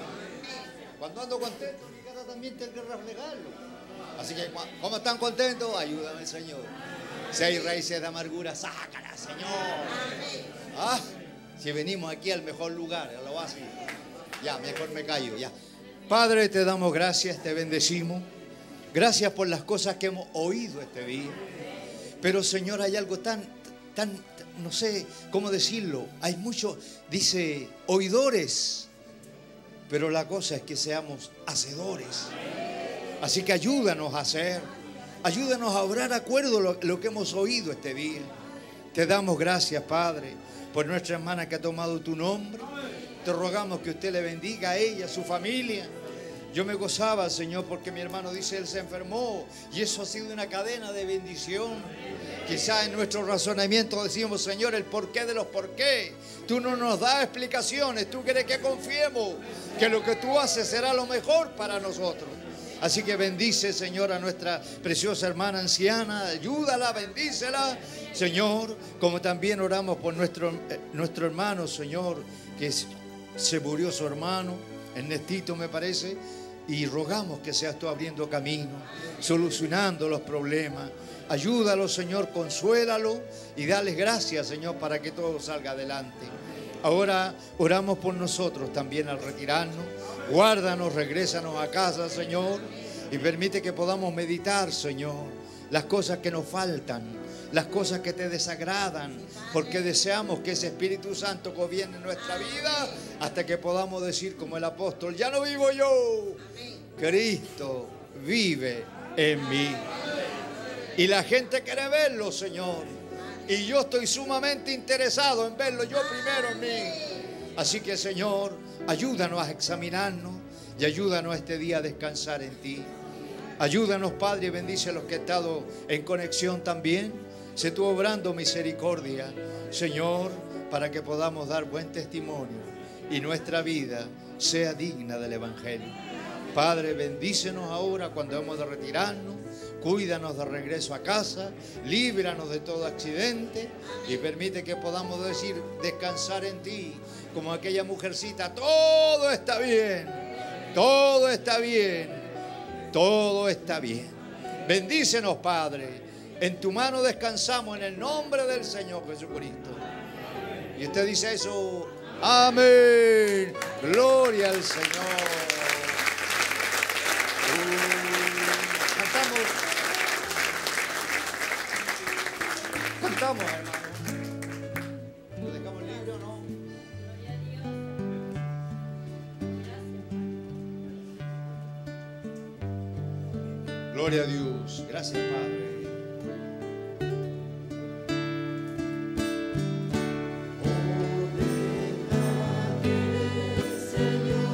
Cuando ando contento, mi cara también tiene que reflejarlo. Así que, ¿cómo están contentos? Ayúdame, Señor. Si hay raíces de amargura, sácalas, Señor. Ah, si venimos aquí al mejor lugar, al oasis, ya, mejor me callo, ya. Padre, te damos gracias, te bendecimos. Gracias por las cosas que hemos oído este día. Pero, Señor, hay algo tan, no sé cómo decirlo. Hay muchos, dice, oidores. Pero la cosa es que seamos hacedores. Así que ayúdanos a hacer. Ayúdanos a obrar de acuerdo a lo que hemos oído este día. Te damos gracias, Padre, por nuestra hermana que ha tomado tu nombre. Te rogamos que usted le bendiga a ella, a su familia. Yo me gozaba, Señor, porque mi hermano dice, él se enfermó. Y eso ha sido una cadena de bendición. Quizá en nuestro razonamiento decimos, Señor, el porqué de los porqué. Tú no nos das explicaciones. Tú quieres que confiemos que lo que tú haces será lo mejor para nosotros. Así que bendice, Señor, a nuestra preciosa hermana anciana. Ayúdala, bendícela, Señor. Como también oramos por nuestro hermano, Señor, que se murió su hermano, Ernestito me parece. Y rogamos que seas tú abriendo camino, solucionando los problemas. Ayúdalo, Señor, consuélalo y dales gracias, Señor, para que todo salga adelante. Ahora oramos por nosotros también al retirarnos. Guárdanos, regrésanos a casa, Señor, y permite que podamos meditar, Señor, las cosas que nos faltan, las cosas que te desagradan, porque deseamos que ese Espíritu Santo gobierne nuestra vida hasta que podamos decir como el apóstol, ya no vivo yo, Cristo vive en mí. Y la gente quiere verlo, Señor, y yo estoy sumamente interesado en verlo yo primero en mí. Así que, Señor, ayúdanos a examinarnos y ayúdanos este día a descansar en ti. Ayúdanos, Padre, y bendice a los que han estado en conexión también. Se tú obrando misericordia, Señor, para que podamos dar buen testimonio y nuestra vida sea digna del Evangelio. Padre, bendícenos ahora cuando hemos de retirarnos. Cuídanos de regreso a casa, líbranos de todo accidente y permite que podamos decir, descansar en ti, como aquella mujercita, todo está bien, todo está bien, todo está bien. Bendícenos, Padre, en tu mano descansamos en el nombre del Señor Jesucristo. Y usted dice eso, amén, gloria al Señor. Cantamos, hermano. ¿Lo dejamos libre o no? Gloria a Dios. Gracias, Padre. Señor.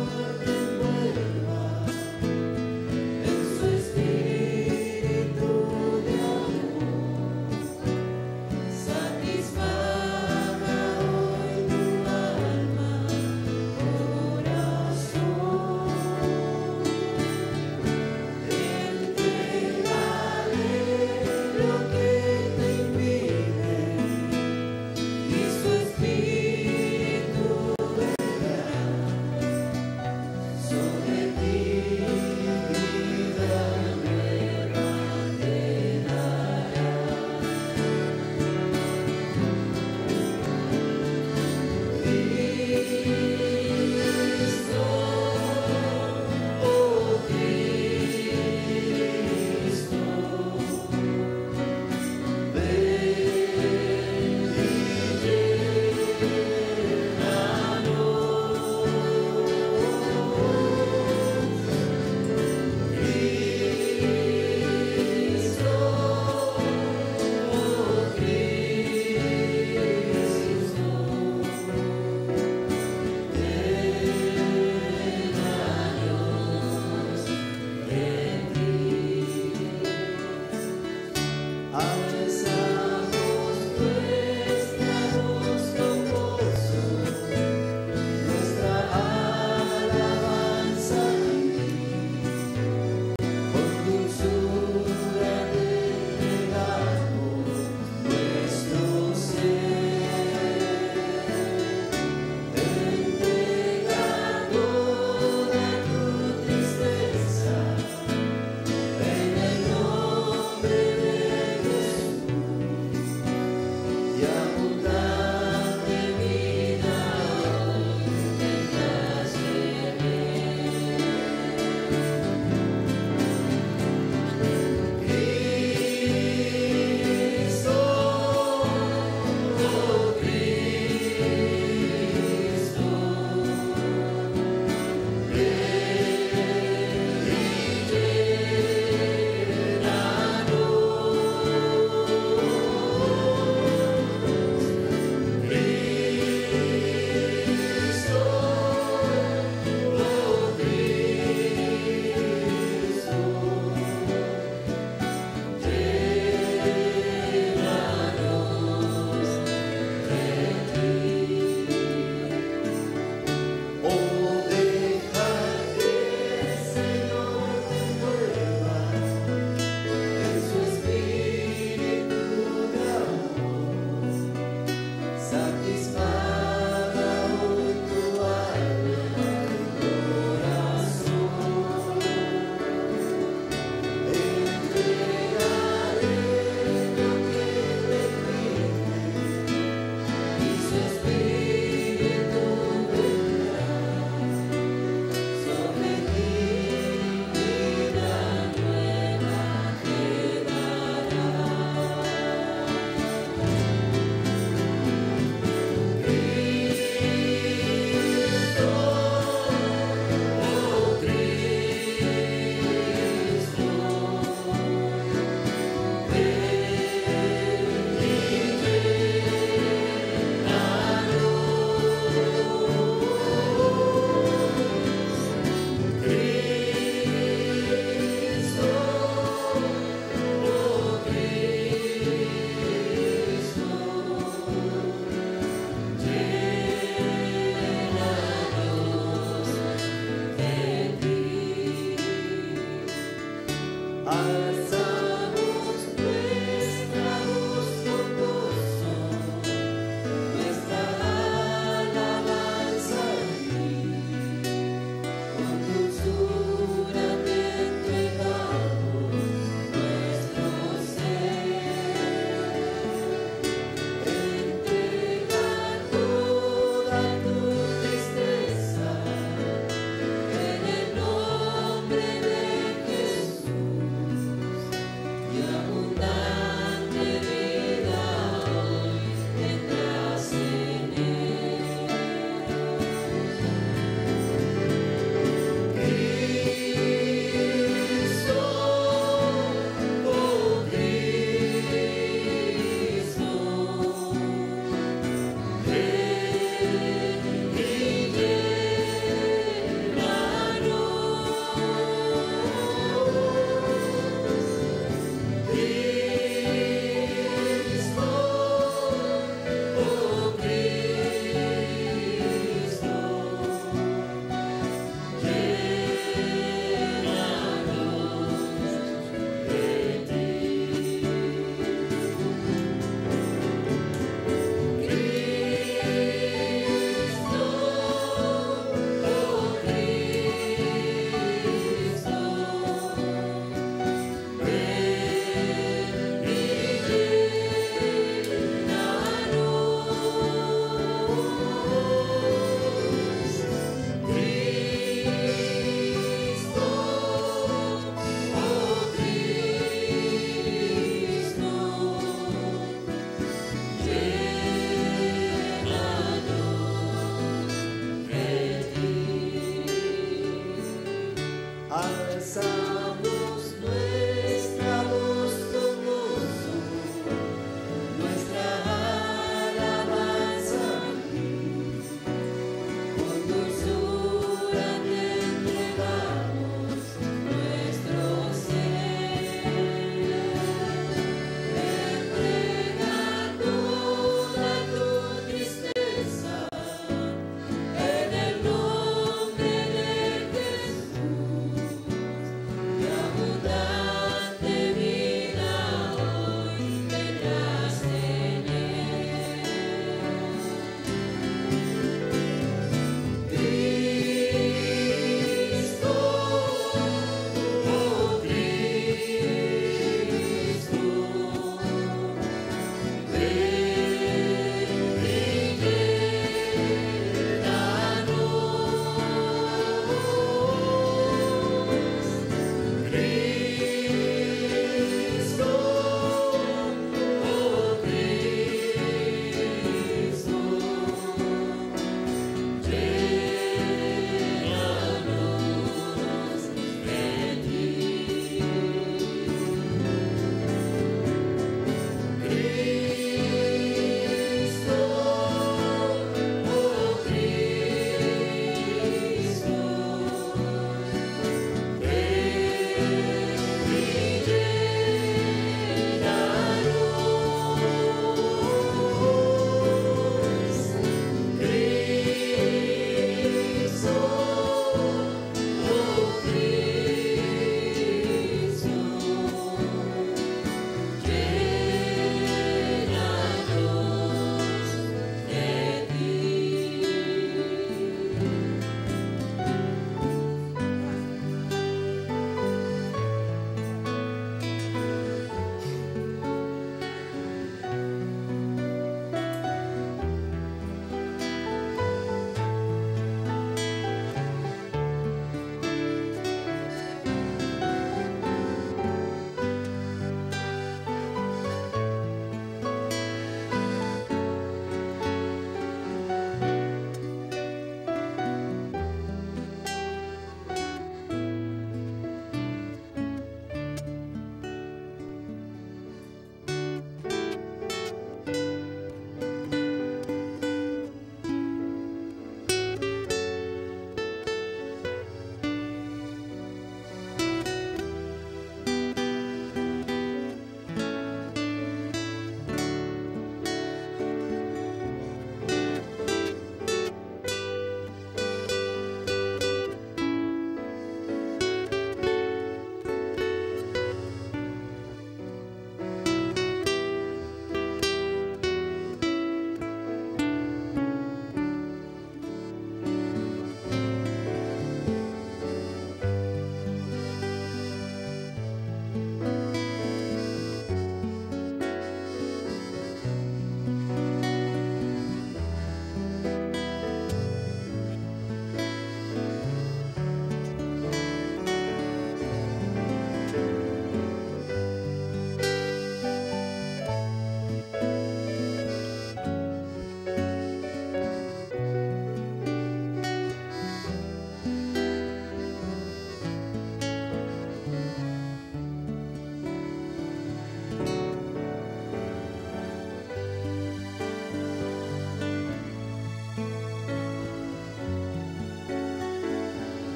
Aleluya.